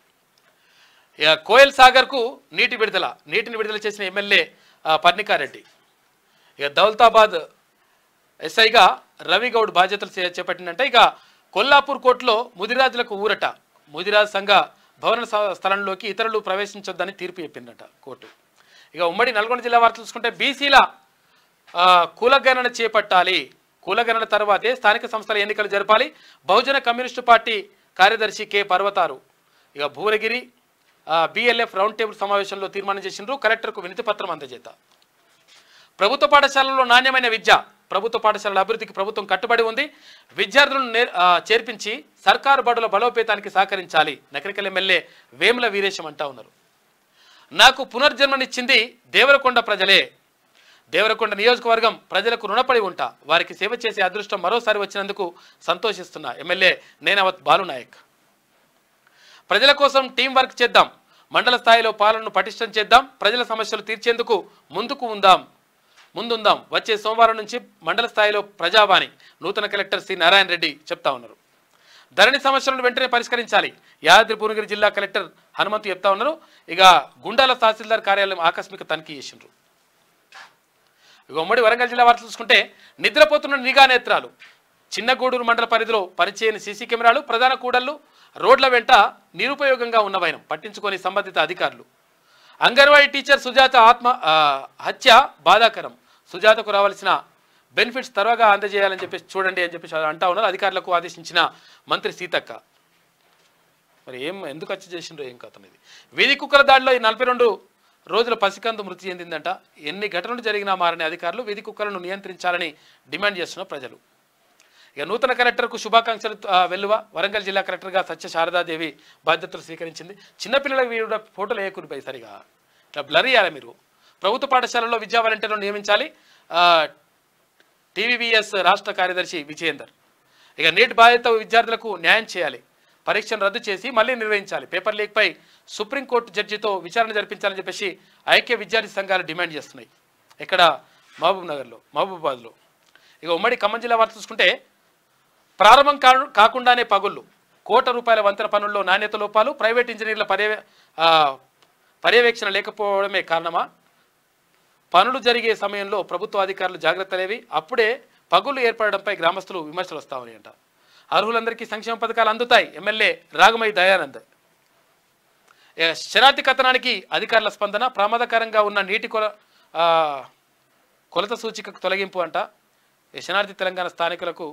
కోయల్ సాగర్కు నీటిని విడుదల చేసిన ఎమ్మెల్యే పర్ణికారెడ్డి. ఇక దౌలతాబాద్ ఎస్ఐగా రవిగౌడ్ బాధ్యతలు చేపట్టిందంటే. ఇక కొల్లాపూర్ కోర్టులో ముదిరాజులకు ఊరట. ముదిరాజ్ సంఘ భవన స్థలంలోకి ఇతరులు ప్రవేశించొద్దని తీర్పు చెప్పిందట కోర్టు. ఇక ఉమ్మడి నల్గొండ జిల్లా వార్తలు చూసుకుంటే బీసీల కులగణన చేపట్టాలి, కులగణన తర్వాతే స్థానిక సంస్థల ఎన్నికలు జరపాలి. బహుజన కమ్యూనిస్టు పార్టీ కార్యదర్శి కె పర్వతారు ఇక భువనగిరి బిఎల్ఎఫ్ రౌండ్ టేబుల్ సమావేశంలో తీర్మానం చేసిండ్రు. కలెక్టర్కు వినతి పత్రం అందజేత. ప్రభుత్వ పాఠశాలల్లో నాణ్యమైన విద్య, ప్రభుత్వ పాఠశాలల అభివృద్ధికి ప్రభుత్వం కట్టుబడి ఉంది. విద్యార్థులను చేర్పించి సర్కారు బడుల బలోపేతానికి సహకరించాలి. నకరికల్ ఎమ్మెల్యే వేముల వీరేశం అంటా ఉన్నారు. నాకు పునర్జన్మనిచ్చింది దేవరకొండ ప్రజలే. దేవరకొండ నియోజకవర్గం ప్రజలకు రుణపడి ఉంటా. వారికి సేవ చేసే అదృష్టం మరోసారి వచ్చినందుకు సంతోషిస్తున్నా. ఎమ్మెల్యే నేనవత్ బాలునాయక్. ప్రజల కోసం టీం వర్క్ చేద్దాం, మండల స్థాయిలో పాలనను పటిష్టం చేద్దాం, ప్రజల సమస్యలు తీర్చేందుకు ముందుందాం. వచ్చే సోమవారం నుంచి మండల స్థాయిలో ప్రజావాణి నూతన కలెక్టర్ సి నారాయణ రెడ్డి చెప్తా ఉన్నారు. ధరణి సమస్యలను వెంటనే పరిష్కరించాలి. యాదాద్రి భువనగిరి జిల్లా కలెక్టర్ హనుమంతు చెప్తా ఉన్నారు. ఇక గుండాల తహసీల్దార్ కార్యాలయం ఆకస్మిక తనిఖీ చేసిండ్రు. ఇక ఉమ్మడి వరంగల్ జిల్లా వార్తలు చూసుకుంటే నిద్రపోతున్న నిఘా నేత్రాలు. చిన్నగూడూరు మండల పరిధిలో పనిచేయని సీసీ కెమెరాలు, ప్రధాన కూడళ్లు, రోడ్ల వెంట నిరుపయోగంగా ఉన్న వైనం పట్టించుకొని సంబంధిత అధికారులు. అంగన్వాడీ టీచర్ సుజాత హత్య బాధాకరం. సుజాతకు రావాల్సిన బెనిఫిట్స్ త్వరగా అందజేయాలని చెప్పేసి చూడండి అని చెప్పేసి అంటా ఉన్నారు అధికారులకు ఆదేశించిన మంత్రి సీతక్క. మరి ఎందుకు వచ్చి చేసిండ్రో ఏం కథ ఇది. వీధి కుక్కల దాడిలో ఈ 42 రోజుల పసికందు మృతి చెందిందంట. ఎన్ని ఘటనలు జరిగినా మారని అధికారులు వీధి కుక్కలను నియంత్రించాలని డిమాండ్ చేస్తున్న ప్రజలు. ఇక నూతన కలెక్టర్కు శుభాకాంక్షలు వెల్లువ. వరంగల్ జిల్లా కలెక్టర్గా సత్య శారదాదేవి బాధ్యతలు స్వీకరించింది. చిన్నపిల్లల వీరు ఫోటోలు వేయకూరిపై సరిగా ఇట్లా బ్లర్ చేయాలి మీరు. ప్రభుత్వ పాఠశాలల్లో విద్యా వాలంటీర్లను నియమించాలి. టీవీవీఎస్ రాష్ట్ర కార్యదర్శి విజయేందర్. ఇక నీట్ బాధిత విద్యార్థులకు న్యాయం చేయాలి. పరీక్షను రద్దు చేసి మళ్ళీ నిర్వహించాలి. పేపర్ లీక్పై సుప్రీంకోర్టు జడ్జితో విచారణ జరిపించాలని చెప్పేసి ఐక్య విద్యార్థి సంఘాలు డిమాండ్ చేస్తున్నాయి. ఇక్కడ మహబూబాబాద్లో. ఇక ఉమ్మడి ఖమ్మం జిల్లా వార్త చూసుకుంటే ప్రారంభం కాకుండానే పగుళ్ళు. ₹1 వంతెన పనుల్లో నాణ్యత లోపాలు. ప్రైవేట్ ఇంజనీర్ల పర్యవేక్షణ లేకపోవడమే కారణమా? పనులు జరిగే సమయంలో ప్రభుత్వ అధికారులు జాగ్రత్తలేవి. అప్పుడే పగుళ్ళు ఏర్పడడంపై గ్రామస్తులు విమర్శలు వస్తా ఉన్నాయంట. అర్హులందరికీ సంక్షేమ పథకాలు అందుతాయి. ఎమ్మెల్యే రాగమయ్య దయానంద్. శరార్థి కథనానికి అధికారుల స్పందన. ప్రమాదకరంగా ఉన్న నీటి కొలత సూచికకు తొలగింపు అంట. శనార్థి తెలంగాణకు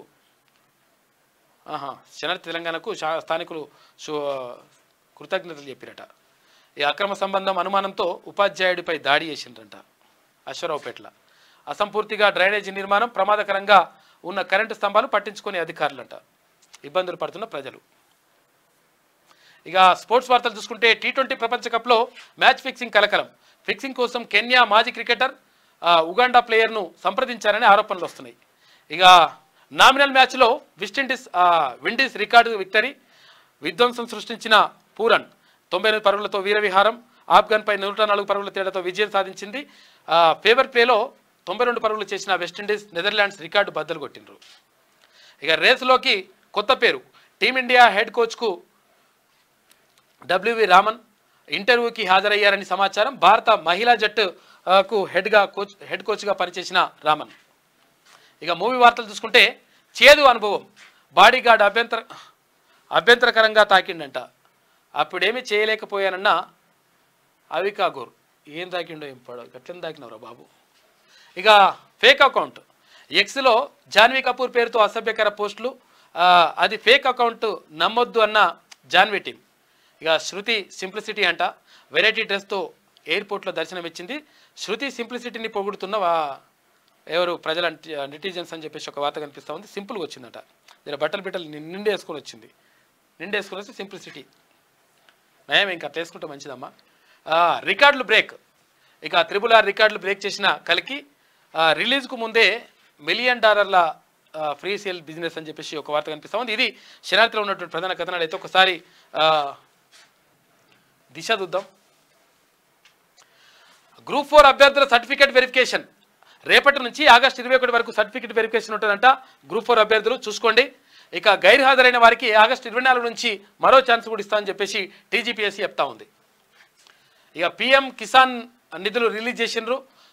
స్థానికులు కృతజ్ఞతలు చెప్పిరట. ఈ అక్రమ సంబంధం అనుమానంతో ఉపాధ్యాయుడిపై దాడి చేసిండ్రంట అశ్వరావుపేటల. అసంపూర్తిగా డ్రైనేజీ నిర్మాణం, ప్రమాదకరంగా ఉన్న కరెంటు స్తంభాలు పట్టించుకునే అధికారులంట. ఇబ్బందులు పడుతున్న ప్రజలు. ఇక స్పోర్ట్స్ వార్తలు చూసుకుంటే T20 ప్రపంచ కప్లో మ్యాచ్ ఫిక్సింగ్ కలకలం. ఫిక్సింగ్ కోసం కెన్యా మాజీ క్రికెటర్ ఉగాండా ప్లేయర్ను సంప్రదించారని ఆరోపణలు వస్తున్నాయి. ఇక నామినల్ మ్యాచ్లో విండీస్ రికార్డు విక్టరీ. విధ్వంసం సృష్టించిన పూరన్ 98 పరుగులతో వీరవిహారం. ఆఫ్ఘన్పై 104 పరుగుల తేడాతో విజయం సాధించింది. ఫేవర్ ప్లేలో 92 పరుగులు చేసిన వెస్టిండీస్ నెదర్లాండ్స్ రికార్డు బద్దలు కొట్టిండ్రు. ఇక రేసులోకి కొత్త పేరు. టీమిండియా హెడ్ కోచ్కు WV రామన్ ఇంటర్వ్యూకి హాజరయ్యారని సమాచారం. భారత మహిళా జట్టుకు హెడ్ కోచ్గా పనిచేసిన రామన్. ఇక మూవీ వార్తలు చూసుకుంటే చేదు అనుభవం. బాడీగార్డ్ అభ్యంతరకరంగా తాకిండంట. అప్పుడేమీ చేయలేకపోయానన్న అవికా గోర్. ఏం తాకిండో ఏం పడో ఎట్లని తాకినవరా బాబు. ఇక ఫేక్ అకౌంట్. ఎక్స్లో జాన్వీ కపూర్ పేరుతో అసభ్యకర పోస్టులు. అది ఫేక్ అకౌంట్ నమ్మొద్దు అన్న జాన్వీ టీం. ఇక శృతి సింప్లిసిటీ అంట. వెరైటీ డ్రెస్తో ఎయిర్పోర్ట్లో దర్శనమిచ్చింది. శృతి సింప్లిసిటీని పొగుడుతున్న ఎవరు ప్రజల నెటిజన్స్ అని చెప్పేసి ఒక వార్త కనిపిస్తూ ఉంది. సింపుల్గా వచ్చిందట. దీని బట్టలు నిండేసుకొని వచ్చింది. నిండేసుకొని వస్తే సింప్లిసిటీ నయం. ఇంకా అట్లా వేసుకుంటే మంచిదమ్మా. రికార్డులు బ్రేక్. ఇక RRR రికార్డులు బ్రేక్ చేసిన కలికి రిలీజ్కు ముందే $1 మిలియన్ ఫ్రీ సేల్ బిజినెస్ అని చెప్పేసి ఒక వార్త కనిపిస్తూ ఉంది. ఇది శనార్థిలో ఉన్నటువంటి ప్రధాన కథనాలు. అయితే ఒకసారి దిశ చూద్దాం. గ్రూప్ 4 అభ్యర్థుల సర్టిఫికేట్ వెరిఫికేషన్ రేపటి నుంచి ఆగస్టు 21 వరకు సర్టిఫికేట్ వెరిఫికేషన్ ఉంటుందంట. గ్రూప్ 4 అభ్యర్థులు చూసుకోండి. ఇక గైర్హాజరైన వారికి ఆగస్టు 24 నుంచి మరో ఛాన్స్ కూడా ఇస్తామని చెప్పేసి TGPSC చెప్తా ఉంది. ఇక PM కిసాన్ నిధులు రిలీజ్ చేసిండ్రు.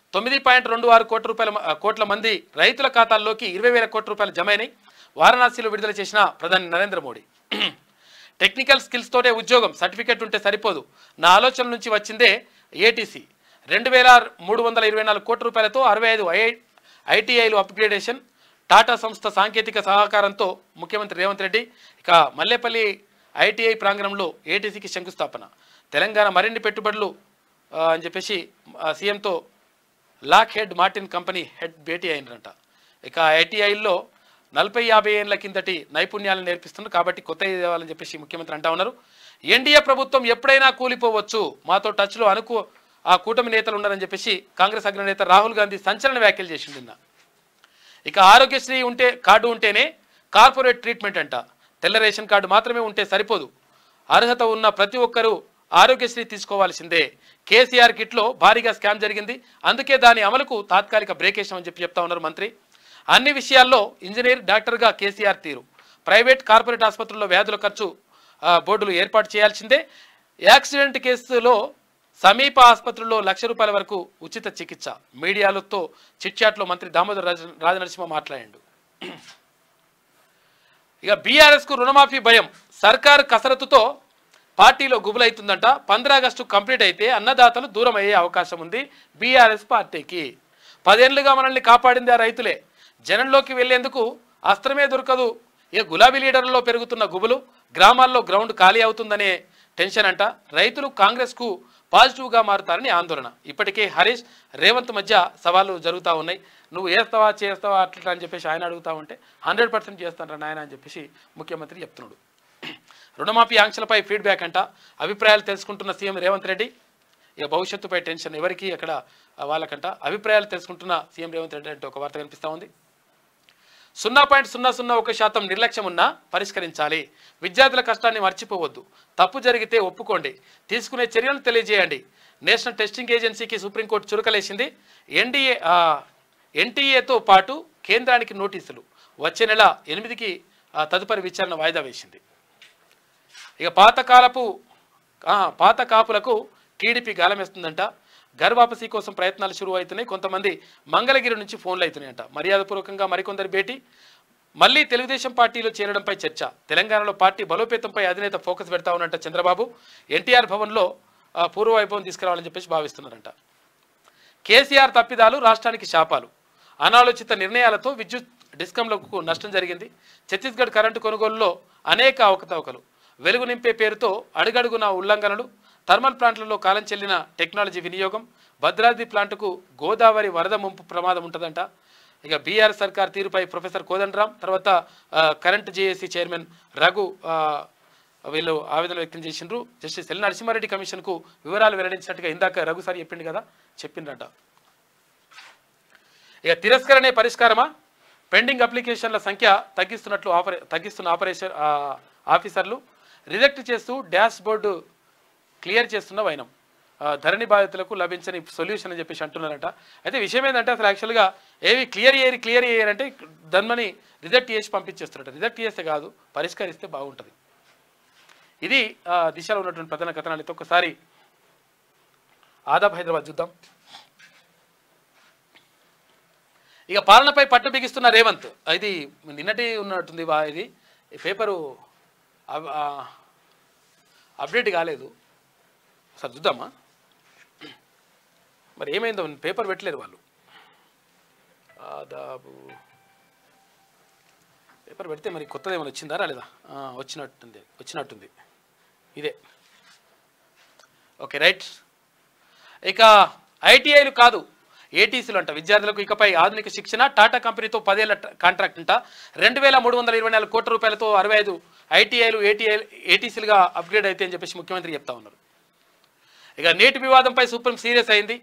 9.26 కోట్ల మంది రైతుల ఖాతాల్లోకి 20,000 కోట్ల రూపాయలు జమ అయినాయి. వారణాసిలో విడుదల చేసిన ప్రధాని నరేంద్ర మోడీ. టెక్నికల్ స్కిల్స్ తోటే ఉద్యోగం, సర్టిఫికేట్ ఉంటే సరిపోదు. నా ఆలోచన నుంచి వచ్చిందే ATC. 2,324 కోట్ల రూపాయలతో 65 ITIలు అప్గ్రేడేషన్. టాటా సంస్థ సాంకేతిక సహకారంతో ముఖ్యమంత్రి రేవంత్ రెడ్డి. ఇక మల్లేపల్లి ITI ప్రాంగణంలో ATCకి శంకుస్థాపన. తెలంగాణ మరిన్ని పెట్టుబడులు అని చెప్పేసి సీఎంతో Lockheed Martin company head భేటీ అయినరంట. ఇక ITIల్లో 40-50 ఏళ్ల కిందటి నైపుణ్యాలను నేర్పిస్తున్నారు కాబట్టి కొత్త ఇవ్వాలని చెప్పేసి ముఖ్యమంత్రి అంటా ఉన్నారు. ఎన్డీఏ ప్రభుత్వం ఎప్పుడైనా కూలిపోవచ్చు, మాతో టచ్లో ఆ కూటమి నేతలు ఉన్నారని చెప్పేసి కాంగ్రెస్ అగ్రనేత రాహుల్ గాంధీ సంచలన వ్యాఖ్యలు చేసింది నిన్న. ఇక ఆరోగ్యశ్రీ కార్డు ఉంటేనే కార్పొరేట్ ట్రీట్మెంట్ అంట. తెల్ల రేషన్ కార్డు మాత్రమే ఉంటే సరిపోదు. అర్హత ఉన్న ప్రతి ఒక్కరూ ఆరోగ్యశ్రీ తీసుకోవాల్సిందే. కేసీఆర్ కిట్లో భారీగా స్కామ్ జరిగింది, అందుకే దాని అమలుకు తాత్కాలిక బ్రేక్ వేసామని చెప్తా ఉన్నారు మంత్రి. అన్ని విషయాల్లో ఇంజనీర్, డాక్టర్గా కేసీఆర్ తీరు. ప్రైవేట్, కార్పొరేట్ ఆసుపత్రుల్లో వ్యాధుల ఖర్చు బోర్డులు ఏర్పాటు చేయాల్సిందే. యాక్సిడెంట్ కేసులో సమీప ఆసుపత్రుల్లో ₹1,00,000 వరకు ఉచిత చికిత్స. మీడియాలతో చిట్చాట్లో మంత్రి దామోదర్ రాజనరసింహ మాట్లాడాడు. ఇక బీఆర్ఎస్కు రుణమాఫీ భయం. సర్కారు కసరత్తుతో పార్టీలో గుబులైతుందంట. 15 ఆగస్టు కంప్లీట్ అయితే అన్నదాతలు దూరం అయ్యే అవకాశం ఉంది బీఆర్ఎస్ పార్టీకి. 10 ఏళ్లుగా మనల్ని కాపాడింది ఆ రైతులే. జనంలోకి వెళ్లేందుకు అస్త్రమే దొరకదు. ఇక గులాబీ లీడర్లలో పెరుగుతున్న గుబులు, గ్రామాల్లో గ్రౌండ్ ఖాళీ అవుతుందనే టెన్షన్ అంట. రైతులు కాంగ్రెస్కు పాజిటివ్గా మారుతారని ఆందోళన. ఇప్పటికే హరీష్ రేవంత్ మధ్య సవాళ్ళు జరుగుతూ ఉన్నాయి. నువ్వు చేస్తావా చేస్తావా అట్లా అని చెప్పేసి ఆయన అడుగుతా ఉంటే 100% చేస్తాను నాయన అని చెప్పేసి ముఖ్యమంత్రి చెప్తున్నాడు. రుణమాఫీ ఆంక్షలపై ఫీడ్బ్యాక్ అంట. అభిప్రాయాలు తెలుసుకుంటున్న సీఎం రేవంత్ రెడ్డి. ఇక భవిష్యత్తుపై టెన్షన్ ఎవరికి అక్కడ వాళ్ళకంట. అభిప్రాయాలు తెలుసుకుంటున్న సీఎం రేవంత్ రెడ్డి అంటే ఒక వార్త కనిపిస్తూ ఉంది. 0.001% నిర్లక్ష్యం ఉన్నా పరిష్కరించాలి. విద్యార్థుల కష్టాన్ని మర్చిపోవద్దు. తప్పు జరిగితే ఒప్పుకోండి. తీసుకునే చర్యలను తెలియజేయండి. నేషనల్ టెస్టింగ్ ఏజెన్సీకి సుప్రీంకోర్టు చురకలేసింది. ఎన్టీఏతో పాటు కేంద్రానికి నోటీసులు. వచ్చే నెల 8కి తదుపరి విచారణ వాయిదా వేసింది. ఇక పాత కాపులకు టీడీపీ గాలమేస్తుందంట. గర్వాపసీ కోసం ప్రయత్నాలు షురూ అవుతున్నాయి. కొంతమంది మంగళగిరి నుంచి ఫోన్లు అవుతున్నాయంట. మర్యాదపూర్వకంగా మరికొందరి భేటీ. మళ్ళీ తెలుగుదేశం పార్టీలో చేరడంపై చర్చ. తెలంగాణలో పార్టీ బలోపేతంపై అధినేత ఫోకస్ పెడతా ఉన్నట్ట చంద్రబాబు. ఎన్టీఆర్ భవన్లో పూర్వవైభవం తీసుకురావాలని చెప్పేసి భావిస్తున్నారంట. కేసీఆర్ తప్పిదాలు రాష్ట్రానికి శాపాలు. అనాలోచిత నిర్ణయాలతో విద్యుత్ డిస్కంలకు నష్టం జరిగింది. ఛత్తీస్గఢ్ కరెంటు కొనుగోలులో అనేక అవకతవకలు. వెలుగు నింపే పేరుతో అడుగడుగున ఉల్లంఘనలు. థర్మల్ ప్లాంట్లలో కాలం చెల్లిన టెక్నాలజీ వినియోగం. భద్రాద్రి ప్లాంటుకు గోదావరి వరద ముంపు ప్రమాదం ఉంటుందంట. ఇక బీఆర్ సర్కార్ తీరుపై ప్రొఫెసర్ కోదండరాం, తర్వాత కరెంట్ జేఏసీ చైర్మన్ రఘు వీళ్ళు ఆవేదన వ్యక్తం చేసిండ్రు. జస్టిస్ ఎల్ నరసింహారెడ్డి కమిషన్కు వివరాలు వెల్లడించినట్టుగా ఇందాక రఘు సార్ చెప్పిండ్రట. ఇక తిరస్కరణే పరిష్కారమా? పెండింగ్ అప్లికేషన్ల సంఖ్య తగ్గిస్తున్న ఆఫీసర్లు. రిజెక్ట్ చేస్తూ డాష్ బోర్డు క్లియర్ చేస్తున్న వైనం. ధరణి బాధితులకు లభించని సొల్యూషన్ అని చెప్పేసి అంటున్నారట. అయితే విషయం ఏంటంటే అసలు యాక్చువల్గా ఏవి క్లియర్ అయ్యారంటే ధర్మని రిజెక్ట్ చేసి పంపించేస్తున్నారట. రిజెక్ట్ చేస్తే కాదు, పరిష్కరిస్తే బాగుంటుంది. ఇది దిశలో ఉన్నటువంటి ప్రధాన కథనాలు. ఒకసారి ఆదాబ్ హైదరాబాద్ చూద్దాం. ఇక పాలనపై పట్టు బిగిస్తున్న రేవంత్. ఇది నిన్నటి ఉన్నట్టుంది. ఇది పేపరు అప్డేట్ కాలేదు. సార్ చూద్దామా మరి ఏమైందో. పేపర్ పెట్టలేరు వాళ్ళు. ఆదాబు పేపర్ పెడితే మరి కొత్తది ఏమైనా వచ్చిందా రాలేదా? వచ్చినట్టుంది. ఇదే ఓకే రైట్. ఇక ఐటీఐలు కాదు ఏటీసీలు అంట. విద్యార్థులకు ఇకపై ఆధునిక శిక్షణ. టాటా కంపెనీతో 10 ఏళ్ల కాంట్రాక్ట్ అంట. 2324 కోట్ల రూపాయలతో 65 ఐటీఐలు ఏటీసీలుగా అప్గ్రేడ్ అయితే అని చెప్పేసి ముఖ్యమంత్రి చెప్తా ఉన్నారు. ఇక నేటి వివాదంపై సుప్రీం సీరియస్ అయింది.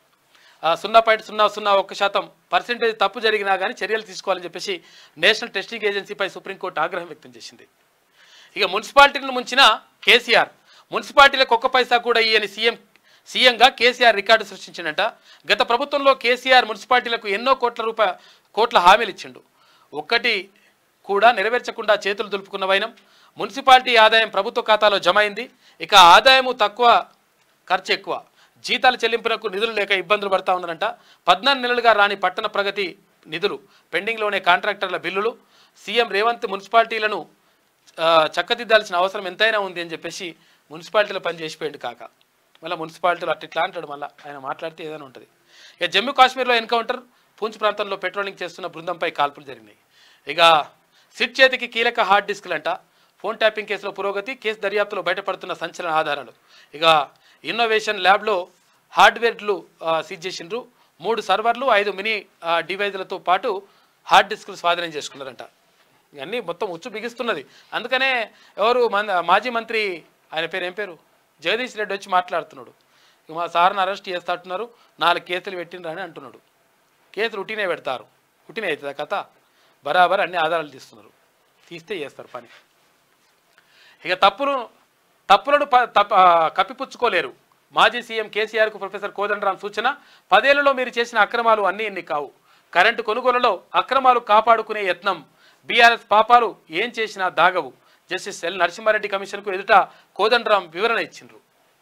0.001% తప్పు జరిగినా కానీ చర్యలు తీసుకోవాలని చెప్పేసి నేషనల్ టెస్టింగ్ ఏజెన్సీపై సుప్రీంకోర్టు ఆగ్రహం వ్యక్తం చేసింది. ఇక మున్సిపాలిటీలను ముంచిన కేసీఆర్. మున్సిపాలిటీలకు ఒక్క పైసా కూడా ఇయ్యని సీఎంగా కేసీఆర్ రికార్డు సృష్టించిందంట. గత ప్రభుత్వంలో కేసీఆర్ మున్సిపాలిటీలకు ఎన్నో కోట్ల హామీలు ఇచ్చిండు. ఒక్కటి కూడా నెరవేర్చకుండా చేతులు దులుపుకున్న వైనం. మున్సిపాలిటీ ఆదాయం ప్రభుత్వ ఖాతాలో జమ అయింది. ఇక ఆదాయము తక్కువ, ఖర్చు ఎక్కువ. జీతాల చెల్లింపులకు నిధులు లేక ఇబ్బందులు పడతా ఉన్నారంట. 14 నెలలుగా రాని పట్టణ ప్రగతి నిధులు. పెండింగ్లోనే కాంట్రాక్టర్ల బిల్లులు. సీఎం రేవంత్ మున్సిపాలిటీలను చక్కదిద్దాల్సిన అవసరం ఎంతైనా ఉంది అని చెప్పేసి మున్సిపాలిటీలో పనిచేసిపోయింది కాక. మళ్ళీ మున్సిపాలిటీలు అట్లా అంటాడు. మళ్ళీ ఆయన మాట్లాడితే ఏదైనా ఉంటుంది. ఇక జమ్మూ కాశ్మీర్లో ఎన్కౌంటర్. పూంచ్ ప్రాంతంలో పెట్రోలింగ్ చేస్తున్న బృందంపై కాల్పులు జరిగినాయి. ఇక సిట్ చేతికి కీలక హార్డ్ డిస్క్లంట. ఫోన్ ట్యాపింగ్ కేసులో పురోగతి. కేసు దర్యాప్తులో బయటపడుతున్న సంచలన ఆధారాలు. ఇక ఇన్నోవేషన్ ల్యాబ్లో హార్డ్వేర్లు సీజ్ చేసిండ్రు. 3 సర్వర్లు, 5 మినీ డివైజులతో పాటు హార్డ్ డిస్క్లు స్వాధీనం చేసుకున్నారంట. ఇవన్నీ మొత్తం ఉచ్చు బిగిస్తున్నది. అందుకనే మాజీ మంత్రి ఆయన ఏం పేరు జగదీష్ రెడ్డి వచ్చి మాట్లాడుతున్నాడు. ఇక మా సార్ని అరెస్ట్ చేస్తాంటున్నారు, 4 కేసులు పెట్టిండ్రు అని అంటున్నాడు. కేసులు ఉట్టినే పెడతారు, ఉట్టినే అవుతుంది కథ. బరాబర్ అన్ని ఆధారాలు తీస్తే చేస్తారు పని. ఇక తప్పులను కప్పిపుచ్చుకోలేరు. మాజీ సీఎం కేసీఆర్కు ప్రొఫెసర్ కోదండరాం సూచన. 10 ఏళ్లలో మీరు చేసిన అక్రమాలు అన్నీ కావు. కరెంటు కొనుగోలులో అక్రమాలు కాపాడుకునే యత్నం. బీఆర్ఎస్ పాపాలు ఏం చేసినా దాగవు. జస్టిస్ ఎల్ నరసింహారెడ్డి కమిషన్కు ఎదుట కోదండరాం వివరణ ఇచ్చిండ్రు.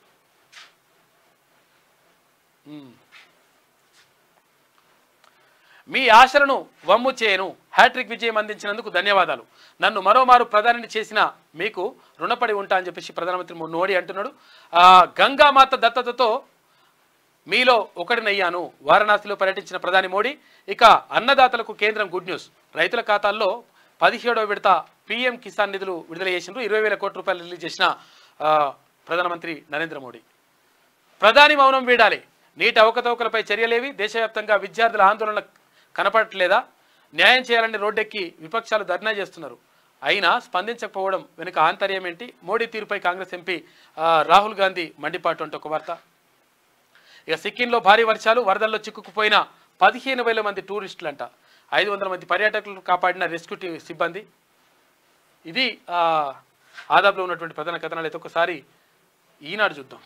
మీ ఆశలను వమ్ము చేయను. హ్యాట్రిక్ విజయం అందించినందుకు ధన్యవాదాలు. నన్ను మరోమారు ప్రధానిని చేసిన మీకు రుణపడి ఉంటా అని చెప్పేసి ప్రధానమంత్రి మోడీ అంటున్నాడు. గంగామాత దత్తతతో మీలో ఒకడినయ్యాను. వారణాసిలో పర్యటించిన ప్రధాని మోడీ. ఇక అన్నదాతలకు కేంద్రం గుడ్ న్యూస్. రైతుల ఖాతాల్లో 17వ విడత పీఎం కిసాన్ నిధులు విడుదల చేసిండ్రు. 20,000 కోట్ల రూపాయలు రిలీజ్ చేసిన ప్రధానమంత్రి నరేంద్ర మోడీ. ప్రధాని మౌనం వీడాలి. నీటి అవకతవకలపై చర్యలేవి. దేశవ్యాప్తంగా విద్యార్థుల ఆందోళన కనపడట్లేదా? న్యాయం చేయాలని రోడ్డెక్కి విపక్షాలు ధర్నా చేస్తున్నారు. అయినా స్పందించకపోవడం వెనుక ఆంతర్యం ఏంటి? మోడీ తీరుపై కాంగ్రెస్ ఎంపీ రాహుల్ గాంధీ మండిపాటు అంటే ఒక వార్త. ఇక సిక్కింలో భారీ వర్షాలు, వరదల్లో చిక్కుకుపోయిన 15,000 మంది టూరిస్టులంట. 500 మంది పర్యాటకులను కాపాడిన రెస్క్యూ సిబ్బంది. ఇది ఆదాబ్లో ఉన్నటువంటి ప్రధాన కథనాలు. అయితే ఒకసారి ఈనాడు చూద్దాం.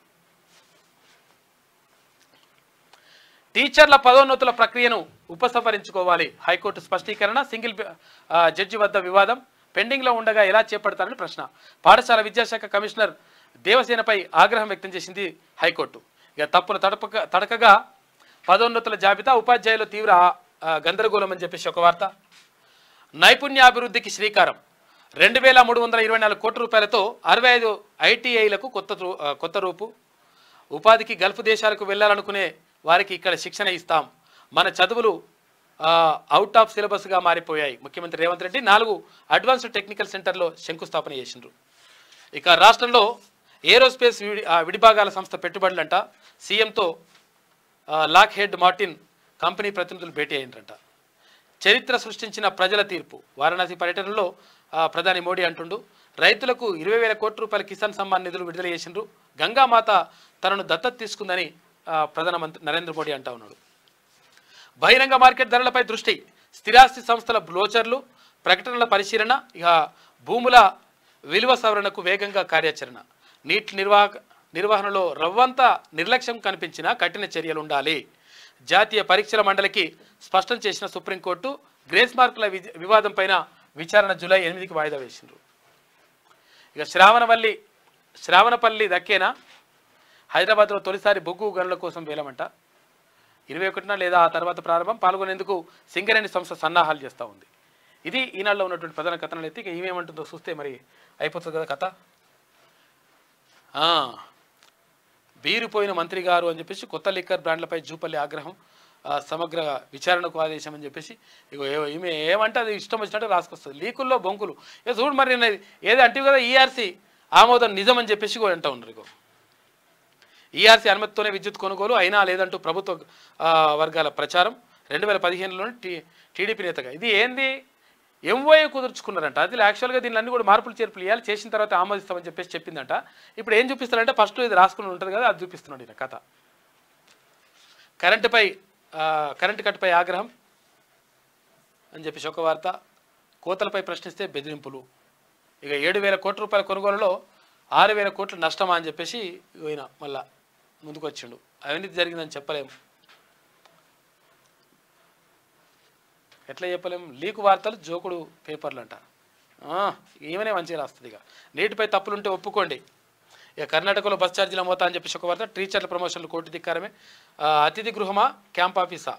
టీచర్ల పదోన్నతుల ప్రక్రియను ఉపసంహరించుకోవాలి. హైకోర్టు స్పష్టీకరణ. సింగిల్ జడ్జి వద్ద వివాదం పెండింగ్లో ఉండగా ఎలా చేపడతారని ప్రశ్న. పాఠశాల విద్యాశాఖ కమిషనర్ దేవసేనపై ఆగ్రహం వ్యక్తం చేసింది హైకోర్టు. ఇక తప్పుల తడకగా పదోన్నతుల జాబితా, ఉపాధ్యాయుల తీవ్ర గందరగోళం అని చెప్పేసి ఒక వార్త. నైపుణ్యాభివృద్ధికి శ్రీకారం. 2,324 కోట్ల రూపాయలతో 65 ఐటీఐలకు కొత్త రూపు. ఉపాధికి గల్ఫ్ దేశాలకు వెళ్లాలనుకునే వారికి ఇక్కడ శిక్షణ ఇస్తాం. మన చదువులు అవుట్ ఆఫ్ సిలబస్గా మారిపోయాయి. ముఖ్యమంత్రి రేవంత్ రెడ్డి 4 అడ్వాన్స్డ్ టెక్నికల్ సెంటర్లో శంకుస్థాపన చేసిండ్రు. ఇక రాష్ట్రంలో ఏరోస్పేస్ విడిభాగాల సంస్థ పెట్టుబడులంట. సీఎంతో లాక్ హెడ్ మార్టిన్ కంపెనీ ప్రతినిధులు భేటీ అయ్యిండ్రంట. చరిత్ర సృష్టించిన ప్రజల తీర్పు. వారణాసి పర్యటనలో ప్రధాని మోడీ అంటుండు. రైతులకు 20,000 కోట్ల రూపాయల కిసాన్ సమ్మాన్ నిధులు విడుదల చేసిండ్రు. గంగామాత తనను దత్తత తీసుకుందని ప్రధానమంత్రి నరేంద్ర మోడీ అంటా ఉన్నాడు. బహిరంగ మార్కెట్ ధరలపై దృష్టి. స్థిరాస్తి సంస్థల బ్రోచర్లు, ప్రకటనల పరిశీలన. ఇక భూముల విలువ సవరణకు వేగంగా కార్యాచరణ. నీటి నిర్వహణలో రవ్వంత నిర్లక్ష్యం కనిపించినా కఠిన చర్యలు ఉండాలి. జాతీయ పరీక్షల మండలికి స్పష్టం చేసిన సుప్రీంకోర్టు. గ్రేస్ మార్కుల వివాదం పైన విచారణ జూలై 8కి వాయిదా వేసిండ్రు. ఇక శ్రావణపల్లి దక్కేనా? హైదరాబాద్లో తొలిసారి బొగ్గు గనుల కోసం వేలమంట. 21న లేదా ఆ తర్వాత ప్రారంభం. పాల్గొనేందుకు సింగరేణి సంస్థ సన్నాహాలు చేస్తూ ఉంది. ఇది ఈనాడులో ఉన్నటువంటి ప్రధాన కథనాలు. అయితే ఇక ఏమేమంటుందో చూస్తే మరి అయిపోతుంది కదా కథ. బీరిపోయిన మంత్రి గారు అని చెప్పేసి కొత్త లిక్కర్ బ్రాండ్లపై జూపల్లి ఆగ్రహం. సమగ్ర విచారణకు ఆదేశం అని చెప్పేసి ఇగో ఈమె ఏమంటే అది ఇష్టం వచ్చినట్టు రాసుకొస్తుంది. లీకుల్లో బొంకులు. ఇక చూడు మరి ఏదో అంటే కదా ఈఆర్సీ ఆమోదం నిజం అని చెప్పేసి కూడా అంటూ ఉన్నారు. ఇగో ఈఆర్సీ అనుమతితోనే విద్యుత్ కొనుగోలు అయినా లేదంటూ ప్రభుత్వ వర్గాల ప్రచారం. 2015లోనే టీడీపీ నేతగా ఇది ఏంది ఎంఓఏ కుదుర్చుకున్నారంట. అది యాక్చువల్గా దీన్ని అన్ని కూడా మార్పులు చేర్పులు ఇవ్వాలి, చేసిన తర్వాత ఆమోదిస్తామని చెప్పేసి చెప్పిందంట. ఇప్పుడు ఏం చూపిస్తారంటే ఫస్ట్ ఇది రాసుకుని ఉంటుంది కదా, అది చూపిస్తున్నాడు ఈయన కథ. కరెంటు కట్టుపై ఆగ్రహం అని చెప్పేసి ఒక వార్త. కోతలపై ప్రశ్నిస్తే బెదిరింపులు. ఇక 7,000 కోట్ల రూపాయల కొనుగోలులో 6,000 కోట్లు నష్టమా అని చెప్పేసి ఈయన మళ్ళా ముందుకు వచ్చిండు. అవినీతి జరిగిందని చెప్పలేము. ఎట్లా చెప్పలేము? లీకు వార్తలు జోకుడు పేపర్లు అంట. ఈమెనే మంచిగా రాస్తుంది. ఇక నీటిపై తప్పులుంటే ఒప్పుకోండి. ఇక కర్ణాటకలో బస్ ఛార్జీల మోతా అని చెప్పేసి ఒక వార్త. టీచర్ల ప్రమోషన్లు కోర్టు ధిక్కారమే. అతిథి గృహమా క్యాంప్ ఆఫీసా?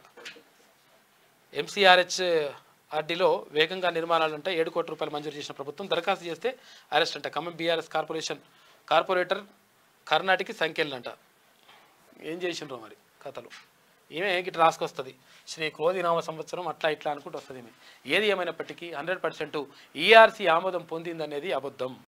ఎంసీఆర్హెచ్ఆర్డీలో వేగంగా నిర్మాణాలు అంటే 7 కోట్ల రూపాయలు మంజూరు చేసిన ప్రభుత్వం. దరఖాస్తు చేస్తే అరెస్ట్ అంట. ఖమ్మం బీఆర్ఎస్ కార్పొరేటర్ కర్ణాటకకి సంఖ్యలంట. ఏం చేసిండ్రో మరి కథలు. ఈమె గిట్ట రాసుకొస్తుంది. శ్రీ క్రోధినామ సంవత్సరం అట్లా ఇట్లా అనుకుంటూ వస్తుంది. ఏది ఏమైనప్పటికీ 100% ఈఆర్సీ ఆమోదం పొందిందనేది అబద్ధం.